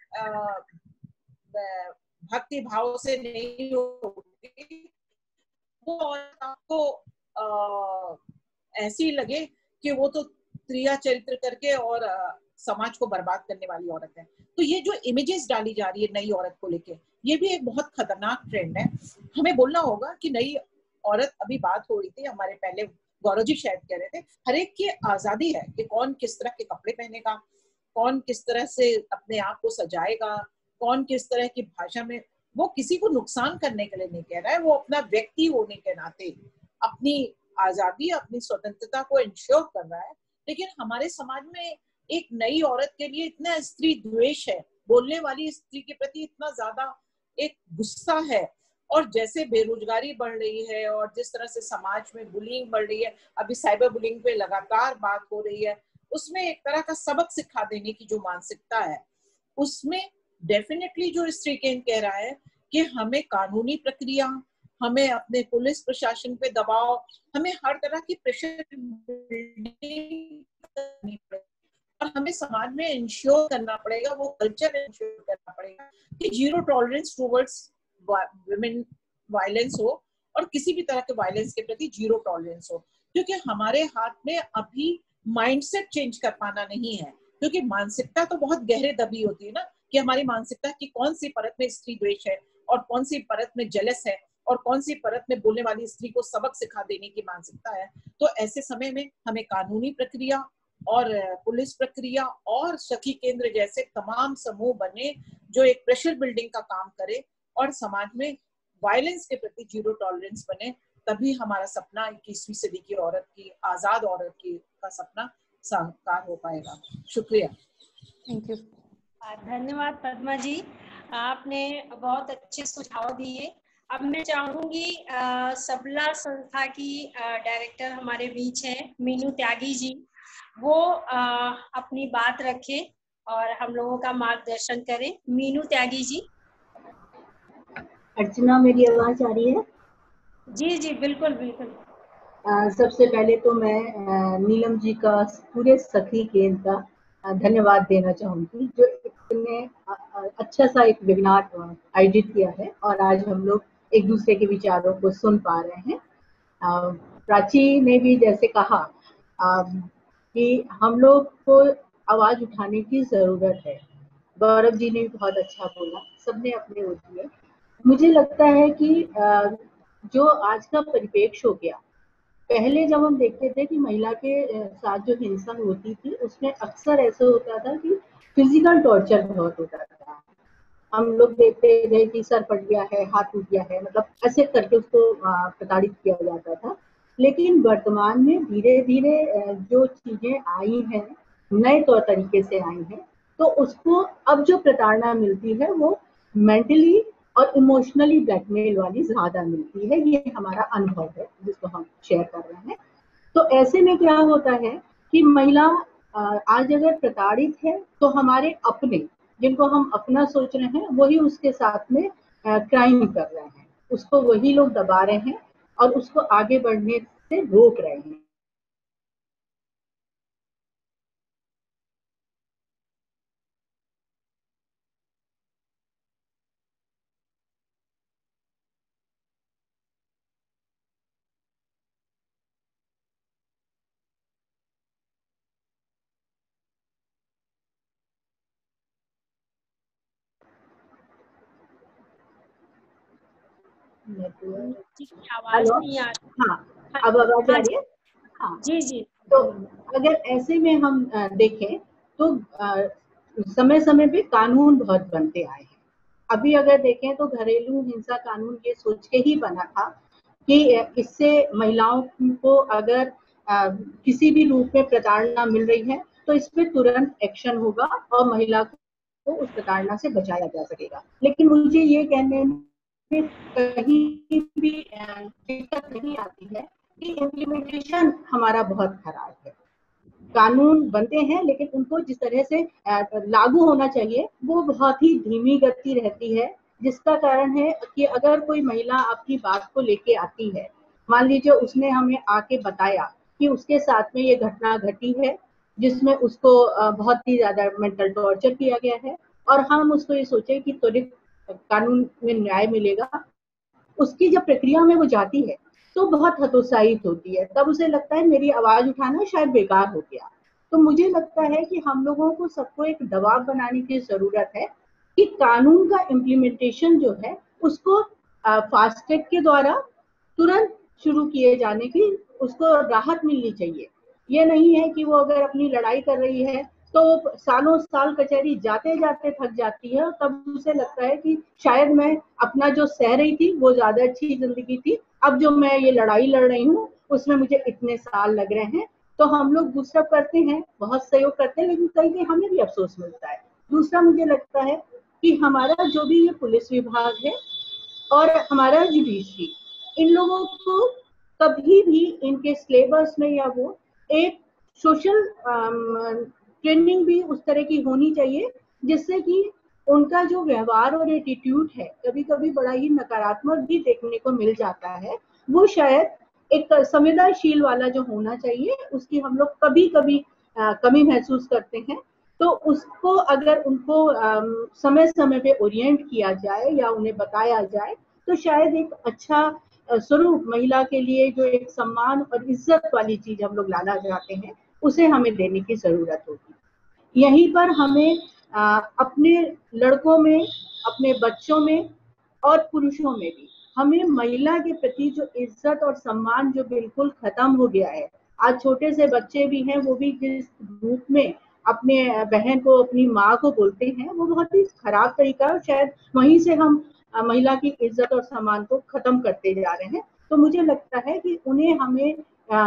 भक्ति भाव से नहीं होगी, वो औरत आपको ऐसी लगे कि वो तो क्रिया चरित्र करके और समाज को बर्बाद करने वाली औरत है। तो ये जो इमेजेस डाली जा रही है नई औरत को लेके, ये भी एक बहुत खतरनाक ट्रेंड है। हमें बोलना होगा कि नई औरत, अभी बात हो रही थी हमारे पहले गौरव जी शायद कह रहे थे, हर एक की आजादी है कि कौन किस तरह के कपड़े पहनेगा, कौन किस तरह से अपने आप को सजाएगा, कौन किस तरह की भाषा में, वो किसी को नुकसान करने के लिए नहीं कह रहा है, वो अपना व्यक्ति होने के नाते अपनी आजादी, अपनी स्वतंत्रता को इंश्योर कर रहा है। लेकिन हमारे समाज में एक नई औरत के लिए इतना स्त्री द्वेष है, बोलने वाली स्त्री के प्रति इतना ज्यादा एक गुस्सा है, और जैसे बेरोजगारी बढ़ रही है और जिस तरह से समाज में बुलिंग बढ़ रही है, अभी साइबर बुलिंग पे लगातार बात हो रही है, उसमें एक तरह का सबक सिखा देने की जो मानसिकता है, उसमें डेफिनेटली जो स्त्री केंद्र कह रहा है कि हमें कानूनी प्रक्रिया, हमें अपने पुलिस प्रशासन पे दबाव, हमें हर तरह की प्रेशर करनी पड़ेगी, और हमें समाज में इंश्योर करना पड़ेगा, वो कल्चर इंश्योर करना पड़ेगा कि zero tolerance towards women violence हो, और किसी भी तरह के वायलेंस के प्रति जीरो टॉलरेंस हो। क्योंकि हमारे हाथ में अभी माइंडसेट चेंज कर पाना नहीं है, क्योंकि मानसिकता तो बहुत गहरे दबी होती है ना, कि हमारी मानसिकता की कौन सी परत में स्त्री द्वेष है और कौन सी परत में जेलस है और कौन सी परत में बोलने वाली स्त्री को सबक सिखा देने की मानसिकता है। तो ऐसे समय में हमें कानूनी प्रक्रिया और पुलिस प्रक्रिया और सखी केंद्र जैसे तमाम समूह बने जो एक प्रेशर बिल्डिंग का काम करे और समाज में वायलेंस के प्रति जीरो टॉलरेंस बने, तभी हमारा सपना 21वीं सदी की औरत की, आजाद औरत की का सपना साकार हो पाएगा। शुक्रिया। Thank you. धन्यवाद पद्मा जी, आपने बहुत अच्छे सुझाव दिए। अब मैं चाहूंगी सबला संस्था की डायरेक्टर हमारे बीच है मीनू त्यागी जी, वो अपनी बात रखें और हम लोगों का मार्गदर्शन करें। मीनू त्यागी जी। अर्चना, मेरी आवाज आ रही है? जी जी बिल्कुल बिल्कुल। सबसे पहले तो मैं नीलम जी का पूरे सखी केंद्र का धन्यवाद देना चाहूंगी, जो इतने अच्छा सा एक वेबिनार आयोजित किया है और आज हम लोग एक दूसरे के विचारों को सुन पा रहे हैं। प्राची ने भी जैसे कहा कि हम लोग को आवाज उठाने की जरूरत है, गौरव जी ने भी बहुत अच्छा बोला, सबने अपने वो दिए। मुझे लगता है कि जो आज का परिप्रेक्ष्य हो गया, पहले जब हम देखते थे कि महिला के साथ जो हिंसा होती थी उसमें अक्सर ऐसा होता था कि फिजिकल टॉर्चर बहुत होता था। हम लोग देखते थे कि सर फट गया है, हाथ टूट गया है, मतलब ऐसे करके उसको प्रताड़ित किया जाता था। लेकिन वर्तमान में धीरे धीरे जो चीजें आई हैं, नए तौर तरीके से आई हैं, तो उसको अब जो प्रताड़ना मिलती है वो मेंटली और इमोशनली ब्लैकमेल वाली ज्यादा मिलती है। ये हमारा अनुभव है जिसको हम शेयर कर रहे हैं। तो ऐसे में क्या होता है कि महिला आज अगर प्रताड़ित है तो हमारे अपने, जिनको हम अपना सोच रहे हैं, वही उसके साथ में क्राइम कर रहे हैं, उसको वही लोग दबा रहे हैं और उसको आगे बढ़ने से रोक रहे हैं। आवाज नहीं आ रही। हाँ, अब आवाज आ रही है? हाँ जी जी। तो अगर ऐसे में हम देखें तो समय समय पे कानून बहुत बनते आए हैं। अभी अगर देखें तो घरेलू हिंसा कानून ये सोच के ही बना था कि इससे महिलाओं को अगर किसी भी रूप में प्रताड़ना मिल रही है तो इस पे तुरंत एक्शन होगा और महिला को उस प्रताड़ना से बचाया जा सकेगा। लेकिन मुझे ये कहने में कहीं भी दिक्कत नहीं आती है कि इम्प्लीमेंटेशन हमारा बहुत खराब है। कानून बनते हैं लेकिन उनको जिस तरह से लागू होना चाहिए वो बहुत ही धीमी गति रहती है, जिसका कारण है कि अगर कोई महिला अपनी बात को लेके आती है, मान लीजिए उसने हमें आके बताया कि उसके साथ में ये घटना घटी है जिसमें उसको बहुत ही ज्यादा मेंटल टॉर्चर किया गया है और हम उसको ये सोचे कि त्वरित कानून में न्याय मिलेगा, उसकी जब प्रक्रिया में वो जाती है तो बहुत हतोत्साहित होती है, तब उसे लगता है मेरी आवाज उठाना शायद बेकार हो गया। तो मुझे लगता है कि हम लोगों को सबको एक दबाव बनाने की जरूरत है कि कानून का इम्प्लीमेंटेशन जो है उसको फास्ट ट्रैक के द्वारा तुरंत शुरू किए जाने की उसको राहत मिलनी चाहिए। ये नहीं है कि वो अगर अपनी लड़ाई कर रही है तो सालों साल कचहरी जाते जाते थक जाती है, तब उसे लगता है कि शायद मैं अपना जो सह रही थी वो ज्यादा अच्छी जिंदगी थी, अब जो मैं ये लड़ाई लड़ रही हूँ उसमें मुझे इतने साल लग रहे हैं। तो हम लोग दूसरा करते हैं, बहुत सहयोग करते हैं, लेकिन कहीं कहीं हमें भी अफसोस मिलता है। दूसरा मुझे लगता है कि हमारा जो भी ये पुलिस विभाग है और हमारा जुडिशरी, इन लोगों को कभी भी इनके सिलेबस में या वो एक सोशल ट्रेनिंग भी उस तरह की होनी चाहिए जिससे कि उनका जो व्यवहार और एटीट्यूड है कभी कभी बड़ा ही नकारात्मक भी देखने को मिल जाता है, वो शायद एक संवेदनशील वाला जो होना चाहिए उसकी हम लोग कभी कभी कमी महसूस करते हैं। तो उसको अगर उनको समय समय पे ओरिएंट किया जाए या उन्हें बताया जाए तो शायद एक अच्छा स्वरूप महिला के लिए जो एक सम्मान और इज्जत वाली चीज हम लोग लाना चाहते हैं उसे हमें देने की जरूरत होगी। यहीं पर हमें अपने लड़कों में, अपने बच्चों में और पुरुषों में भी हमें महिला के प्रति जो इज्जत और सम्मान जो बिल्कुल खत्म हो गया है, आज छोटे से बच्चे भी हैं वो भी जिस रूप में अपने बहन को, अपनी माँ को बोलते हैं वो बहुत ही खराब तरीका है। शायद वहीं से हम महिला की इज्जत और सम्मान को खत्म करते जा रहे हैं। तो मुझे लगता है कि उन्हें हमें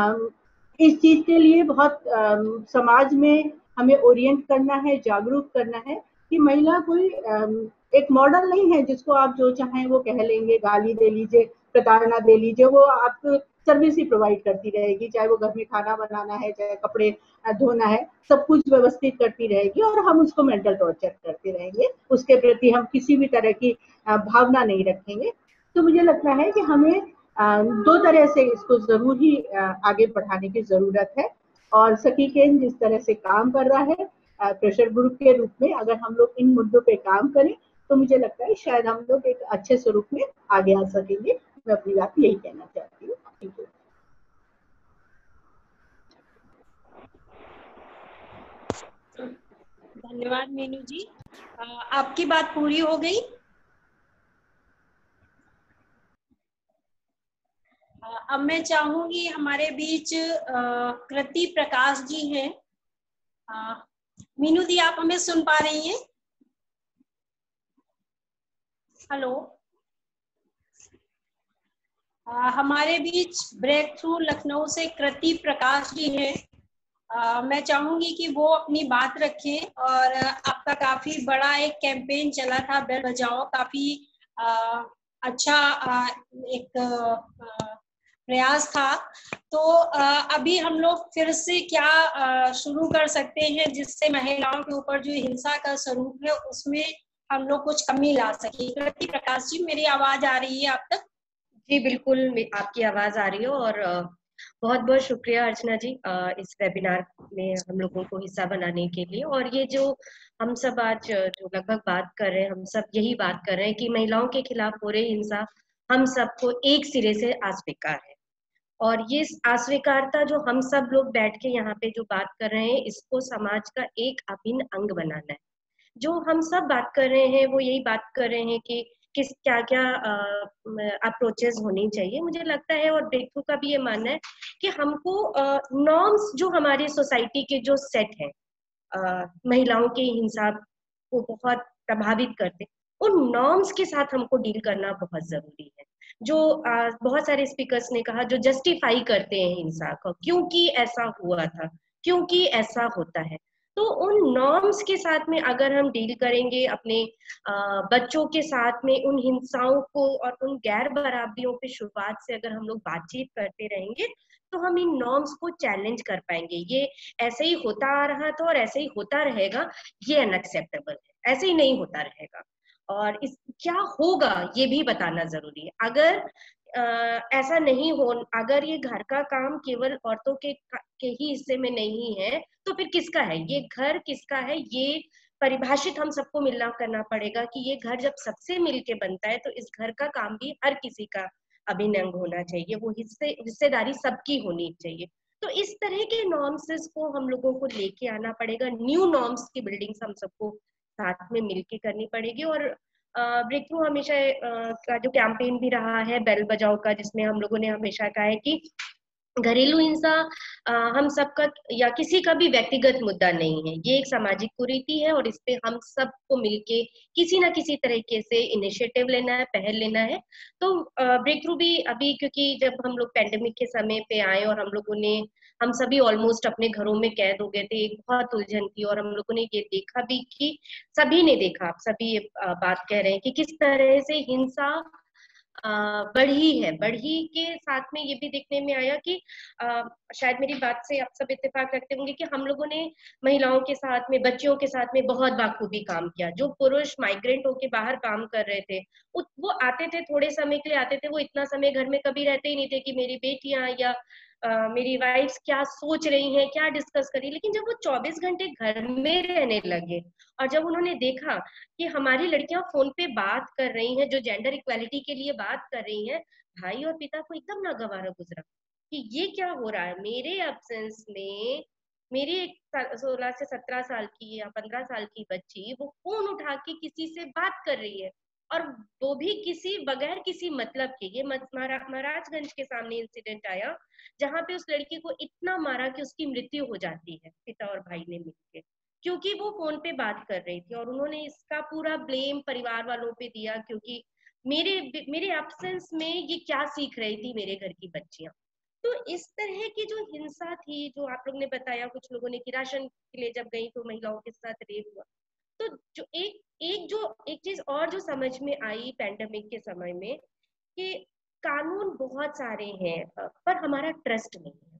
इस चीज के लिए बहुत समाज में हमें ओरिएंट करना है, जागरूक करना है कि महिला कोई एक मॉडल नहीं है जिसको आप जो चाहें वो कह लेंगे, गाली दे लीजिए, प्रताड़ना दे लीजिए, वो आपको सर्विस ही प्रोवाइड करती रहेगी, चाहे वो घर में खाना बनाना है, चाहे कपड़े धोना है, सब कुछ व्यवस्थित करती रहेगी और हम उसको मेंटल टॉर्चर करते रहेंगे, उसके प्रति हम किसी भी तरह की भावना नहीं रखेंगे। तो मुझे लगता है कि हमें दो तरह से इसको जरूर ही आगे बढ़ाने की जरूरत है। और सखी केंद्र जिस तरह से काम कर रहा है प्रेशर ग्रुप के रूप में, अगर हम लोग इन मुद्दों पे काम करें तो मुझे लगता है शायद हम लोग एक अच्छे स्वरूप में आगे आ सकेंगे। मैं अपनी बात यही कहना चाहती हूँ। धन्यवाद मीनू जी, आपकी बात पूरी हो गई। अब मैं चाहूंगी हमारे बीच कृति प्रकाश जी हैं। मीनू दी, आप हमें सुन पा रही हैं? हेलो। हमारे बीच ब्रेक थ्रू लखनऊ से कृति प्रकाश जी हैं। मैं चाहूंगी कि वो अपनी बात रखें। और आपका काफी बड़ा एक कैंपेन चला था बेल बजाओ, काफी अच्छा एक प्रयास था। तो अभी हम लोग फिर से क्या शुरू कर सकते हैं जिससे महिलाओं के ऊपर जो हिंसा का स्वरूप है उसमें हम लोग कुछ कमी ला सके। कृति प्रकाश जी, मेरी आवाज आ रही है आप तक? जी बिल्कुल, आपकी आवाज आ रही है। और बहुत बहुत शुक्रिया अर्चना जी इस वेबिनार में हम लोगों को हिस्सा बनाने के लिए। और ये जो हम सब आज जो लगभग बात कर रहे हैं, हम सब यही बात कर रहे हैं कि महिलाओं के खिलाफ हो रही हिंसा हम सबको एक सिरे से अस्वीकार है। और ये अस्वीकारता जो हम सब लोग बैठ के यहाँ पे जो बात कर रहे हैं, इसको समाज का एक अभिन्न अंग बनाना है। जो हम सब बात कर रहे हैं वो यही बात कर रहे हैं कि किस क्या क्या अप्रोचेस होनी चाहिए, मुझे लगता है। और ब्रेक थ्रू का भी ये मानना है कि हमको नॉर्म्स जो हमारी सोसाइटी के जो सेट है महिलाओं के हिंसा को बहुत प्रभावित करते, उन नॉर्म्स के साथ हमको डील करना बहुत जरूरी है। जो बहुत सारे स्पीकर्स ने कहा, जो जस्टिफाई करते हैं हिंसा को, क्योंकि ऐसा हुआ था, क्योंकि ऐसा होता है, तो उन नॉर्म्स के साथ में अगर हम डील करेंगे, अपने बच्चों के साथ में उन हिंसाओं को और उन गैर बराबरियों पे शुरुआत से अगर हम लोग बातचीत करते रहेंगे, तो हम इन नॉर्म्स को चैलेंज कर पाएंगे। ये ऐसे ही होता आ रहा था और ऐसे ही होता रहेगा, ये अनएक्सेप्टेबल है, ऐसे ही नहीं होता रहेगा। और इस क्या होगा ये भी बताना जरूरी है। अगर ऐसा नहीं हो, अगर ये घर का काम केवल औरतों के ही हिस्से में नहीं है, तो फिर किसका है ये घर, किसका है ये परिभाषित हम सबको मिलना करना पड़ेगा कि ये घर जब सबसे मिलके बनता है, तो इस घर का काम भी हर किसी का अभिन्न अंग होना चाहिए, वो हिस्सेदारी सबकी होनी चाहिए। तो इस तरह के नॉर्म्स को हम लोगों को लेके आना पड़ेगा, न्यू नॉर्म्स की बिल्डिंग्स हम सबको साथ में मिलके करनी पड़ेगी। और ब्रेक थ्रू हमेशा का जो कैंपेन भी रहा है बेल बजाओ का, जिसमें हम लोगों ने हमेशा कहा है कि घरेलू हिंसा हम सबका या किसी का भी व्यक्तिगत मुद्दा नहीं है, ये एक सामाजिक कुरीति है और इस पे हम सबको मिलके किसी ना किसी तरीके से इनिशिएटिव लेना है, पहल लेना है। तो ब्रेक थ्रू भी अभी, क्योंकि जब हम लोग पैंडेमिक के समय पे आए और हम सभी ऑलमोस्ट अपने घरों में कैद हो गए थे, एक बहुत उलझन थी, और हम लोगों ने ये देखा भी कि सभी ने देखा, आप सभी ये बात कह रहे हैं कि किस तरह से हिंसा बढ़ी है। बढ़ी के साथ में ये भी देखने में आया कि शायद मेरी बात से आप सब इत्तेफाक रखते होंगे कि हम लोगों ने महिलाओं के साथ में, बच्चियों के साथ में बहुत बाखूबी काम किया। जो पुरुष माइग्रेंट होके बाहर काम कर रहे थे, वो आते थे, थोड़े समय के लिए आते थे, वो इतना समय घर में कभी रहते ही नहीं थे कि मेरी बेटियां या मेरी वाइफ्स क्या सोच रही हैं, क्या डिस्कस करी। लेकिन जब वो 24 घंटे घर में रहने लगे और जब उन्होंने देखा कि हमारी लड़कियां फोन पे बात कर रही हैं, जो जेंडर इक्वालिटी के लिए बात कर रही हैं, भाई और पिता को एकदम नागवारा गुजरा कि ये क्या हो रहा है। मेरे एब्सेंस में मेरी 16 से 17 साल की या 15 साल की बच्ची वो फोन उठा के किसी से बात कर रही है, और वो भी किसी बगैर किसी मतलब के। ये महाराजगंज के सामने इंसिडेंट आया जहां पे उस लड़की को इतना मारा कि उसकी मृत्यु हो जाती है, पिता और भाई ने मिलकर, क्योंकि वो फोन पे बात कर रही थी। और उन्होंने इसका पूरा ब्लेम परिवार वालों पे दिया, क्योंकि मेरे एब्सेंस में ये क्या सीख रही थी मेरे घर की बच्चियां। तो इस तरह की जो हिंसा थी, जो आप लोग ने बताया, कुछ लोगों ने कि राशन के लिए जब गई तो महिलाओं के साथ रेप हुआ। तो जो एक चीज और जो समझ में आई पैंडेमिक के समय में, कि कानून बहुत सारे हैं पर हमारा ट्रस्ट नहीं है।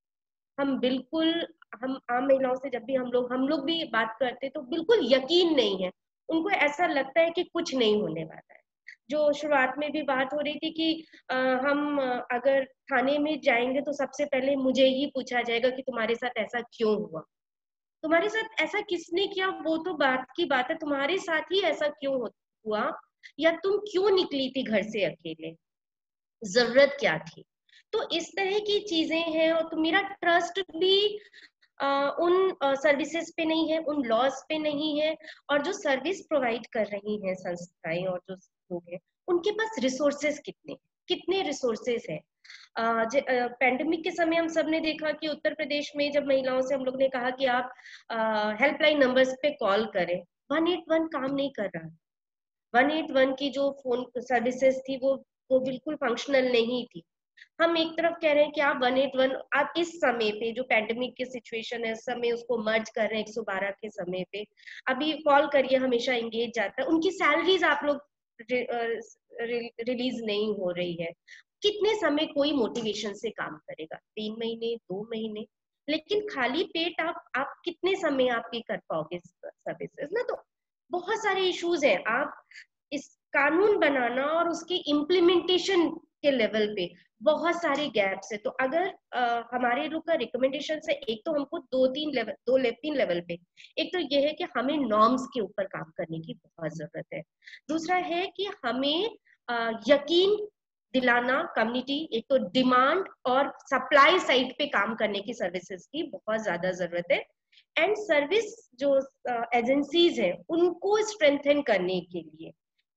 हम आम महिलाओं से जब भी हम लोग भी बात करते तो बिल्कुल यकीन नहीं है, उनको ऐसा लगता है कि कुछ नहीं होने वाला है। जो शुरुआत में भी बात हो रही थी कि हम अगर थाने में जाएंगे तो सबसे पहले मुझे ही पूछा जाएगा कि तुम्हारे साथ ऐसा क्यों हुआ, तुम्हारे साथ ऐसा किसने किया, वो तो बात की बात है, तुम्हारे साथ ही ऐसा क्यों हुआ, या तुम क्यों निकली थी घर से अकेले, जरूरत क्या थी। तो इस तरह की चीजें हैं। और तो मेरा ट्रस्ट भी उन सर्विसेज पे नहीं है, उन लॉज पे नहीं है, और जो सर्विस प्रोवाइड कर रही हैं संस्थाएं और जो लोग हैं, उनके पास रिसोर्सेज कितने रिसोर्सेज हैं। पैंडेमिक के समय हम सब ने देखा कि उत्तर प्रदेश में जब महिलाओं से हम लोग ने कहा कि आप हेल्पलाइन नंबर्स पे कॉल करें, 181 काम नहीं कर रहा। 181 की जो फोन सर्विसेज थी वो बिल्कुल फंक्शनल नहीं थी। हम एक तरफ कह रहे हैं कि आप 181, आप इस समय पे जो पैंडेमिक की सिचुएशन है, इस समय उसको मर्ज कर रहे हैं 112 के समय पे, अभी कॉल करिए हमेशा एंगेज जाता है। उनकी सैलरीज आप लोग रिलीज नहीं हो रही है। कितने समय कोई मोटिवेशन से काम करेगा, 3 महीने 2 महीने, लेकिन खाली पेट आप कितने समय आप ये कर पाओगे सर्विसेज ना। तो बहुत सारे इश्यूज हैं। आप इस कानून बनाना और उसके इम्प्लीमेंटेशन के लेवल पे बहुत सारे गैप्स है। तो अगर हमारे लोग का रिकमेंडेशन है, एक तो हमको 2-3 लेवल पे, एक तो ये है कि हमें नॉर्म्स के ऊपर काम करने की बहुत जरूरत है। दूसरा है कि हमें यकीन दिलाना कम्युनिटी, एक तो डिमांड और सप्लाई साइड पे काम करने की सर्विसेज की बहुत ज्यादा जरूरत है। एंड सर्विस जो एजेंसीज हैं उनको स्ट्रेंथन करने के लिए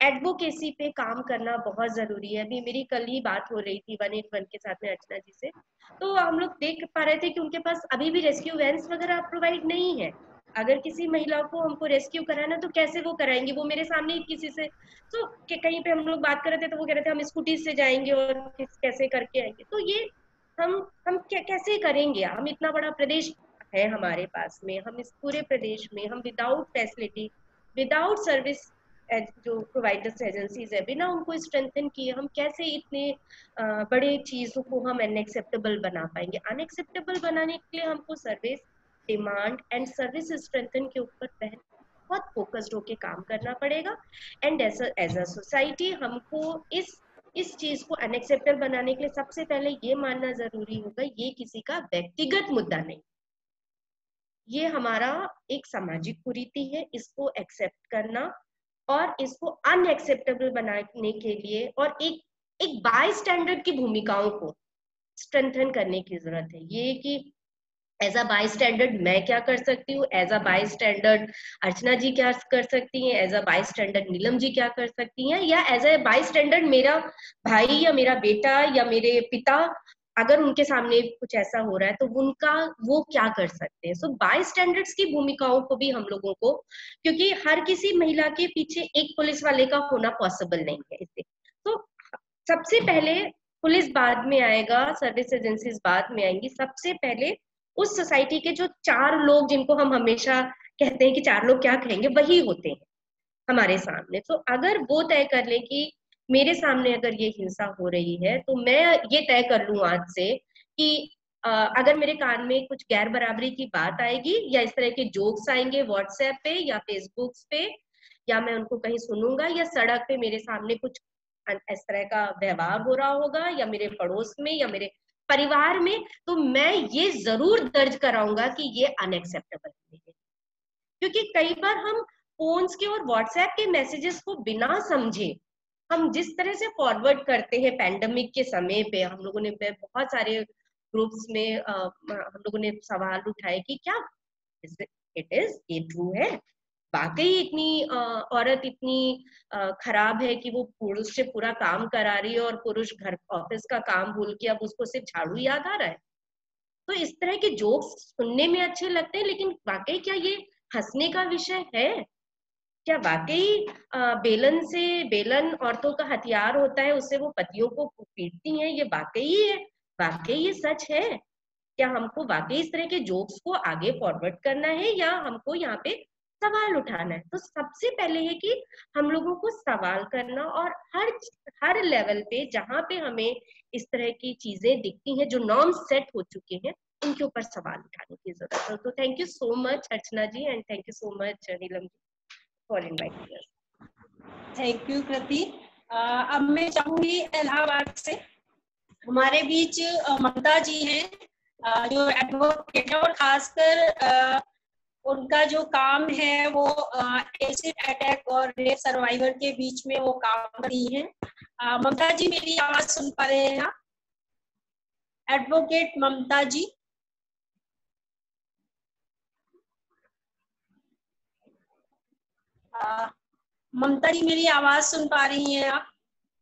एडवोकेसी पे काम करना बहुत जरूरी है। अभी मेरी कल ही बात हो रही थी 181 के साथ में अर्चना जी से, तो हम लोग देख पा रहे थे कि उनके पास अभी भी रेस्क्यू वैन्स वगैरह प्रोवाइड नहीं है। अगर किसी महिला को हमको रेस्क्यू कराना तो कैसे वो कराएंगे? वो मेरे सामने ही किसी से तो कहीं पे हम लोग बात कर रहे थे तो वो कह रहे थे हम स्कूटी से जाएंगे और कैसे करके आएंगे। तो ये हम कैसे करेंगे? हम इतना बड़ा प्रदेश है हमारे पास में, हम इस पूरे प्रदेश में हम विदाउट फैसिलिटी, विदाउट सर्विस जो प्रोवाइडर्स एजेंसीज है, बिना उनको स्ट्रेंथन किए हम कैसे इतने बड़े चीजों को हम अनएक्सेप्टेबल बना पाएंगे? अनएक्सेप्टेबल बनाने के लिए हमको service demand and service strengthen के ऊपर पहले बहुत फोकस्ड होके काम करना पड़ेगा। एंड एज अ सोसाइटी हमको इस चीज को अनएक्सेप्टेबल बनाने के लिए सबसे पहले ये मानना जरूरी होगा ये किसी का व्यक्तिगत मुद्दा नहीं, ये हमारा एक सामाजिक कुरीति है। इसको एक्सेप्ट करना और इसको अनएक्सेप्टेबल बनाने के लिए और एक बाय स्टैंडर्ड की भूमिकाओं को स्ट्रेंथन करने की जरूरत है। ये कि एज अ बाय स्टैंडर्ड मैं क्या कर सकती हूँ, as a bystander Archana ji क्या कर सकती हैं, as a bystander Neelam ji क्या कर सकती हैं, या एज अ बाय स्टैंडर्ड मेरा भाई या मेरा बेटा या मेरे पिता अगर उनके सामने कुछ ऐसा हो रहा है तो उनका वो क्या कर सकते हैं। सो बाय स्टैंडर्ड्स की भूमिकाओं को भी हम लोगों को, क्योंकि हर किसी महिला के पीछे एक पुलिस वाले का होना पॉसिबल नहीं है इससे, तो सबसे पहले पुलिस बाद में आएगा, सर्विस एजेंसीज बाद में आएंगी। सबसे पहले उस सोसाइटी के जो 4 लोग जिनको हम हमेशा कहते हैं कि 4 लोग क्या कहेंगे, वही होते हैं हमारे सामने। तो अगर वो तय कर ले कि मेरे सामने अगर ये हिंसा हो रही है तो मैं ये तय कर लूं आज से कि अगर मेरे कान में कुछ गैर बराबरी की बात आएगी या इस तरह के जोक्स आएंगे व्हाट्सएप पे या फेसबुक पे, या मैं उनको कहीं सुनूंगा या सड़क पे मेरे सामने कुछ इस तरह का व्यवहार हो रहा होगा या मेरे पड़ोस में या मेरे परिवार में, तो मैं ये जरूर दर्ज कराऊंगा कि ये अनएक्सेप्टेबल है। क्योंकि कई बार हम फोन्स के और व्हाट्सएप के मैसेजेस को बिना समझे हम जिस तरह से फॉरवर्ड करते हैं, पैंडेमिक के समय पे हम लोगों ने बहुत सारे ग्रुप्स में हम लोगों ने सवाल उठाए कि क्या ये ट्रू है, वाकई इतनी औरत इतनी खराब है कि वो पुरुष से पूरा काम करा रही है और पुरुष घर ऑफिस का काम भूल के अब उसको सिर्फ झाड़ू याद आ रहा है। तो इस तरह के जोक्स सुनने में अच्छे लगते हैं, लेकिन वाकई क्या ये हंसने का विषय है? क्या वाकई बेलन औरतों का हथियार होता है, उससे वो पतियों को पीटती हैं, ये वाकई है? वाकई ये सच है? क्या हमको वाकई इस तरह के जोक्स को आगे फॉरवर्ड करना है या हमको यहाँ पे सवाल उठाना है? तो सबसे पहले है कि हम लोगों को सवाल करना और हर लेवल पे जहाँ पे हमें इस तरह की चीजें दिखती हैं जो नॉर्म सेट हो चुके हैं उनके ऊपर सवाल उठाने की जरूरत है। तो thank you so much Archana ji and thank you so much Neelam ji for inviting us. Thank you Kriti. अब मैं चाहूंगी इलाहाबाद से हमारे बीच ममता जी हैं जो एडवोकेट है और खासकर उनका जो काम है वो एसिड अटैक और रेप सर्वाइवर के बीच में वो काम कर रही है। ममता जी मेरी आवाज सुन पा रहे हैं आप? एडवोकेट ममता जी। ममता जी मेरी आवाज सुन पा रही हैं आप?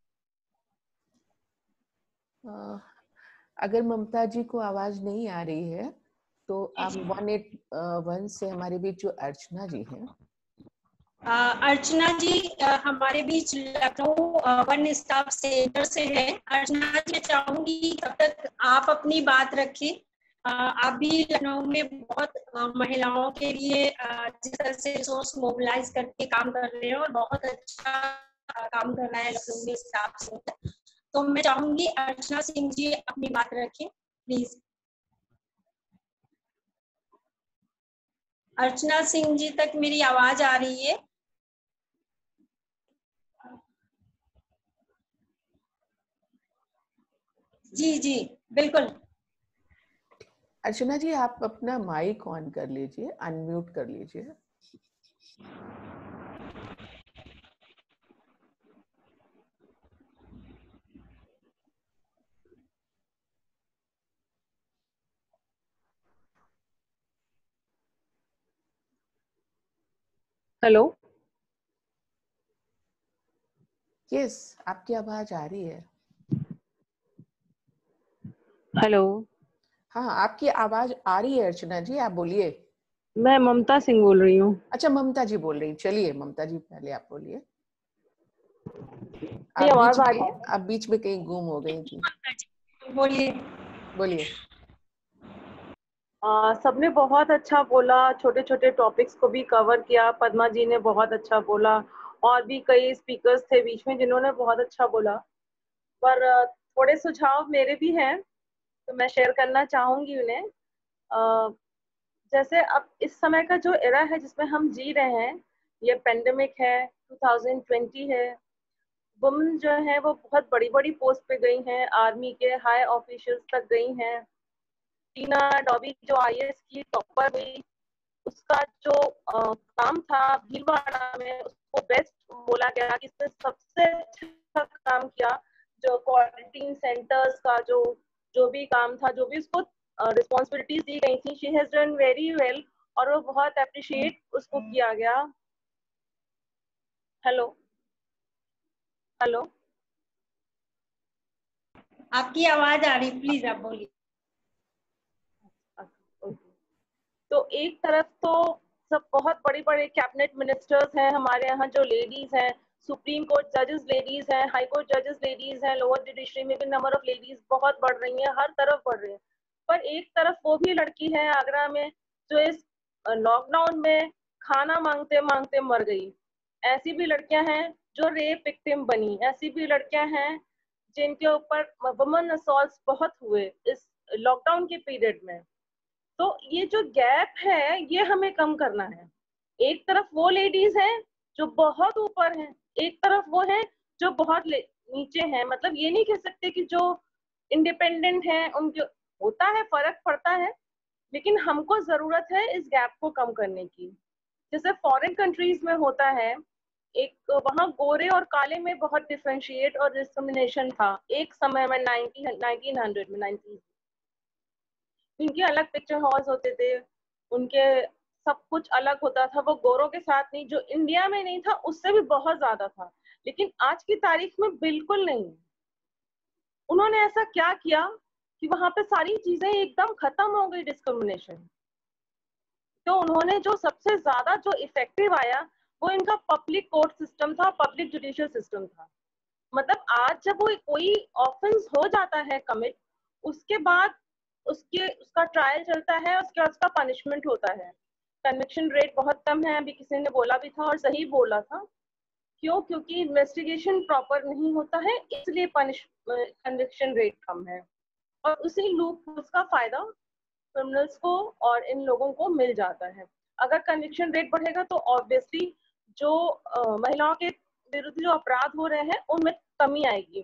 अगर ममता जी को आवाज नहीं आ रही है तो आप 181 से हमारे बीच जो अर्चना जी हैं। अर्चना जी हमारे बीच लखनऊ वन स्टाफ सेंटर से है। अर्चना जी चाहूंगी तब तक आप अपनी बात रखें। आप भी लखनऊ में बहुत महिलाओं के लिए जिस तरह से रिसोर्स मोबिलाइज करके काम कर रहे हैं और बहुत अच्छा काम कर रहा है लखनऊ में स्टाफ सेंटर। तो मैं चाहूंगी अर्चना सिंह जी अपनी बात रखें प्लीज। अर्चना सिंह जी तक मेरी आवाज आ रही है? जी जी बिल्कुल। अर्चना जी आप अपना माइक ऑन कर लीजिए, अनम्यूट कर लीजिए। हेलो यस, आपकी आवाज आ रही है। हेलो। हाँ, आपकी आवाज आ रही है अर्चना जी, आप बोलिए। मैं ममता सिंह बोल रही हूँ। अच्छा, ममता जी बोल रही, चलिए ममता जी पहले आप बोलिए। आवाज आ रही है? आप बीच में कहीं गुम हो गई थी। बोलिए बोलिए। सबने बहुत अच्छा बोला, छोटे छोटे टॉपिक्स को भी कवर किया। पद्मा जी ने बहुत अच्छा बोला और भी कई स्पीकर्स थे बीच में जिन्होंने बहुत अच्छा बोला, पर थोड़े सुझाव मेरे भी हैं तो मैं शेयर करना चाहूंगी उन्हें। जैसे अब इस समय का जो एरा है जिसमें हम जी रहे हैं, ये पेंडेमिक है, 2020 है। वुमेन जो है वो बहुत बड़ी बड़ी पोस्ट पे गई हैं, आर्मी के हाई ऑफिशियल्स तक गई हैं। टीना डॉबी जो आईएएस की टॉपर हुई, उसका जो काम था भीलवाड़ा में, उसको बेस्ट बोला गया कि इसने सबसे अच्छा काम किया। जो क्वारंटीन सेंटर्स का जो भी काम था, जो भी उसको रिस्पॉन्सिबिलिटीज दी गई थी, she has done very well और वो बहुत अप्रिशिएट उसको किया गया। हेलो हेलो, आपकी आवाज आ रही, प्लीज आप बोलिए। तो एक तरफ तो सब बहुत बड़ी बड़े कैबिनेट मिनिस्टर्स हैं हमारे यहाँ, जो लेडीज हैं, सुप्रीम कोर्ट जजेस लेडीज हैं, हाई कोर्ट जजेस लेडीज हैं, लोअर जुडिशरी में भी नंबर ऑफ लेडीज बहुत बढ़ रही हैं, हर तरफ बढ़ रही हैं। पर एक तरफ वो भी लड़की है आगरा में जो इस लॉकडाउन में खाना मांगते मांगते मर गई। ऐसी भी लड़कियां हैं जो रेप विक्टिम बनी, ऐसी भी लड़कियां हैं जिनके ऊपर वुमेन असॉल्ट बहुत हुए इस लॉकडाउन के पीरियड में। तो ये जो गैप है ये हमें कम करना है। एक तरफ वो लेडीज हैं जो बहुत ऊपर हैं, एक तरफ वो हैं जो बहुत नीचे हैं। मतलब ये नहीं कह सकते कि जो इंडिपेंडेंट हैं उनके होता है, फर्क पड़ता है, लेकिन हमको जरूरत है इस गैप को कम करने की। जैसे फॉरेन कंट्रीज में होता है, एक वहाँ गोरे और काले में बहुत डिफरेंशिएट और डिस्क्रिमिनेशन था एक समय में, 1900 में, 90s। उनके अलग पिक्चर हॉल्स होते थे, उनके सब कुछ अलग होता था। वो गोरों के साथ नहीं, जो इंडिया में नहीं था उससे भी बहुत ज्यादा था, लेकिन आज की तारीख में बिल्कुल नहीं। उन्होंने ऐसा क्या किया कि वहां पे सारी चीजें एकदम खत्म हो गई, डिस्क्रिमिनेशन। तो उन्होंने जो सबसे ज्यादा जो इफेक्टिव आया वो इनका पब्लिक कोर्ट सिस्टम था, पब्लिक जुडिशियल सिस्टम था। मतलब आज जब वो कोई ऑफेंस हो जाता है कमिट, उसके बाद उसका ट्रायल चलता है, उसके बाद उसका पनिशमेंट होता है। कन्विक्शन रेट बहुत कम है, अभी किसी ने बोला भी था और सही बोला था। क्यों? क्योंकि इन्वेस्टिगेशन प्रॉपर नहीं होता है, इसलिए कन्विक्शन रेट कम है। और उसी लूप उसका फायदा क्रिमिनल्स को और इन लोगों को मिल जाता है। अगर कन्विक्शन रेट बढ़ेगा तो ऑब्वियसली जो महिलाओं के विरुद्ध जो अपराध हो रहे हैं उनमें कमी आएगी।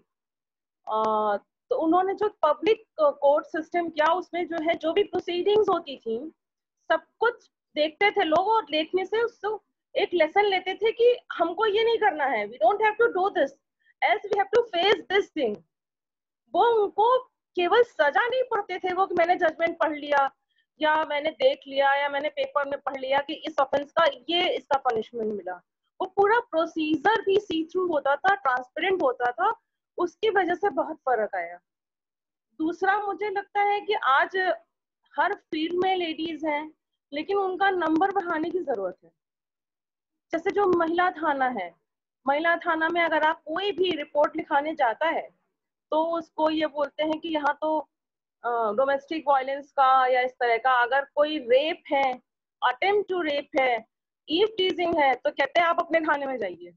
तो उन्होंने जो पब्लिक कोर्ट सिस्टम किया, उसमें जो है जो भी प्रोसीडिंग्स होती थी सब कुछ देखते थे लोग, और देखने से उसको एक लेसन लेते थे कि हमको ये नहीं करना है, we don't have to do this, else we have to face this thing. वो उनको केवल सजा नहीं पढ़ते थे वो कि मैंने जजमेंट पढ़ लिया या मैंने देख लिया या मैंने पेपर में पढ़ लिया कि इस ऑफेंस का ये इसका पनिशमेंट मिला। वो पूरा प्रोसीजर भी सी थ्रू होता था, ट्रांसपेरेंट होता था, उसकी वजह से बहुत फर्क आया। दूसरा, मुझे लगता है कि आज हर फील्ड में लेडीज हैं, लेकिन उनका नंबर बढ़ाने की जरूरत है। जैसे जो महिला थाना है, महिला थाना में अगर आप कोई भी रिपोर्ट लिखाने जाता है तो उसको ये बोलते हैं कि यहाँ तो डोमेस्टिक वायलेंस का या इस तरह का, अगर कोई रेप है, अटेम्प्ट टू रेप है, ईव टीजिंग है, तो कहते हैं आप अपने थाने में जाइए,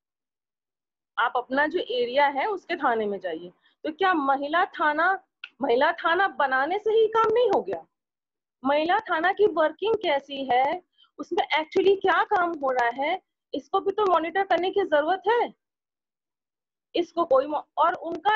आप अपना जो एरिया है उसके थाने में जाइए। तो क्या महिला थाना बनाने से ही काम नहीं हो गया? महिला थाना की वर्किंग कैसी है, उसमें एक्चुअली क्या काम हो रहा है, इसको भी तो मॉनिटर करने की जरूरत है। इसको कोई और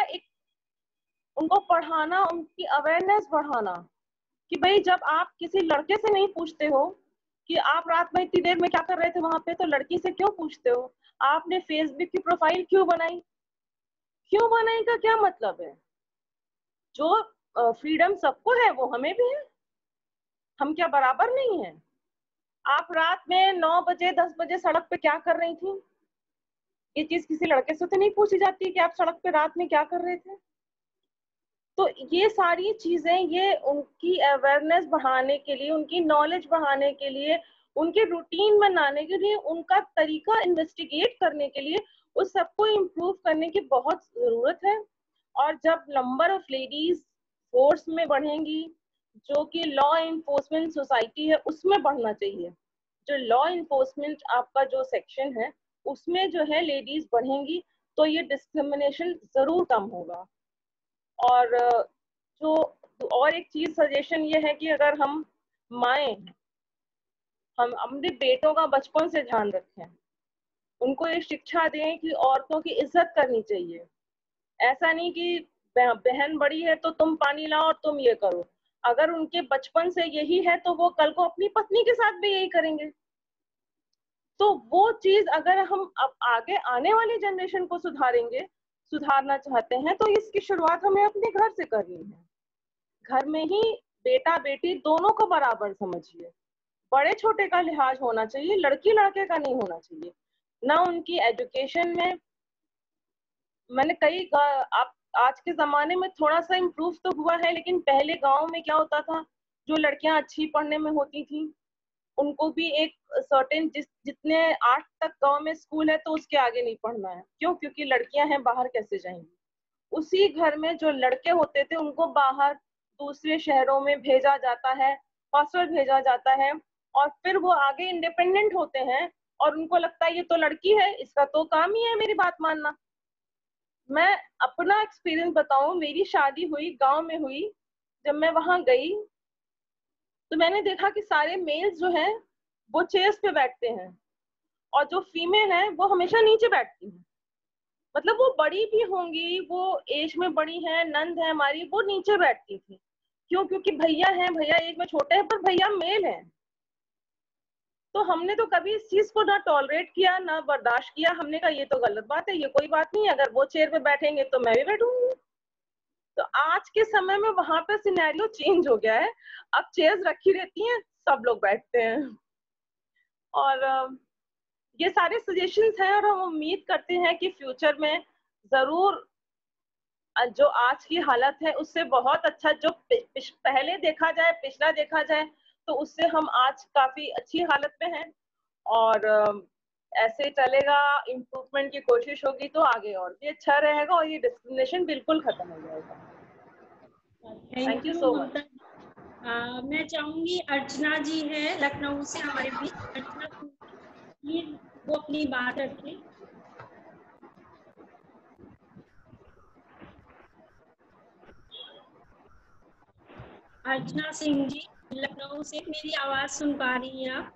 उनको पढ़ाना, उनकी अवेयरनेस बढ़ाना कि भाई जब आप किसी लड़के से नहीं पूछते हो कि आप रात में इतनी देर में क्या कर रहे थे वहां पे, तो लड़की से क्यों पूछते हो? आपने फेसबुक की प्रोफाइल क्यों बनाई का क्या मतलब है? जो फ्रीडम सबको है वो हमें भी है, हम क्या बराबर नहीं है? आप रात में 9 बजे 10 बजे सड़क पे क्या कर रही थी? ये चीज किसी लड़के से तो नहीं पूछी जाती कि आप सड़क पे रात में क्या कर रहे थे। तो ये सारी चीजें, ये उनकी अवेयरनेस बढ़ाने के लिए, उनकी नॉलेज बढ़ाने के लिए, उनके रूटीन बनाने के लिए, उनका तरीका इन्वेस्टिगेट करने के लिए, उस सबको इम्प्रूव करने की बहुत जरूरत है। और जब नंबर ऑफ लेडीज फोर्स में बढ़ेंगी, जो कि लॉ इन्फोर्समेंट सोसाइटी है उसमें बढ़ना चाहिए, जो लॉ इन्फोर्समेंट आपका जो सेक्शन है उसमें जो है लेडीज बढ़ेंगी तो ये डिस्क्रिमिनेशन जरूर कम होगा। और जो और एक चीज सजेशन ये है कि अगर हम माएँ हम अपने बेटों का बचपन से ध्यान रखें, उनको ये शिक्षा दें कि औरतों की इज्जत करनी चाहिए। ऐसा नहीं कि बहन बड़ी है तो तुम पानी लाओ और तुम ये करो। अगर उनके बचपन से यही है तो वो कल को अपनी पत्नी के साथ भी यही करेंगे। तो वो चीज अगर हम अब आगे आने वाली जनरेशन को सुधारना चाहते हैं तो इसकी शुरुआत हमें अपने घर से करनी है। घर में ही बेटा बेटी दोनों को बराबर समझिए, बड़े छोटे का लिहाज होना चाहिए, लड़की लड़के का नहीं होना चाहिए। ना उनकी एजुकेशन में मैंने आप आज के जमाने में थोड़ा सा इम्प्रूव तो हुआ है, लेकिन पहले गांव में क्या होता था, जो लड़कियां अच्छी पढ़ने में होती थी उनको भी एक सर्टेन जितने 8 तक गांव में स्कूल है तो उसके आगे नहीं पढ़ना है। क्यों? क्योंकि लड़कियां हैं, बाहर कैसे जाएंगी। उसी घर में जो लड़के होते थे उनको बाहर दूसरे शहरों में भेजा जाता है, हॉस्टल भेजा जाता है, और फिर वो आगे इंडिपेंडेंट होते हैं और उनको लगता है ये तो लड़की है, इसका तो काम ही है मेरी बात मानना। मैं अपना एक्सपीरियंस बताऊं, मेरी शादी हुई गांव में हुई, जब मैं वहां गई तो मैंने देखा कि सारे मेल्स जो हैं वो चेयर्स पे बैठते हैं और जो फीमेल है वो हमेशा नीचे बैठती है। मतलब वो बड़ी भी होंगी, वो एज में बड़ी है, नंद है हमारी, वो नीचे बैठती थी। क्यों? क्योंकि भैया हैं, भैया एक में छोटे हैं पर भैया मेल हैं। तो हमने तो कभी इस चीज को ना टॉलरेट किया ना बर्दाश्त किया। हमने कहा ये तो गलत बात है, ये कोई बात नहीं, अगर वो चेयर पे बैठेंगे तो मैं भी बैठूंगी। तो आज के समय में वहां पे सिनेरियो चेंज हो गया है, अब चेयर्स रखी रहती हैं, सब लोग बैठते हैं। और ये सारे सजेशंस हैं और हम उम्मीद करते हैं कि फ्यूचर में जरूर जो आज की हालत है उससे बहुत अच्छा, जो पहले देखा जाए, पिछला देखा जाए तो उससे हम आज काफी अच्छी हालत में हैं। और ऐसे चलेगा, इम्प्रूवमेंट की कोशिश होगी तो आगे और भी अच्छा रहेगा और ये डिस्क्रिमिनेशन बिल्कुल खत्म हो जाएगा। Thank you so much. मैं चाहूंगी अर्चना जी है लखनऊ से हमारे बीच, अर्चना प्लीज वो अपनी बात रखें। अर्चना सिंह जी लखनऊ से, मेरी आवाज सुन पा रही हैं आप?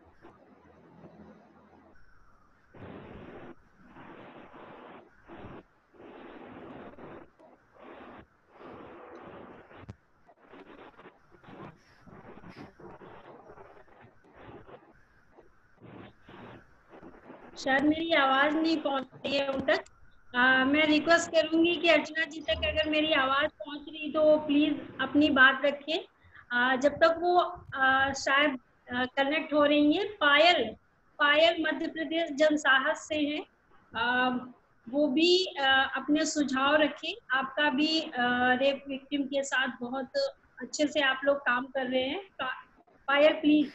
शायद मेरी आवाज नहीं पहुंच रही है उन तक। मैं रिक्वेस्ट करूंगी कि अर्चना जी तक अगर मेरी आवाज पहुंच रही तो प्लीज अपनी बात रखें। जब तक वो शायद कनेक्ट हो रही है। पायल मध्य प्रदेश जनसाहस से हैं, वो भी अपने सुझाव रखें। आपका भी रेप विक्टिम के साथ बहुत अच्छे से आप लोग काम कर रहे हैं। Payal please.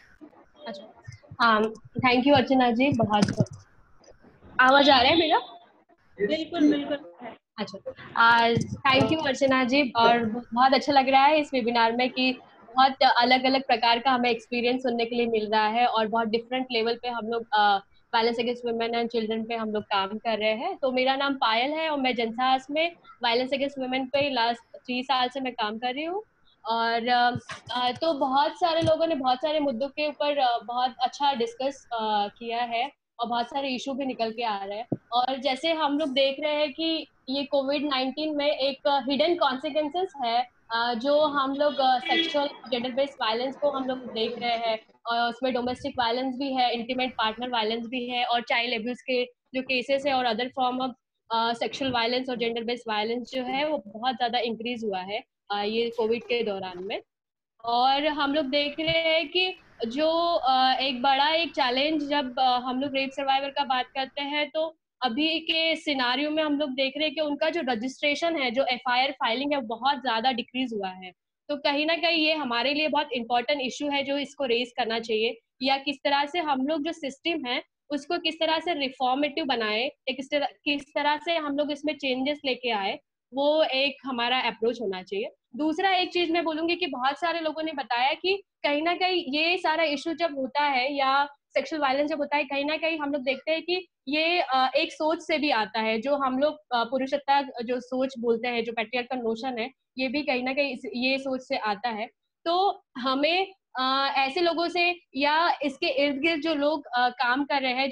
Thank you Archana ji. बहुत आवाज आ रहा है मेरा? बिल्कुल बिल्कुल। अच्छा, थैंक यू अर्चना जी। और बहुत अच्छा लग रहा है इस वेबिनार में कि बहुत अलग अलग प्रकार का हमें एक्सपीरियंस सुनने के लिए मिल रहा है और बहुत डिफरेंट लेवल पे हम लोग violence against women and children पे हम लोग काम कर रहे हैं। तो मेरा नाम पायल है और मैं जनसाहस में वायलेंस अगेंस्ट वुमेन पे लास्ट 3 साल से मैं काम कर रही हूँ। और तो बहुत सारे लोगों ने बहुत सारे मुद्दों के ऊपर बहुत अच्छा डिस्कस किया है और बहुत सारे इशू भी निकल के आ रहे हैं। और जैसे हम लोग देख रहे हैं कि ये कोविड-19 में एक हिडन कॉन्सिक्वेंसेस है, जो हम लोग सेक्सुअल जेंडर बेस्ड वायलेंस को हम लोग देख रहे हैं और उसमें डोमेस्टिक वायलेंस भी है, इंटीमेट पार्टनर वायलेंस भी है और चाइल्ड अब्यूज के जो केसेस है और other form of sexual violence और जेंडर बेस्ड वायलेंस जो है वो बहुत ज्यादा इंक्रीज हुआ है ये कोविड के दौरान में। और हम लोग देख रहे हैं कि जो एक बड़ा एक चैलेंज जब हम लोग रेप सर्वाइवर का बात करते हैं तो अभी के सिनारियो में हम लोग देख रहे हैं कि उनका जो रजिस्ट्रेशन है, जो FIR फाइलिंग है, बहुत ज्यादा डिक्रीज हुआ है। तो कहीं ना कहीं ये हमारे लिए बहुत इंपॉर्टेंट इशू है जो इसको रेज करना चाहिए, या किस तरह से हम लोग जो सिस्टम है उसको किस तरह से रिफॉर्मेटिव बनाए, किस तरह से हम लोग इसमें चेंजेस लेके आए, वो एक हमारा अप्रोच होना चाहिए। दूसरा एक चीज मैं बोलूंगी कि बहुत सारे लोगों ने बताया कि कहीं ना कहीं ये सारा इशू जब होता है या सेक्सुअल वायलेंस जब होता है, कहीं ना कहीं हम लोग देखते हैं कि ये एक सोच से भी आता है, जो हम लोग पुरुषत्व जो सोच बोलते हैं, जो पैट्रियार्कल नोशन है, ये भी कहीं ना कहीं ये सोच से आता है। तो हमें ऐसे लोगों से या इसके इर्द गिर्द जो लोग काम कर रहे हैं,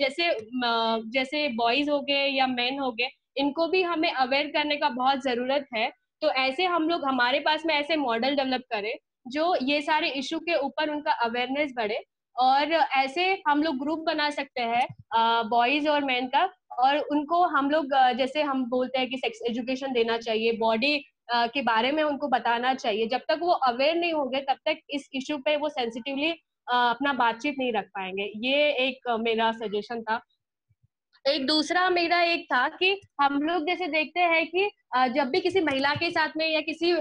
जैसे बॉयज हो गए या मेन हो गए, इनको भी हमें अवेयर करने का बहुत जरूरत है। तो ऐसे हम लोग हमारे पास में ऐसे मॉडल डेवलप करें जो ये सारे इशू के ऊपर उनका अवेयरनेस बढ़े, और ऐसे हम लोग ग्रुप बना सकते हैं बॉयज और मेन का, और उनको हम लोग जैसे हम बोलते हैं कि सेक्स एजुकेशन देना चाहिए, बॉडी के बारे में उनको बताना चाहिए। जब तक वो अवेयर नहीं होंगे तब तक इस इशू पे वो सेंसिटिवली अपना बातचीत नहीं रख पाएंगे। ये एक मेरा सजेशन था। एक दूसरा मेरा एक था कि हम लोग जैसे देखते हैं कि जब भी किसी महिला के साथ में या किसी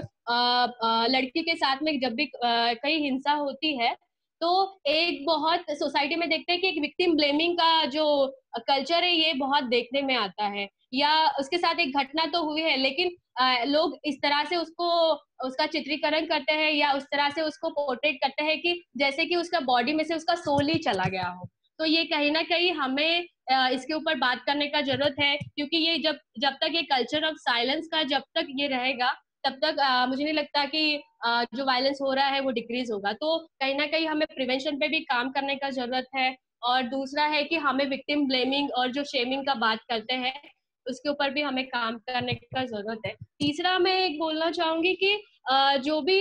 लड़की के साथ में जब भी कहीं हिंसा होती है, तो एक बहुत सोसाइटी में देखते हैं कि एक विक्टिम ब्लेमिंग का जो कल्चर है ये बहुत देखने में आता है, या उसके साथ एक घटना तो हुई है लेकिन लोग इस तरह से उसका चित्रीकरण करते हैं या उस तरह से उसको पोर्ट्रेट करते हैं कि जैसे कि उसका बॉडी में से उसका सोल ही चला गया हो। तो ये कहीं ना कहीं हमें इसके ऊपर बात करने का जरूरत है, क्योंकि ये जब तक ये कल्चर ऑफ साइलेंस का जब तक ये रहेगा तब तक मुझे नहीं लगता कि जो वायलेंस हो रहा है वो डिक्रीज होगा। तो कहीं ना कहीं हमें प्रिवेंशन पे भी काम करने का जरूरत है। और दूसरा है कि हमें विक्टिम ब्लेमिंग और जो शेमिंग का बात करते हैं उसके ऊपर भी हमें काम करने का जरूरत है। तीसरा मैं एक बोलना चाहूंगी कि जो भी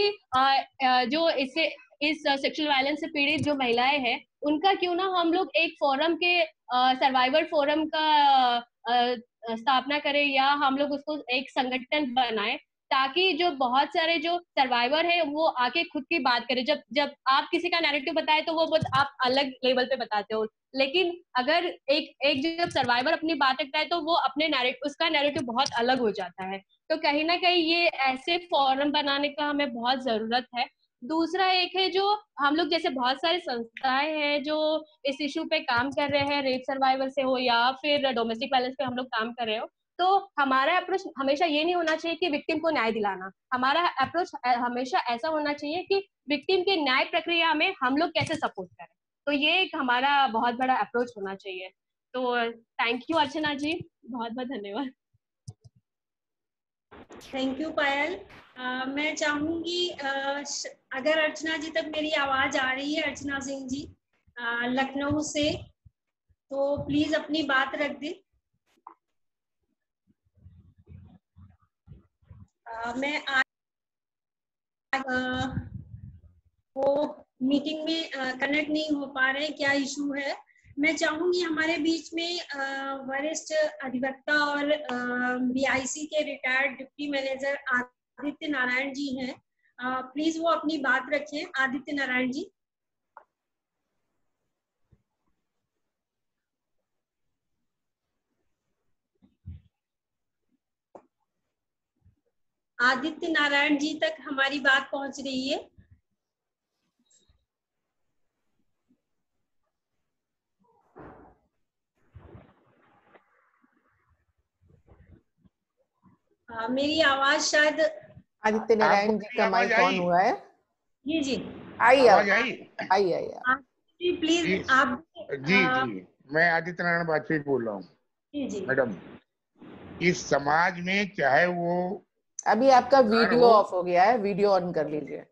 जो इस सेक्सुअल वायलेंस से पीड़ित जो महिलाएं हैं, उनका क्यों ना हम लोग एक फोरम के सर्वाइवर फोरम का स्थापना करें, या हम लोग उसको एक संगठन बनाएं, ताकि जो बहुत सारे जो सर्वाइवर है वो आके खुद की बात करें। जब आप किसी का नैरेटिव बताए तो वो बहुत आप अलग लेवल पे बताते हो, लेकिन अगर एक जब सर्वाइवर अपनी बात रखता है तो वो उसका नैरेटिव बहुत अलग हो जाता है। तो कहीं ना कहीं ये ऐसे फोरम बनाने का हमें बहुत जरूरत है। दूसरा एक है जो हम लोग जैसे बहुत सारे संस्थाएं हैं जो इस इशू पे काम कर रहे हैं, रेप सर्वाइवर से हो या फिर डोमेस्टिक वायलेंस पे हम लोग काम कर रहे हो, तो हमारा अप्रोच हमेशा ये नहीं होना चाहिए कि विक्टिम को न्याय दिलाना। हमारा अप्रोच हमेशा ऐसा होना चाहिए कि विक्टिम के न्याय प्रक्रिया में हम लोग कैसे सपोर्ट करें। तो ये एक हमारा बहुत बड़ा अप्रोच होना चाहिए। तो थैंक यू अर्चना जी, बहुत बहुत धन्यवाद। Thank you Payal. मैं चाहूंगी अगर अर्चना जी तक मेरी आवाज आ रही है, अर्चना सिंह जी लखनऊ से, तो प्लीज अपनी बात रख दे। मैं आज वो मीटिंग में कनेक्ट नहीं हो पा रहे, क्या इशू है। मैं चाहूंगी हमारे बीच में वरिष्ठ अधिवक्ता और BIC के retired deputy manager Aditya Narayan ji हैं, प्लीज वो अपनी बात रखें। आदित्य नारायण जी। आदित्य नारायण जी तक हमारी बात पहुंच रही है? मेरी आवाज शायद आदित्य नारायण जी का माइक ऑन हुआ है। जी जी आइए प्लीज आप। जी मैं आदित्य नारायण वाजपेयी बोल रहा हूँ। जी मैडम, इस समाज में चाहे वो अभी आपका वीडियो ऑफ हो गया है, वीडियो ऑन कर लीजिए।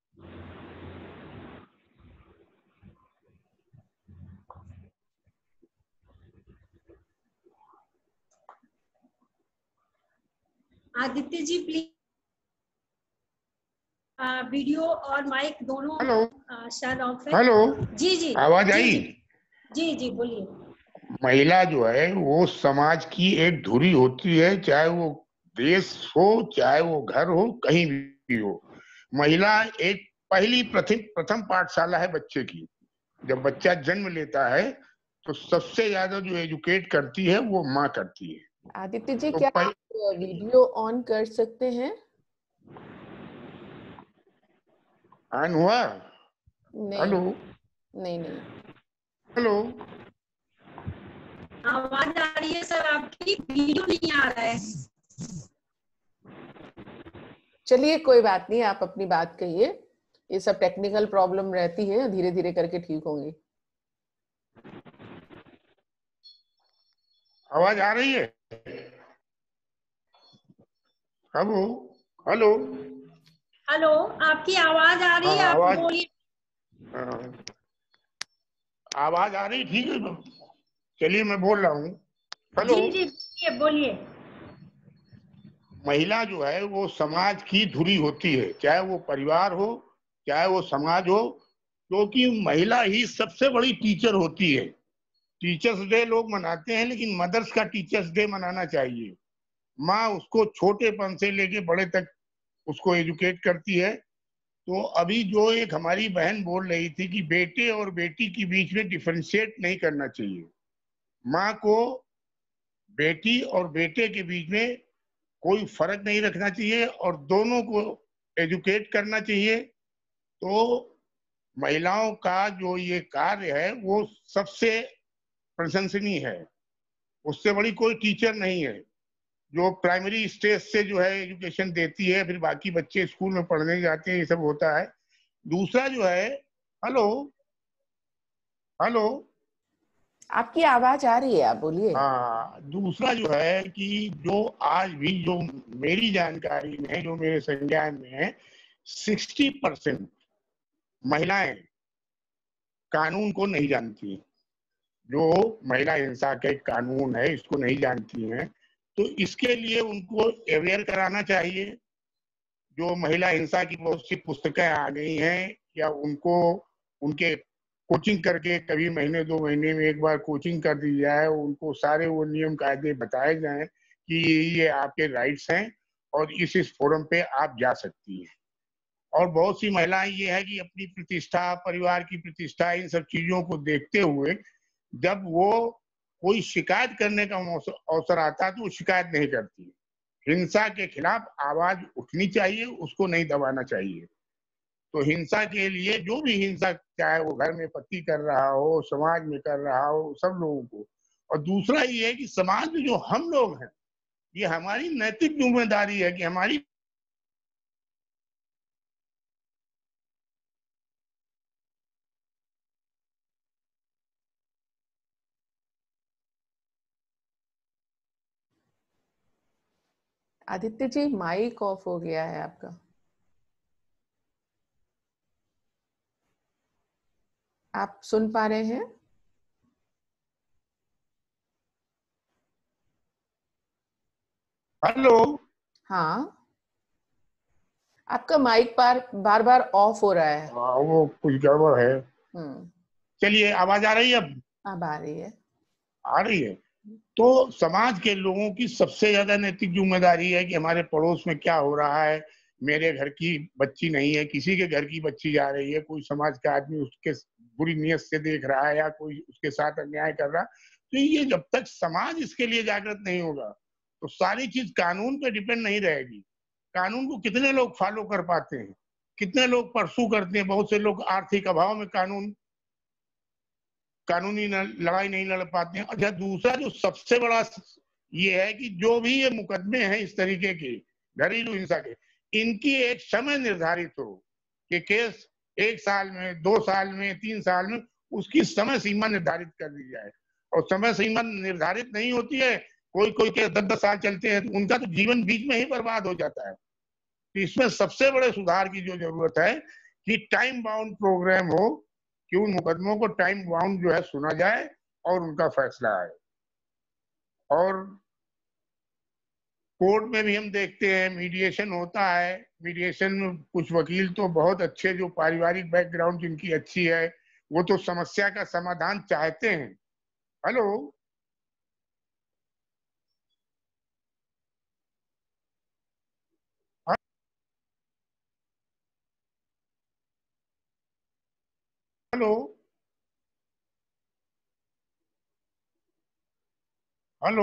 आदित्य जी प्लीज वीडियो और माइक दोनों शायद ऑफ है। हेलो जी आवाज आई? जी बोलिए। महिला जो है वो समाज की एक धुरी होती है, चाहे वो देश हो चाहे वो घर हो, कहीं भी हो। महिला एक पहली प्रथम पाठशाला है बच्चे की। जब बच्चा जन्म लेता है तो सबसे ज्यादा जो एजुकेट करती है वो माँ करती है। आदित्य जी, तो क्या आप वीडियो ऑन कर सकते हैं? ऑन हुआ? नहीं, हेलो नहीं नहीं। हेलो, आवाज आ रही है सर आपकी, वीडियो नहीं आ रहा है। चलिए कोई बात नहीं, आप अपनी बात कहिए। ये सब टेक्निकल प्रॉब्लम रहती है, धीरे धीरे करके ठीक होंगी। आवाज आ रही है? हेलो हेलो हेलो, आपकी आवाज आ रही हाँ है, आप आवाज, बोलिए। आवाज आ रही, ठीक है। चलिए मैं बोल रहा हूँ। हेलो। जी जी बोलिए बोलिए। महिला जो है वो समाज की धुरी होती है, चाहे वो परिवार हो चाहे वो समाज हो, क्योंकि महिला ही सबसे बड़ी टीचर होती है। टीचर्स डे लोग मनाते हैं, लेकिन मदर्स का टीचर्स डे मनाना चाहिए। माँ उसको छोटेपन से लेके बड़े तक उसको एजुकेट करती है। तो अभी जो एक हमारी बहन बोल रही थी कि बेटे और बेटी के बीच में डिफरेंशिएट नहीं करना चाहिए, माँ को बेटी और बेटे के बीच में कोई फर्क नहीं रखना चाहिए और दोनों को एजुकेट करना चाहिए। तो महिलाओं का जो ये कार्य है वो सबसे प्रशंसनीय है। उससे बड़ी कोई टीचर नहीं है जो प्राइमरी स्टेज से जो है एजुकेशन देती है, फिर बाकी बच्चे स्कूल में पढ़ने जाते हैं, ये सब होता है। दूसरा जो है, हेलो हेलो, आपकी आवाज आ रही है, आप बोलिए। हाँ, दूसरा जो है कि जो आज भी जो मेरी जानकारी में, जो मेरे संज्ञान में है, 60% महिलाएं कानून को नहीं जानती। जो महिला हिंसा के कानून है इसको नहीं जानती हैं, तो इसके लिए उनको अवेयर कराना चाहिए। जो महिला हिंसा की बहुत सी पुस्तकें आ गई हैं, या उनको उनके कोचिंग करके कभी महीने 2 महीने में एक बार कोचिंग कर दी जाए, उनको सारे वो नियम कायदे बताए जाएं कि ये आपके राइट्स हैं और इस फोरम पे आप जा सकती हैं। और बहुत सी महिलाएं ये है कि अपनी प्रतिष्ठा, परिवार की प्रतिष्ठा, इन सब चीजों को देखते हुए जब वो कोई शिकायत करने का अवसर आता है तो वो शिकायत नहीं करती। हिंसा के खिलाफ आवाज उठनी चाहिए, उसको नहीं दबाना चाहिए। तो हिंसा के लिए, जो भी हिंसा, चाहे वो घर में पति कर रहा हो, समाज में कर रहा हो, सब लोगों को। और दूसरा ये है कि समाज में जो हम लोग हैं, ये हमारी नैतिक जिम्मेदारी है कि हमारी आदित्य जी, माइक ऑफ हो गया है आपका। आप सुन पा रहे हैं? हेलो। हाँ, आपका माइक बार बार ऑफ हो रहा है। हाँ, वो कुछ गड़बड़ है। चलिए, आवाज आ रही है अब आ रही है। आ रही है। तो समाज के लोगों की सबसे ज्यादा नैतिक जिम्मेदारी है कि हमारे पड़ोस में क्या हो रहा है। मेरे घर की बच्ची नहीं है, किसी के घर की बच्ची जा रही है, कोई समाज का आदमी उसके बुरी नीयत से देख रहा है या कोई उसके साथ अन्याय कर रहा है, तो ये जब तक समाज इसके लिए जागृत नहीं होगा तो सारी चीज कानून पे डिपेंड नहीं रहेगी। कानून को कितने लोग फॉलो कर पाते हैं, कितने लोग परसू करते हैं। बहुत से लोग आर्थिक अभाव में कानूनी लड़ाई नहीं लड़ पाते हैं। अच्छा, दूसरा जो सबसे बड़ा ये है कि जो भी ये मुकदमे हैं इस तरीके के घरेलू हिंसा के, इनकी एक समय निर्धारित हो कि केस 1 साल में, 2 साल में, 3 साल में, उसकी समय सीमा निर्धारित कर दी जाए। और समय सीमा निर्धारित नहीं होती है, कोई कोई केस 10-10 साल चलते हैं, तो उनका तो जीवन बीच में ही बर्बाद हो जाता है। तो इसमें सबसे बड़े सुधार की जो जरूरत है कि टाइम बाउंड प्रोग्राम हो, कि उन मुकदमों को टाइम बाउंड जो है सुना जाए और उनका फैसला आए। और कोर्ट में भी हम देखते हैं मीडिएशन होता है। मीडिएशन में कुछ वकील तो बहुत अच्छे, जो पारिवारिक बैकग्राउंड जिनकी अच्छी है, वो तो समस्या का समाधान चाहते हैं। Hello hello hello.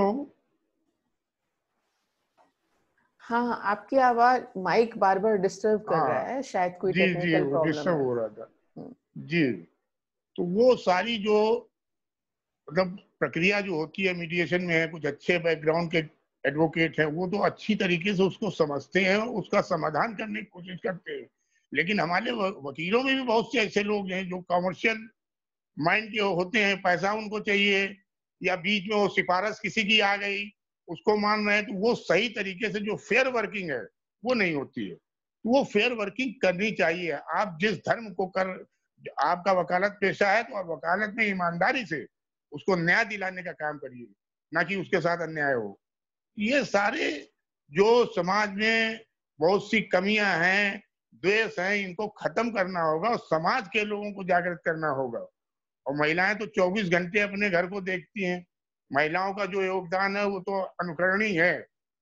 हाँ, आपकी आवाज माइक बार बार डिस्टर्ब कर रहा है, शायद कोई जी टेक्निकल वो प्रॉब्लम डिस्टर्ब है। हो रहा था जी। तो वो सारी जो मतलब प्रक्रिया जो होती है मीडिएशन में है, कुछ अच्छे बैकग्राउंड के एडवोकेट हैं, वो तो अच्छी तरीके से उसको समझते हैं, उसका समाधान करने की कोशिश करते हैं। लेकिन हमारे वकीलों में भी बहुत से ऐसे लोग हैं जो कमर्शियल माइंड के होते हैं, पैसा उनको चाहिए, या बीच में वो सिफारिश किसी की आ गई उसको मान रहे हैं, तो वो सही तरीके से जो फेयर वर्किंग है वो नहीं होती है। तो वो फेयर वर्किंग करनी चाहिए। आप जिस धर्म को कर, आपका वकालत पेशा है तो आप वकालत में ईमानदारी से उसको न्याय दिलाने का काम करिए, ना कि उसके साथ अन्याय हो। ये सारे जो समाज में बहुत सी कमियां हैं, द्वेष हैं, इनको खत्म करना होगा और समाज के लोगों को जागृत करना होगा। और महिलाएं तो 24 घंटे अपने घर को देखती हैं। महिलाओं का जो योगदान है वो तो अनुकरणीय है।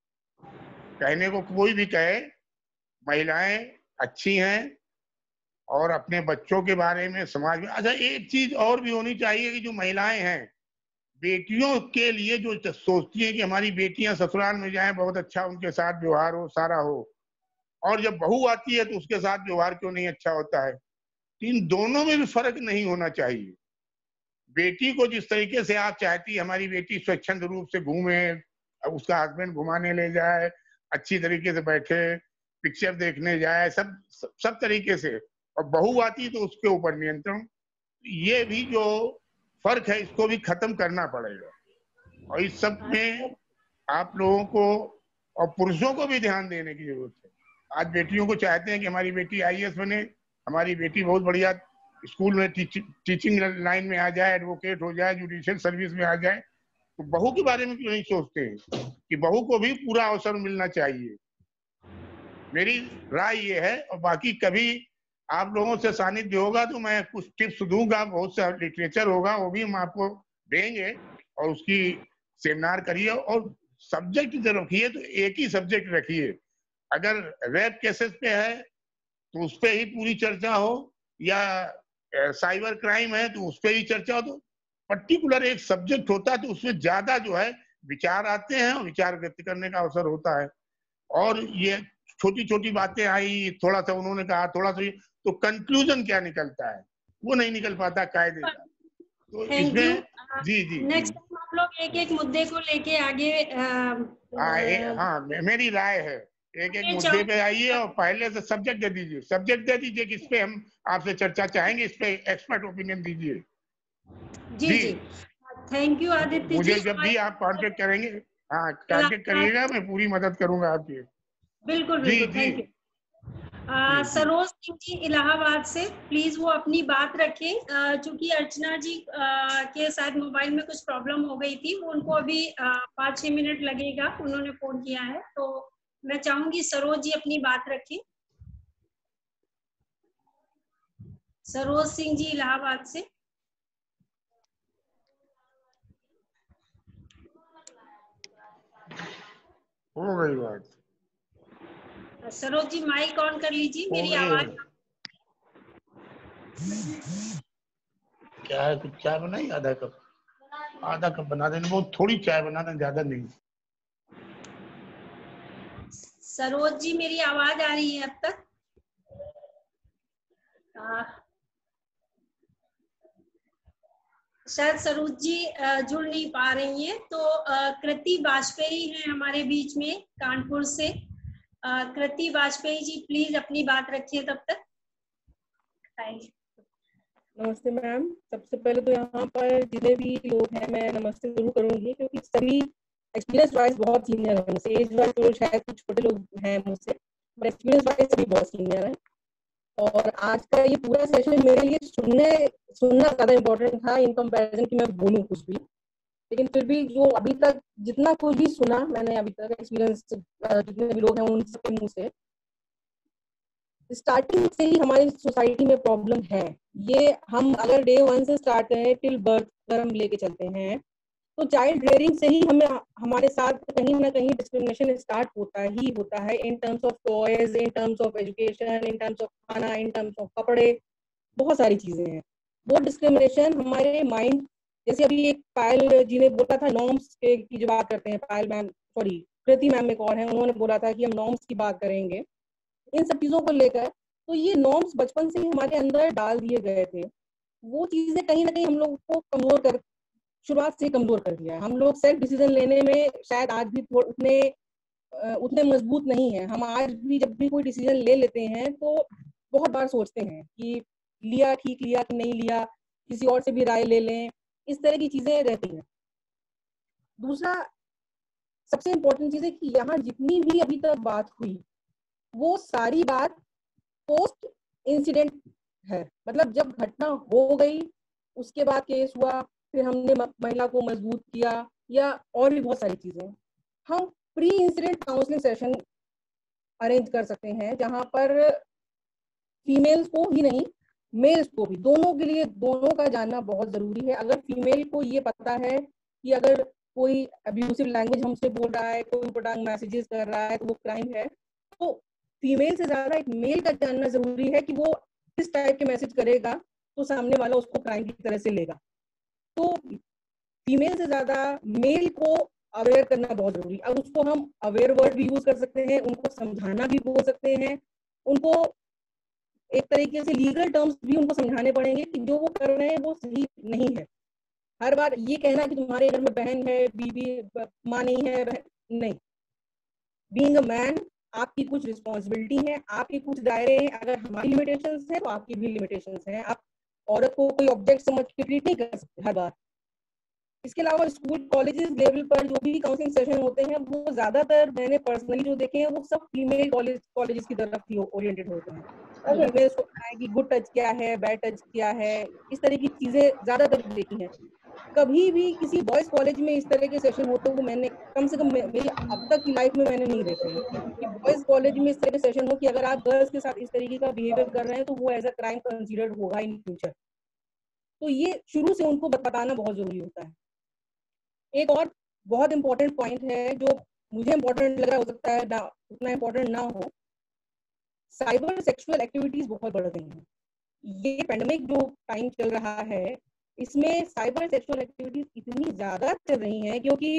कहने को कोई भी कहे, महिलाएं अच्छी हैं और अपने बच्चों के बारे में समाज में। अच्छा, एक चीज और भी होनी चाहिए कि जो महिलाएं हैं, बेटियों के लिए जो सोचती है कि हमारी बेटियां ससुराल में जाएं, बहुत अच्छा उनके साथ व्यवहार हो, सारा हो, और जब बहू आती है तो उसके साथ व्यवहार क्यों नहीं अच्छा होता है। इन दोनों में भी फर्क नहीं होना चाहिए। बेटी को जिस तरीके से आप चाहती, हमारी बेटी स्वच्छंद रूप से घूमे, उसका हस्बैंड घुमाने ले जाए, अच्छी तरीके से बैठे, पिक्चर देखने जाए, सब तरीके से, और बहू आती तो उसके ऊपर नियंत्रण। ये भी जो फर्क है इसको भी खत्म करना पड़ेगा। और इस सब में आप लोगों को और पुरुषों को भी ध्यान देने की जरूरत है। आज बेटियों को चाहते हैं कि हमारी बेटी IAS बने, हमारी बेटी बहुत बढ़िया स्कूल में टीचिंग लाइन में आ जाए, एडवोकेट हो जाए, जुडिशियल सर्विस में आ जाए। तो बहू के बारे में क्यों नहीं सोचते हैं कि बहू को भी पूरा अवसर मिलना चाहिए। मेरी राय ये है। और बाकी कभी आप लोगों से सानिध्य होगा तो मैं कुछ टिप्स दूंगा, बहुत सा लिटरेचर होगा वो भी हम आपको देंगे, और उसकी सेमिनार करिए। और सब्जेक्ट जो रखिए तो एक ही सब्जेक्ट रखिए। अगर रेप केसेस पे है तो उस पर ही पूरी चर्चा हो, या साइबर क्राइम है तो उस पर ही चर्चा हो। तो पर्टिकुलर एक सब्जेक्ट होता है तो उसमें ज्यादा जो है विचार आते हैं और विचार व्यक्त करने का अवसर होता है। और ये छोटी छोटी बातें आई, थोड़ा सा उन्होंने कहा, थोड़ा सा, तो कंक्लूजन क्या निकलता है वो नहीं निकल पाता कायदे का। तो इसमें जी नेक्स्ट टाइम आप लोग एक एक मुद्दे को लेके आगे हाँ, मेरी राय है एक एक मुद्दे पे आइए और पहले से सब्जेक्ट दे दीजिए, कि इस पे हम आपसे चर्चा चाहेंगे, इस पे एक्सपर्ट ओपिनियन दीजिए। जी थैंक यू आदित्य जी। मुझे जब भी आप कांटेक्ट करेंगे, हाँ कांटेक्ट करिएगा, मैं पूरी मदद करूंगा आपकी। बिल्कुल थैंक यू। सरोज सिंह जी इलाहाबाद से, प्लीज वो अपनी बात रखें। चूंकि अर्चना जी के साथ मोबाइल में कुछ प्रॉब्लम हो गई थी, वो उनको अभी 5-6 मिनट लगेगा, उन्होंने फोन किया है, तो मैं चाहूंगी सरोज जी अपनी बात रखें। सरोज सिंह जी इलाहाबाद से। हो गई बात। सरोज जी माइक ऑन कर लीजिए, मेरी आवाज। क्या है, कुछ चाय बनाई? आधा कप बना देना, बहुत थोड़ी चाय बना देना, ज्यादा नहीं। सरोज जी मेरी आवाज आ रही है अब तक? शायद सरोज जी जुड़ नहीं पा रही हैं। तो कृति वाजपेयी हैं हमारे बीच में कानपुर से। कृति वाजपेयी जी प्लीज अपनी बात रखिए तब तक। नमस्ते मैम। सबसे पहले तो यहाँ पर जितने भी लोग हैं मैं नमस्ते जरूर करूंगी, क्योंकि सभी एक्सपीरियंस वाइज बहुत सीनियर है मुझसे। एज वाइज तो शायद कुछ छोटे लोग हैं मुझसे, बट एक्सपीरियंस वाइज सभी बहुत सीनियर है। और आज का ये पूरा सेशन मेरे लिए सुनना ज्यादा इम्पोर्टेंट था इन कंपैरिजन कि मैं बोलूँ कुछ भी। लेकिन फिर भी जो अभी तक जितना कुछ भी सुना मैंने, अभी तक एक्सपीरियंस जितने भी लोग हैं उन सबके मुंह से, स्टार्टिंग से ही हमारी सोसाइटी में प्रॉब्लम है। ये हम अगर डे 1 से स्टार्ट करें टिल बर्थ अगर हम लेके चलते हैं, तो चाइल्ड रेयरिंग से ही हमारे साथ कहीं ना कहीं डिस्क्रिमिनेशन स्टार्ट होता है in terms of toys, in terms of education, in terms of खाना, इन टर्म्स ऑफ कपड़े, बहुत सारी चीजें हैं। वो डिस्क्रिमिनेशन हमारे माइंड जैसे अभी एक पायल जी ने बोला था नॉर्म्स की जो बात करते हैं, Payal ma'am, sorry Kriti ma'am एक और हैं, उन्होंने बोला था कि हम नॉर्म्स की बात करेंगे, इन सब चीजों को लेकर। तो ये नॉर्म्स बचपन से ही हमारे अंदर डाल दिए गए थे, वो चीजें कहीं ना कहीं हम लोग को कमजोर कर, शुरुआत से कमजोर कर दिया है। हम लोग सेल्फ डिसीजन लेने में शायद आज भी उतने मजबूत नहीं है। हम आज भी जब भी कोई डिसीजन ले लेते हैं तो बहुत बार सोचते हैं कि लिया ठीक लिया कि नहीं लिया, किसी और से भी राय ले लें, इस तरह की चीजें रहती हैं। दूसरा सबसे इम्पोर्टेंट चीज है कि यहाँ जितनी भी अभी तक बात हुई वो सारी बात पोस्ट इंसिडेंट है, मतलब जब घटना हो गई उसके बाद केस हुआ, फिर हमने महिला को मजबूत किया, या और भी बहुत सारी चीजें। हम pre incident counselling session arrange कर सकते हैं जहां पर फीमेल्स को ही नहीं मेल्स को भी, दोनों के लिए, दोनों का जानना बहुत जरूरी है। अगर फीमेल को ये पता है कि अगर कोई अब्यूसिव लैंग्वेज हमसे बोल रहा है, कोई उटपटांग मैसेजेस कर रहा है तो वो क्राइम है, तो फीमेल से ज्यादा एक मेल का जानना जरूरी है कि वो किस टाइप के मैसेज करेगा तो सामने वाला उसको क्राइम की तरह से लेगा। तो फीमेल से ज्यादा मेल को अवेयर करना बहुत जरूरी। अब उसको हम अवेयर वर्ड भी यूज कर सकते हैं, उनको समझाना भी बोल सकते हैं, उनको एक तरीके से लीगल टर्म्स भी उनको समझाने पड़ेंगे कि जो वो कर रहे हैं वो सही नहीं है। हर बार ये कहना कि तुम्हारे घर में बहन है, बीबी, माँ नहीं है, नहीं। बीइंग अ मैन आपकी कुछ रिस्पॉन्सिबिलिटी है, आपके कुछ दायरे हैं, अगर हमारी लिमिटेशंस है तो आपकी भी लिमिटेशंस हैं। आप औरत को कोई ऑब्जेक्ट समझ के ट्रीट नहीं कर सकते हर बार। इसके अलावा स्कूल कॉलेजेस लेवल पर जो भी काउंसलिंग सेशन होते हैं वो ज्यादातर मैंने पर्सनली जो देखे हैं वो सब फीमेल कॉलेजेस की तरफ ही ओरिएंटेड होते हैं। फीमेल्स को बताया कि गुड टच क्या है, बैड टच क्या है, इस तरह की चीजें ज्यादातर देखी हैं। कभी भी किसी बॉयज कॉलेज में इस तरह के सेशन होते हुए मैंने कम से कम मेरी अब तक की लाइफ में मैंने नहीं देखे कि बॉयज कॉलेज में इस तरह के सेशन हो कि अगर आप गर्ल्स के साथ इस तरीके का बिहेवियर कर रहे हैं तो वो एज अ क्राइम कंसीडर्ड होगा इन फ्यूचर। तो ये शुरू से उनको बताना बहुत जरूरी होता है। एक और बहुत इंपॉर्टेंट पॉइंट है जो मुझे इंपॉर्टेंट लग रहा, हो सकता है ना उतना इंपॉर्टेंट ना हो, साइबर सेक्सुअल एक्टिविटीज बहुत बढ़ गई हैं। ये पेंडेमिक जो टाइम चल रहा है इसमें साइबर सेक्सुअल एक्टिविटीज इतनी ज्यादा चल रही हैं क्योंकि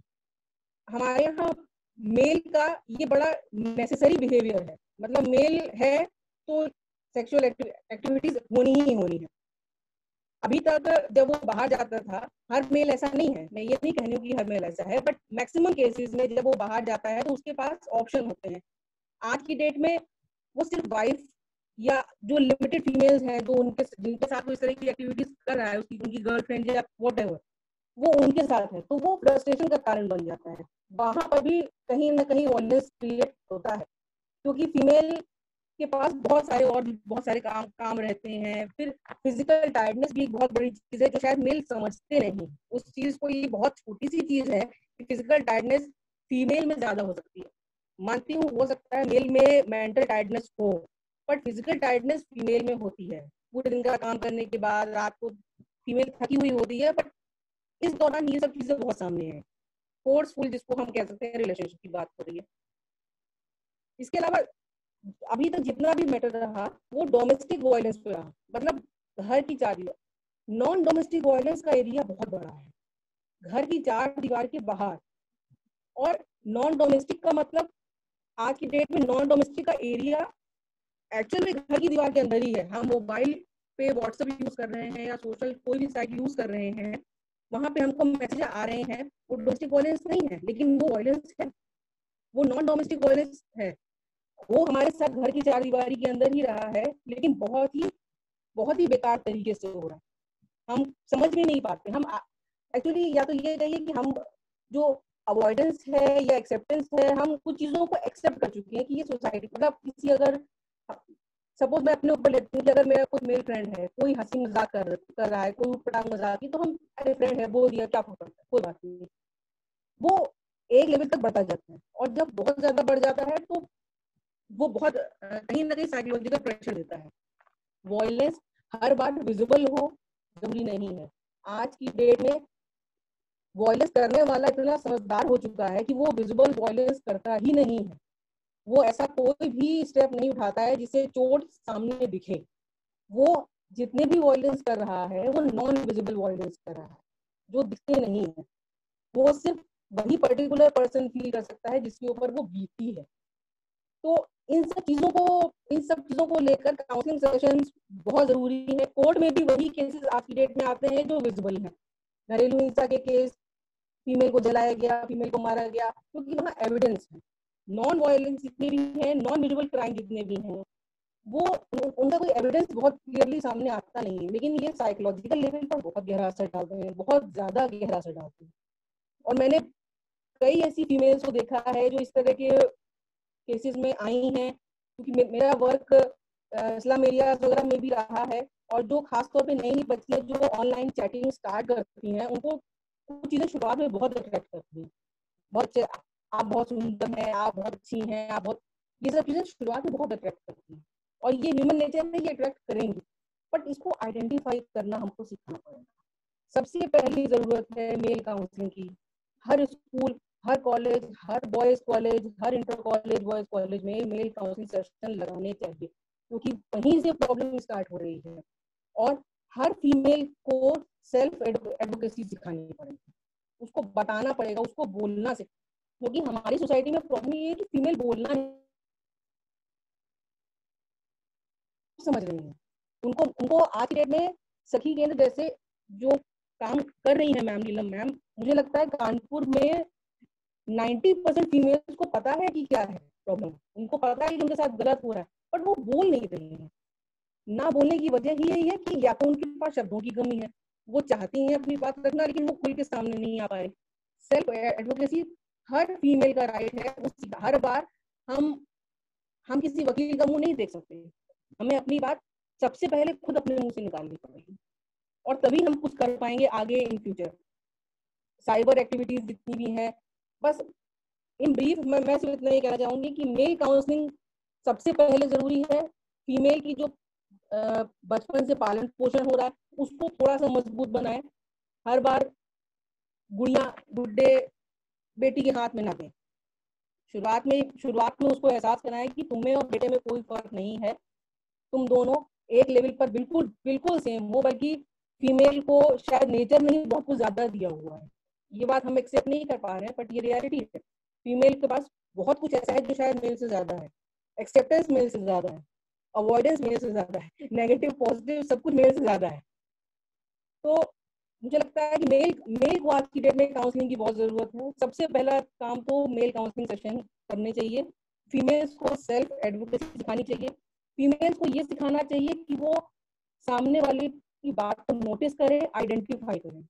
हमारे यहाँ मेल का ये बड़ा नेसेसरी बिहेवियर है, मतलब मेल है तो सेक्सुअल एक्टिविटीज होनी ही होनी है। अभी तक जब वो बाहर जाता था, हर मेल ऐसा नहीं है, मैं ये नहीं कह रही हूँ कि हर मेल ऐसा है, बट मैक्सिमम केसेस में जब वो बाहर जाता है तो उसके पास ऑप्शन होते हैं। आज की डेट में वो सिर्फ वाइफ या जो लिमिटेड फीमेल्स हैं जो जिनके साथ वो इस तरह की एक्टिविटीज कर रहा है, उनकी गर्लफ्रेंड या व्हाटएवर, वो उनके साथ है, तो वो फ्रस्ट्रेशन का कारण बन जाता है। वहां पर भी कहीं ना कहीं वायलेंस क्रिएट होता है क्योंकि फीमेल के पास बहुत सारे काम रहते हैं। फिर फिजिकल टायर्डनेस भी एक बहुत बड़ी चीज है जो शायद मेल समझते नहीं उस चीज को। ये बहुत छोटी सी चीज है कि फिजिकल टायर्डनेस फीमेल में ज्यादा हो सकती है। मानती हूँ हो सकता है मेल में मेंटल टायर्डनेस हो, बट फिजिकल टायर्डनेस फीमेल में होती है। पूरे दिन का काम करने के बाद रात को फीमेल थकी हुई होती है, बट इस दौरान ये सब चीजें बहुत सामने है। फोर्सफुल जिसको हम कह सकते हैं रिलेशनशिप की बात हो रही है। इसके अलावा अभी तक जितना भी मैटर रहा वो डोमेस्टिक वायलेंस पे रहा, मतलब घर की चार दीवार। नॉन डोमेस्टिक वायलेंस का एरिया बहुत बड़ा है, घर की चार दीवार के बाहर। और नॉन डोमेस्टिक का मतलब आज की डेट में नॉन डोमेस्टिक का एरिया एक्चुअल में घर की दीवार के अंदर ही है। हम मोबाइल पे व्हाट्सएप यूज कर रहे हैं या सोशल कोई भी साइट यूज कर रहे हैं, वहां पे हमको मैसेज आ रहे हैं, वो डोमेस्टिक वायलेंस नहीं है, लेकिन वो वायलेंस है, वो नॉन डोमेस्टिक वायलेंस है। वो हमारे साथ घर की चार दीवारी के अंदर ही रहा है, लेकिन बहुत ही बेकार तरीके से हो रहा है। हम समझ भी नहीं पाते। हम एक्चुअली या तो ये कहिए कि हम जो अवॉइडेंस है या एक्सेप्टेंस है, हम कुछ चीजों को एक्सेप्ट कर चुके हैं कि ये सोसाइटी, मतलब किसी अगर सपोज मैं अपने ऊपर लेती हूँ कि अगर मेरा कोई मेल फ्रेंड है, कोई हंसी मजाक कर रहा है, कोई उटपटांग मजाक की, तो हम अरे फ्रेंड है बोल दिया क्या पड़ता है, कोई बात नहीं। वो एक लेवल तक बढ़ता जाता है और जब बहुत ज्यादा बढ़ जाता है तो वो बहुत कहीं ना कहीं साइकोलॉजिकल प्रेशर देता है। वॉयलेंस हर बार विजिबल हो जरूरी नहीं है। आज की डेट में वॉयलेंस करने वाला इतना समझदार हो चुका है कि वो विजिबल वॉयलेंस करता ही नहीं है। वो ऐसा कोई भी स्टेप नहीं उठाता है जिसे चोट सामने दिखे। वो जितने भी वॉयलेंस कर रहा है वो नॉन विजिबल वॉयलेंस कर रहा है। जो दिखते नहीं है, वो सिर्फ वही पर्टिकुलर पर्सन फील कर सकता है जिसके ऊपर वो बीती है। तो इन सब चीजों को लेकर काउंसलिंग सेशंस बहुत जरूरी है। कोर्ट में भी वही केसेस आज की डेट में आते हैं जो विजिबल हैं, घरेलू हिंसा के केस, फीमेल को जलाया गया, फीमेल को मारा गया, क्योंकि वहाँ एविडेंस है। नॉन वायलेंस जितने भी हैं, नॉन विजुअल क्राइम जितने भी हैं, वो उनका कोई एविडेंस बहुत क्लियरली सामने आता नहीं है, लेकिन ये साइकोलॉजिकल लेवल पर बहुत गहरा असर डालते हैं, बहुत ज्यादा गहरा असर डालते हैं। और मैंने कई ऐसी फीमेल्स को देखा है जो इस तरह के केसेस में आई हैं, क्योंकि मेरा वर्क इस्लाम एरिया वगैरह में भी रहा है, और जो खासतौर पे नई नई बच्चियां जो ऑनलाइन चैटिंग स्टार्ट करती हैं, उनको कुछ चीजें शुरुआत में बहुत अट्रैक्ट करती हैं। बहुत आप बहुत सुंदर हैं, आप बहुत अच्छी हैं, आप बहुत, ये सब चीजें शुरुआत में बहुत अट्रैक्ट करती हैं, और ये ह्यूमन नेचर में ये अट्रैक्ट करेंगी, बट इसको आइडेंटिफाई करना हमको सीखना पड़ेगा। सबसे पहली जरूरत है मेल काउंसलिंग की। हर स्कूल, हर कॉलेज, हर बॉयज कॉलेज, हर इंटर कॉलेज बॉयज कॉलेज में मेल काउंसलिंग सेशन लगाने चाहिए, क्योंकि वहीं से प्रॉब्लम स्टार्ट हो रही है। और हर फीमेल को सेल्फ एडवोकेसी सिखानी पड़ेगी, उसको बताना पड़ेगा, उसको बोलना से, क्योंकि हमारी सोसाइटी में प्रॉब्लम ये है कि फीमेल बोलना नहीं समझ रही है। उनको उनको आज की डेट में सखी केंद्र जैसे जो काम कर रही है मैम, नीलम मैम, मुझे लगता है कानपुर में 90% फीमेल्स को पता है कि क्या है प्रॉब्लम, उनको पता है कि उनके साथ गलत हो रहा है, बट वो बोल नहीं रही है। ना बोलने की वजह ही यही है कि या तो उनके पास शब्दों की कमी है, वो चाहती हैं अपनी बात रखना, लेकिन वो खुल के सामने नहीं आ पा रही। सेल्फ एडवोकेसी हर फीमेल का राइट है। हर बार हम किसी वकील का मुंह नहीं देख सकते, हमें अपनी बात सबसे पहले खुद अपने मुंह से निकालनी पड़ेगी, और तभी हम कुछ कर पाएंगे आगे इन फ्यूचर। साइबर एक्टिविटीज जितनी भी हैं, बस इन ब्रीफ मैं सिर्फ इतना ये कहना चाहूंगी कि मेल काउंसलिंग सबसे पहले जरूरी है। फीमेल की जो बचपन से पालन पोषण हो रहा है उसको थोड़ा सा मजबूत बनाए, हर बार गुड़िया गुड्डे बेटी के हाथ में ना दें। शुरुआत में उसको एहसास कराएं कि तुम्हें और बेटे में कोई फर्क नहीं है, तुम दोनों एक लेवल पर बिल्कुल सेम हो, बल्कि फीमेल को शायद नेचर में ही बहुत कुछ ज्यादा दिया हुआ है। ये बात हम एक्सेप्ट नहीं कर पा रहे हैं, बट ये रियलिटी है। फीमेल के पास बहुत कुछ ऐसा है जो शायद मेल से ज्यादा है। एक्सेप्टेंस मेल से ज्यादा है, अवॉइडेंस मेल से ज्यादा है, नेगेटिव पॉजिटिव सब कुछ मेल से ज्यादा है। तो मुझे लगता है कि मेल को आज की डेट में काउंसलिंग की बहुत जरूरत है। सबसे पहला काम तो मेल काउंसलिंग सेशन करने चाहिए। फीमेल्स को सेल्फ एडवोकेसी सिखानी चाहिए। फीमेल्स को ये सिखाना चाहिए कि वो सामने वाले की बात को नोटिस करें, आइडेंटिफाई करें।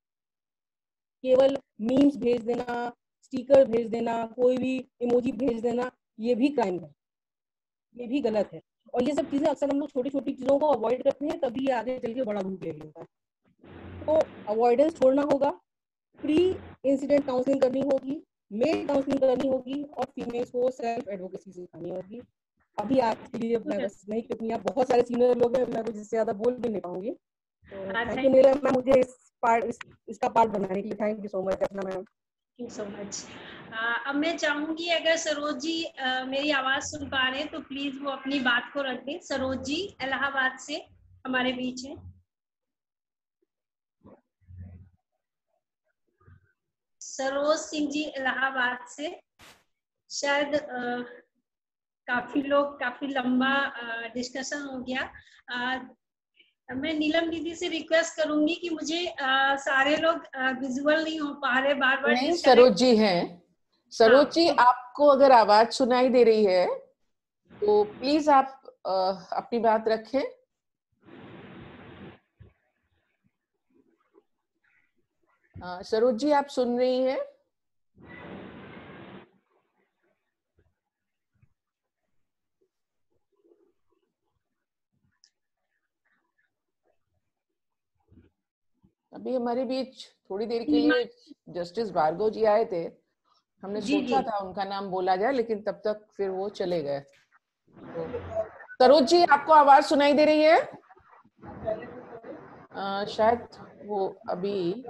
केवल मीम्स भेज देना, स्टिकर भेज देना, कोई भी इमोजी भेज देना, ये भी क्राइम है, ये भी गलत है। और ये सब चीजें अक्सर हम लोग छोटी छोटी चीजों को अवॉइड करते हैं, तभी आगे चल के बड़ा रूप ले लेता है। तो अवॉइडेंस छोड़ना होगा, प्री इंसिडेंट काउंसलिंग करनी होगी, मेल काउंसलिंग करनी होगी, और फीमेल्स को सेल्फ एडवोकेसी सिखानी होगी। अभी आज के लिए मैं बस नहीं, क्योंकि यहाँ बहुत सारे सीनियर लोग हैं, मैं कुछ इससे ज्यादा बोल भी नहीं पाऊंगी। तो थैंक यू नीलम मैम, मुझे इसका पार्ट बनाने के लिए। थैंक यू सो मच अपना ma'am. Thank you so much. अब मैं चाहूंगी अगर सरोज जी मेरी आवाज सुन पा रहे हैं तो प्लीज वो अपनी बात को रख दें। सरोज जी इलाहाबाद से हमारे बीच है। सरोज सिंह जी इलाहाबाद से। शायद काफी लंबा डिस्कशन हो गया। मैं नीलम दीदी से रिक्वेस्ट करूंगी कि मुझे सारे लोग विजुअल नहीं हो पा रहे, बार बार नहीं, सरोज जी हैं। सरोज जी, आपको अगर आवाज सुनाई दे रही है तो प्लीज आप अपनी बात रखें। सरोज जी, आप सुन रही हैं? अभी हमारे बीच थोड़ी देर के लिए जस्टिस भार्गव जी आए थे, हमने सोचा था उनका नाम बोला जाए, लेकिन तब तक फिर वो चले गए। तो सरोज जी, आपको आवाज सुनाई दे रही है? शायद वो अभी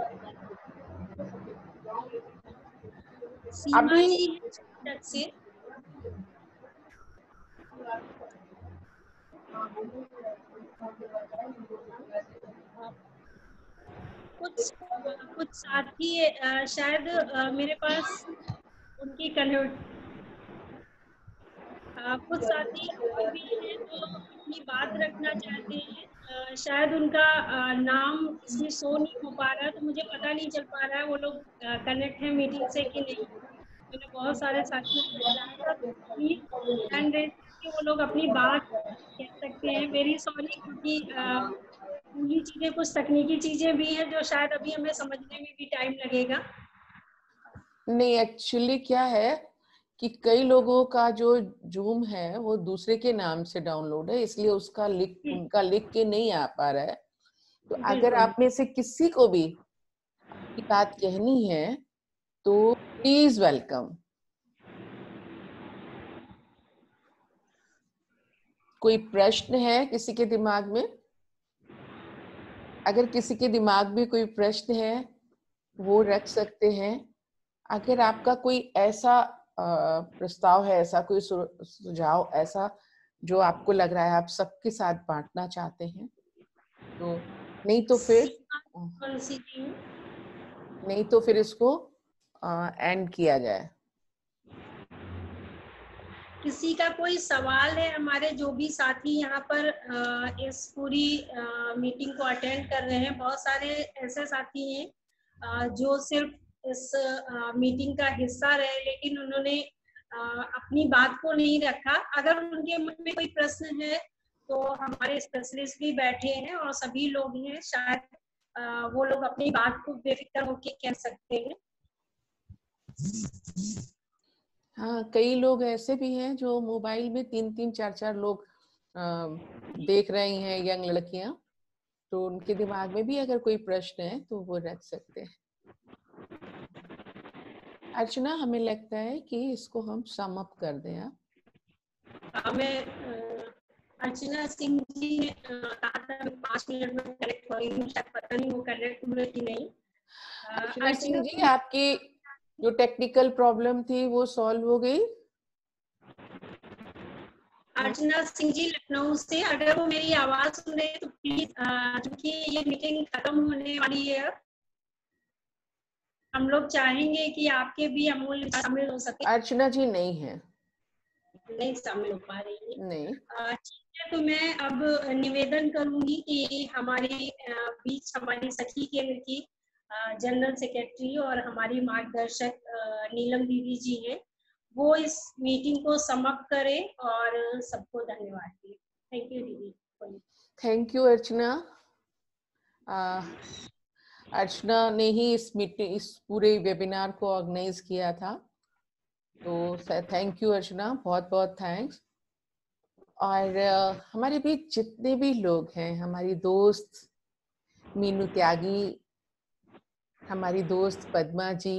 कुछ साथी शायद मेरे पास उनकी कुछ साथी और भी हैं जो अपनी बात रखना चाहते हैं। शायद उनका नाम इसमें शो नहीं हो पा रहा है, तो मुझे पता नहीं चल पा रहा है वो लोग कनेक्ट है मीटिंग से कि नहीं। मैंने बहुत सारे साथियों को बुलाया था, तो प्लीज हैंड रेज करके वो लोग अपनी बात कह सकते हैं। वेरी सॉरी, क्योंकि पूरी चीजें, कुछ तकनीकी चीजें भी हैं जो शायद अभी हमें समझने में भी टाइम लगेगा। नहीं, एक्चुअली क्या है कि कई लोगों का जो जूम है वो दूसरे के नाम से डाउनलोड है, इसलिए उसका उनका लिख के नहीं आ पा रहा है। तो अगर आप में से किसी को भी अपनी बात कहनी है तो प्लीज वेलकम। कोई प्रश्न है किसी के दिमाग में? अगर किसी के दिमाग में कोई प्रश्न है वो रख सकते हैं। अगर आपका कोई ऐसा प्रस्ताव है, ऐसा कोई सुझाव, ऐसा जो आपको लग रहा है आप सबके साथ बांटना चाहते हैं, तो नहीं तो फिर इसको एंड किया जाए। किसी का कोई सवाल है? हमारे जो भी साथी यहाँ पर इस पूरी मीटिंग को अटेंड कर रहे हैं, बहुत सारे ऐसे साथी हैं जो सिर्फ इस मीटिंग का हिस्सा रहे, लेकिन उन्होंने अपनी बात को नहीं रखा। अगर उनके मन में कोई प्रश्न है तो हमारे स्पेशलिस्ट भी बैठे हैं और सभी लोग हैं, शायद वो लोग अपनी बात को बेफिक्र होकर कह सकते हैं। हाँ, कई लोग ऐसे भी हैं जो मोबाइल में 3-3, 4-4 लोग देख रही हैं, यंग लड़कियां, तो उनके दिमाग में भी अगर कोई प्रश्न है तो वो रख सकते हैं। अर्चना, हमें लगता है कि इसको हम सम अप कर दें। मैं अर्चना सिंह जी ने कहा था 5 मिनट में कनेक्ट हो रही हूँ, शायद पता नहीं वो कनेक्ट हुए कि नहीं। अर्चना सिंह जी, आपकी जो टेक्निकल प्रॉब्लम थी वो सॉल्व हो गई? अर्चना सिंह जी लखनऊ से, अगर वो मेरी आवाज सुन रहे हैं तो प्लीज, क्योंकि ये मीटिंग खत्म होने वाली है, हम लोग चाहेंगे कि आपके भी अमूल्य शामिल हो सके। अर्चना जी नहीं है, नहीं शामिल हो पा रही है। नहीं। ठीक है, तो मैं अब निवेदन करूंगी कि हमारे बीच हमारी सखी केंद्र की जनरल सेक्रेटरी और हमारी मार्गदर्शक नीलम दीदी जी हैं, वो इस मीटिंग को समाप्त करें और सबको धन्यवाद दें। थैंक यू दीदी। Thank you Archana. अर्चना ने ही इस पूरे वेबिनार को ऑर्गेनाइज किया था, तो थैंक यू अर्चना, बहुत बहुत थैंक्स। और हमारे बीच जितने भी लोग हैं, हमारी दोस्त मीनू त्यागी, हमारी दोस्त पद्मा जी,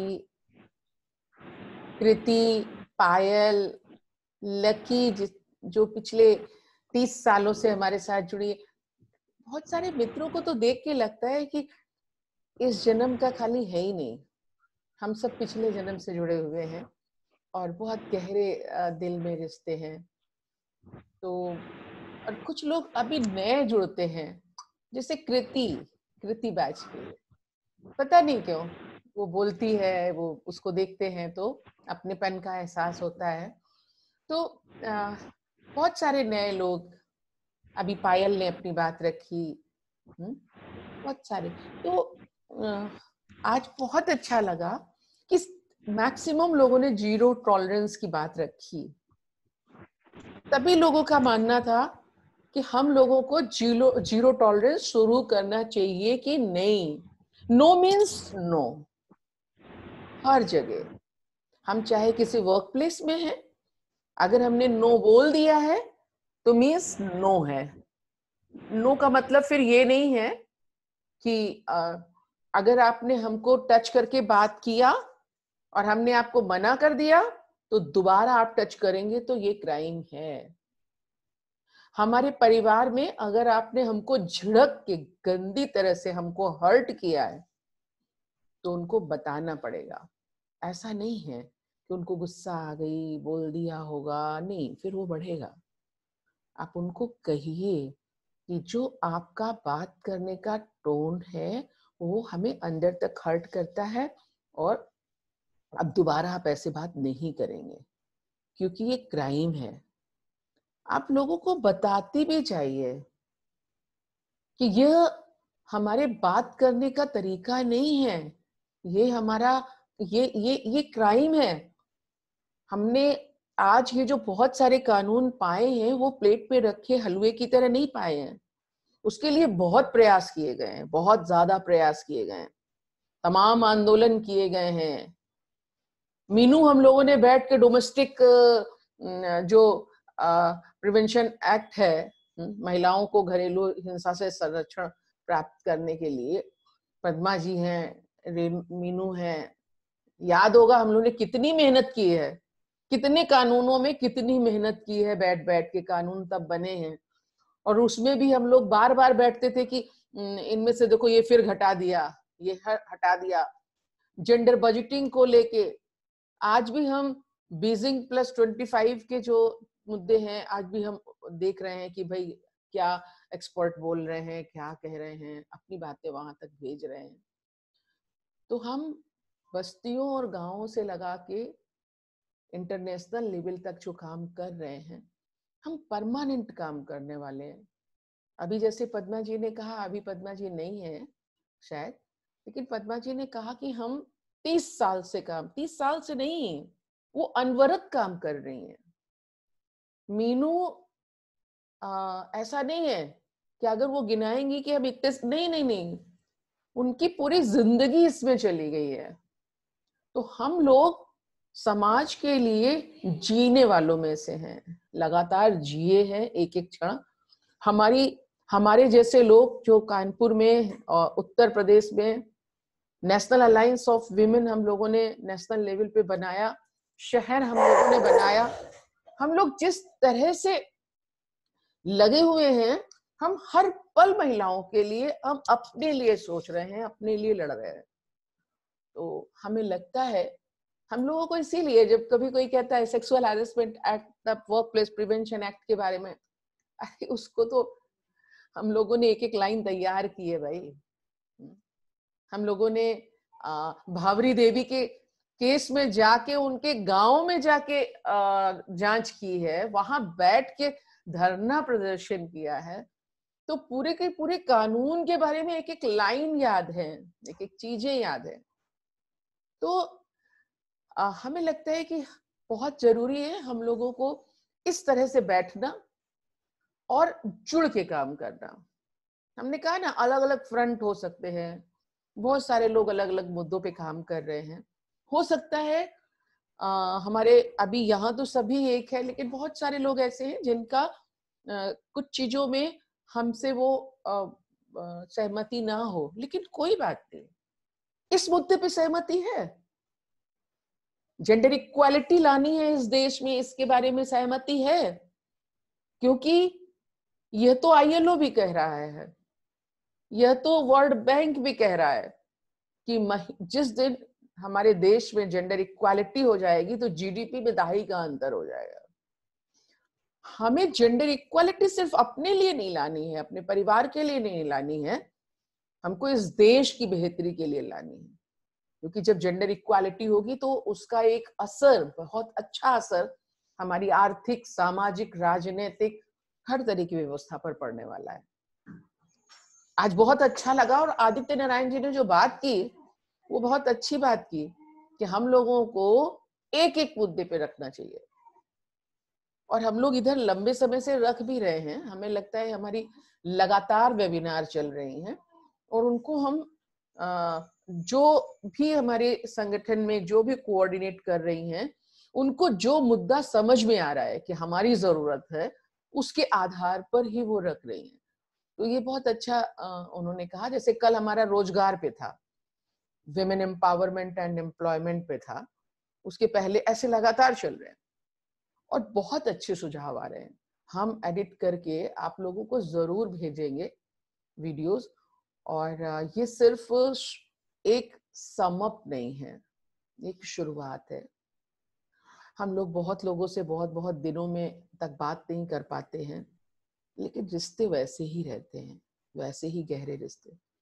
कृति, पायल, लकी जो पिछले 30 सालों से हमारे साथ जुड़ी है, बहुत सारे मित्रों को तो देख के लगता है कि इस जन्म का खाली है ही नहीं, हम सब पिछले जन्म से जुड़े हुए हैं और बहुत गहरे दिल में रिश्ते हैं। तो और कुछ लोग अभी नए जुड़ते हैं, जैसे कृति वाजपेयी, पता नहीं क्यों वो बोलती है, वो उसको देखते हैं तो अपनेपन का एहसास होता है। तो बहुत सारे नए लोग, अभी पायल ने अपनी बात रखी, बहुत सारे। तो आज बहुत अच्छा लगा कि मैक्सिमम लोगों ने जीरो टॉलरेंस की बात रखी। सभी लोगों का मानना था कि हम लोगों को जीरो टॉलरेंस शुरू करना चाहिए कि नहीं। नो मीन्स नो, हर जगह। हम चाहे किसी वर्क प्लेस में हैं, अगर हमने नो बोल दिया है तो मीन्स नो है। नो का मतलब फिर ये नहीं है कि अगर आपने हमको टच करके बात किया और हमने आपको मना कर दिया तो दोबारा आप टच करेंगे तो ये क्राइम है। हमारे परिवार में अगर आपने हमको झिड़क के गंदी तरह से हमको हर्ट किया है तो उनको बताना पड़ेगा। ऐसा नहीं है कि उनको गुस्सा आ गई, बोल दिया होगा, नहीं, फिर वो बढ़ेगा। आप उनको कहिए कि जो आपका बात करने का टोन है वो हमें अंदर तक हर्ट करता है और अब दोबारा आप ऐसे बात नहीं करेंगे क्योंकि ये क्राइम है। आप लोगों को बताते भी चाहिए कि यह हमारे बात करने का तरीका नहीं है, ये हमारा ये क्राइम है। हमने आज ये जो बहुत सारे कानून पाए हैं वो प्लेट पे रखे हलवे की तरह नहीं पाए हैं, उसके लिए बहुत प्रयास किए गए हैं, बहुत ज्यादा प्रयास किए गए हैं, तमाम आंदोलन किए गए हैं। मीनू हम लोगों ने बैठ के डोमेस्टिक जो प्रिवेंशन एक्ट है, महिलाओं को घरेलू हिंसा से संरक्षण प्राप्त करने के लिए, पद्मा जी हैं, मीनू हैं, याद होगा हम लोगों ने कितनी मेहनत की है, कितने कानूनों में कितनी मेहनत की है, बैठ बैठ के कानून तब बने हैं। और उसमें भी हम लोग बार बार बैठते थे कि इनमें से देखो ये फिर हटा दिया, ये हटा दिया। जेंडर बजटिंग को लेके आज भी हम बीजिंग +25 के जो मुद्दे हैं आज भी हम देख रहे हैं कि भाई क्या एक्सपर्ट बोल रहे हैं, क्या कह रहे हैं, अपनी बातें वहां तक भेज रहे हैं। तो हम बस्तियों और गांवों से लगा के इंटरनेशनल लेवल तक जो काम कर रहे हैं, हम परमानेंट काम करने वाले हैं। अभी जैसे पद्मा जी ने कहा, अभी पद्मा जी नहीं है शायद, लेकिन पद्मा जी ने कहा कि हम 30 साल से काम, 30 साल से नहीं, वो अनवरत काम कर रही हैं। मीनू ऐसा नहीं है कि अगर वो गिनाएंगी कि हम इतने, नहीं, उनकी पूरी जिंदगी इसमें चली गई है। तो हम लोग समाज के लिए जीने वालों में से हैं, लगातार जिए हैं एक एक क्षण। हमारे जैसे लोग जो कानपुर में और उत्तर प्रदेश में नेशनल अलायंस ऑफ विमेन हम लोगों ने नेशनल लेवल पे बनाया, शहर हम लोगों ने बनाया, हम लोग जिस तरह से लगे हुए हैं, हम हर पल महिलाओं के लिए, हम अपने लिए सोच रहे हैं, अपने लिए लड़ रहे हैं। तो हमें लगता है हम लोगों को, इसीलिए जब कभी कोई कहता है sexual harassment act, workplace prevention act के बारे में, अरे उसको तो हम लोगों ने एक एक लाइन तैयार की है भाई। हम लोगों ने भावरी देवी के केस में जाके उनके गांव में जाके जांच की है, वहां बैठ के धरना प्रदर्शन किया है। तो पूरे के पूरे कानून के बारे में एक एक लाइन याद है, एक एक चीजें याद है। तो हमें लगता है कि बहुत जरूरी है हम लोगों को इस तरह से बैठना और जुड़ के काम करना। हमने कहा ना, अलग अलग फ्रंट हो सकते हैं, बहुत सारे लोग अलग अलग मुद्दों पे काम कर रहे हैं। हो सकता है हमारे अभी यहाँ तो सभी एक है, लेकिन बहुत सारे लोग ऐसे हैं जिनका कुछ चीजों में हमसे वो सहमति ना हो, लेकिन कोई बात नहीं, इस मुद्दे पे सहमति है। जेंडर इक्वालिटी लानी है इस देश में, इसके बारे में सहमति है, क्योंकि यह तो ILO भी कह रहा है, यह तो वर्ल्ड बैंक भी कह रहा है कि जिस दिन हमारे देश में जेंडर इक्वालिटी हो जाएगी तो GDP में दहाई का अंतर हो जाएगा। हमें जेंडर इक्वालिटी सिर्फ अपने लिए नहीं लानी है, अपने परिवार के लिए नहीं लानी है, हमको इस देश की बेहतरी के लिए लानी है। क्योंकि जब जेंडर इक्वालिटी होगी तो उसका एक असर, बहुत अच्छा असर हमारी आर्थिक, सामाजिक, राजनीतिक हर तरह की व्यवस्था पर पड़ने वाला है। आज बहुत अच्छा लगा, और आदित्य नारायण जी ने जो बात की वो बहुत अच्छी बात की कि हम लोगों को एक एक मुद्दे पे रखना चाहिए, और हम लोग इधर लंबे समय से रख भी रहे हैं। हमें लगता है हमारी लगातार वेबिनार चल रही हैं, और उनको हम जो भी हमारे संगठन में जो भी कोऑर्डिनेट कर रही हैं, उनको जो मुद्दा समझ में आ रहा है कि हमारी जरूरत है, उसके आधार पर ही वो रख रही हैं। तो ये बहुत अच्छा उन्होंने कहा। जैसे कल हमारा रोजगार पे था, विमेन एम्पावरमेंट एंड एम्प्लॉयमेंट पे था, उसके पहले ऐसे लगातार चल रहे हैं और बहुत अच्छे सुझाव आ रहे हैं। हम एडिट करके आप लोगों को जरूर भेजेंगे वीडियोस, और ये सिर्फ एक समअप नहीं है, एक शुरुआत है। हम लोग बहुत लोगों से बहुत दिनों में तक बात नहीं कर पाते हैं, लेकिन रिश्ते वैसे ही रहते हैं, वैसे ही गहरे रिश्ते।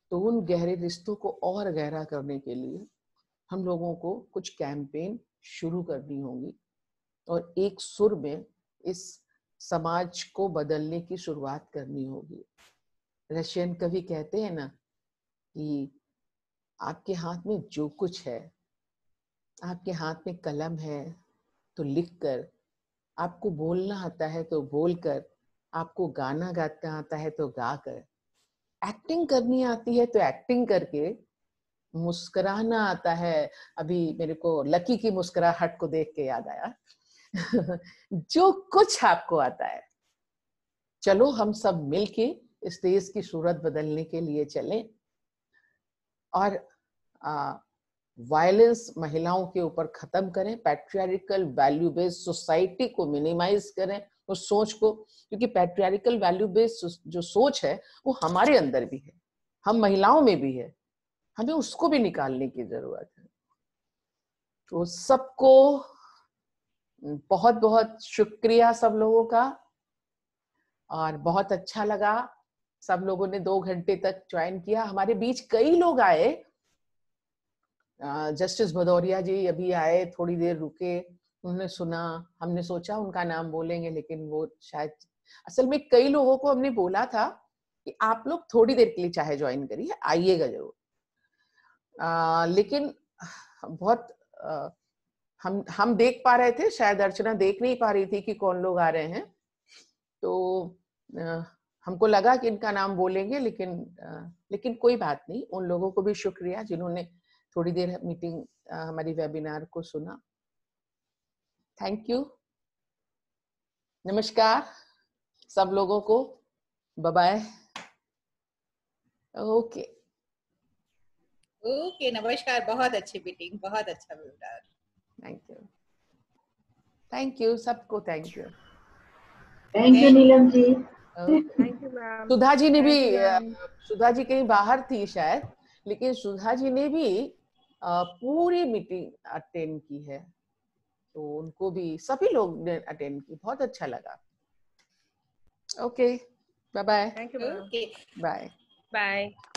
तो उन गहरे रिश्तों को और गहरा करने के लिए हम लोगों को कुछ कैंपेन शुरू करनी होगी और एक सुर में इस समाज को बदलने की शुरुआत करनी होगी। रशियन कवि कहते हैं ना कि आपके हाथ में जो कुछ है, आपके हाथ में कलम है तो लिख कर, आपको बोलना आता है तो बोलकर, आपको गाना गाता आता है तो गाकर, एक्टिंग करनी आती है तो एक्टिंग करके, मुस्कुराना आता है। अभी मेरे को लकी की मुस्कुराहट को देख के याद आया जो कुछ आपको आता है, चलो हम सब मिलके इस देश की सूरत बदलने के लिए चलें और वायलेंस महिलाओं के ऊपर खत्म करें, पैट्रियार्कल वैल्यू बेस्ड सोसाइटी को मिनिमाइज करें उस सोच को, क्योंकि पैट्रियार्कल वैल्यू बेस्ड जो सोच है वो हमारे अंदर भी है, हम महिलाओं में भी है, हमें उसको भी निकालने की जरूरत है। तो सबको बहुत बहुत शुक्रिया सब लोगों का, और बहुत अच्छा लगा सब लोगों ने 2 घंटे तक ज्वाइन किया। हमारे बीच कई लोग आए, जस्टिस भदौरिया जी अभी आए, थोड़ी देर रुके, उन्होंने सुना, हमने सोचा उनका नाम बोलेंगे लेकिन वो शायद, असल में कई लोगों को हमने बोला था कि आप लोग थोड़ी देर के लिए चाहे ज्वाइन करिए, आइएगा जरूर, लेकिन बहुत हम देख पा रहे थे, शायद अर्चना देख नहीं पा रही थी कि कौन लोग आ रहे हैं, तो हमको लगा कि इनका नाम बोलेंगे, लेकिन कोई बात नहीं, उन लोगों को भी शुक्रिया जिन्होंने थोड़ी देर मीटिंग हमारी वेबिनार को सुना। थैंक यू, नमस्कार सब लोगों को, बाय बाय। ओके ओके, नमस्कार, बहुत अच्छी मीटिंग, बहुत अच्छा वेबिनार। थैंक यू सबको, thank you. Thank you Neelam ji. Thank you ma'am. Sudha ji ने भी, सुधा जी कहीं बाहर थी शायद, लेकिन सुधा जी ने भी पूरी मीटिंग अटेंड की है, तो उनको भी सभी लोग ने अटेंड की, बहुत अच्छा लगा। Okay, bye bye. Thank you, okay, bye bye.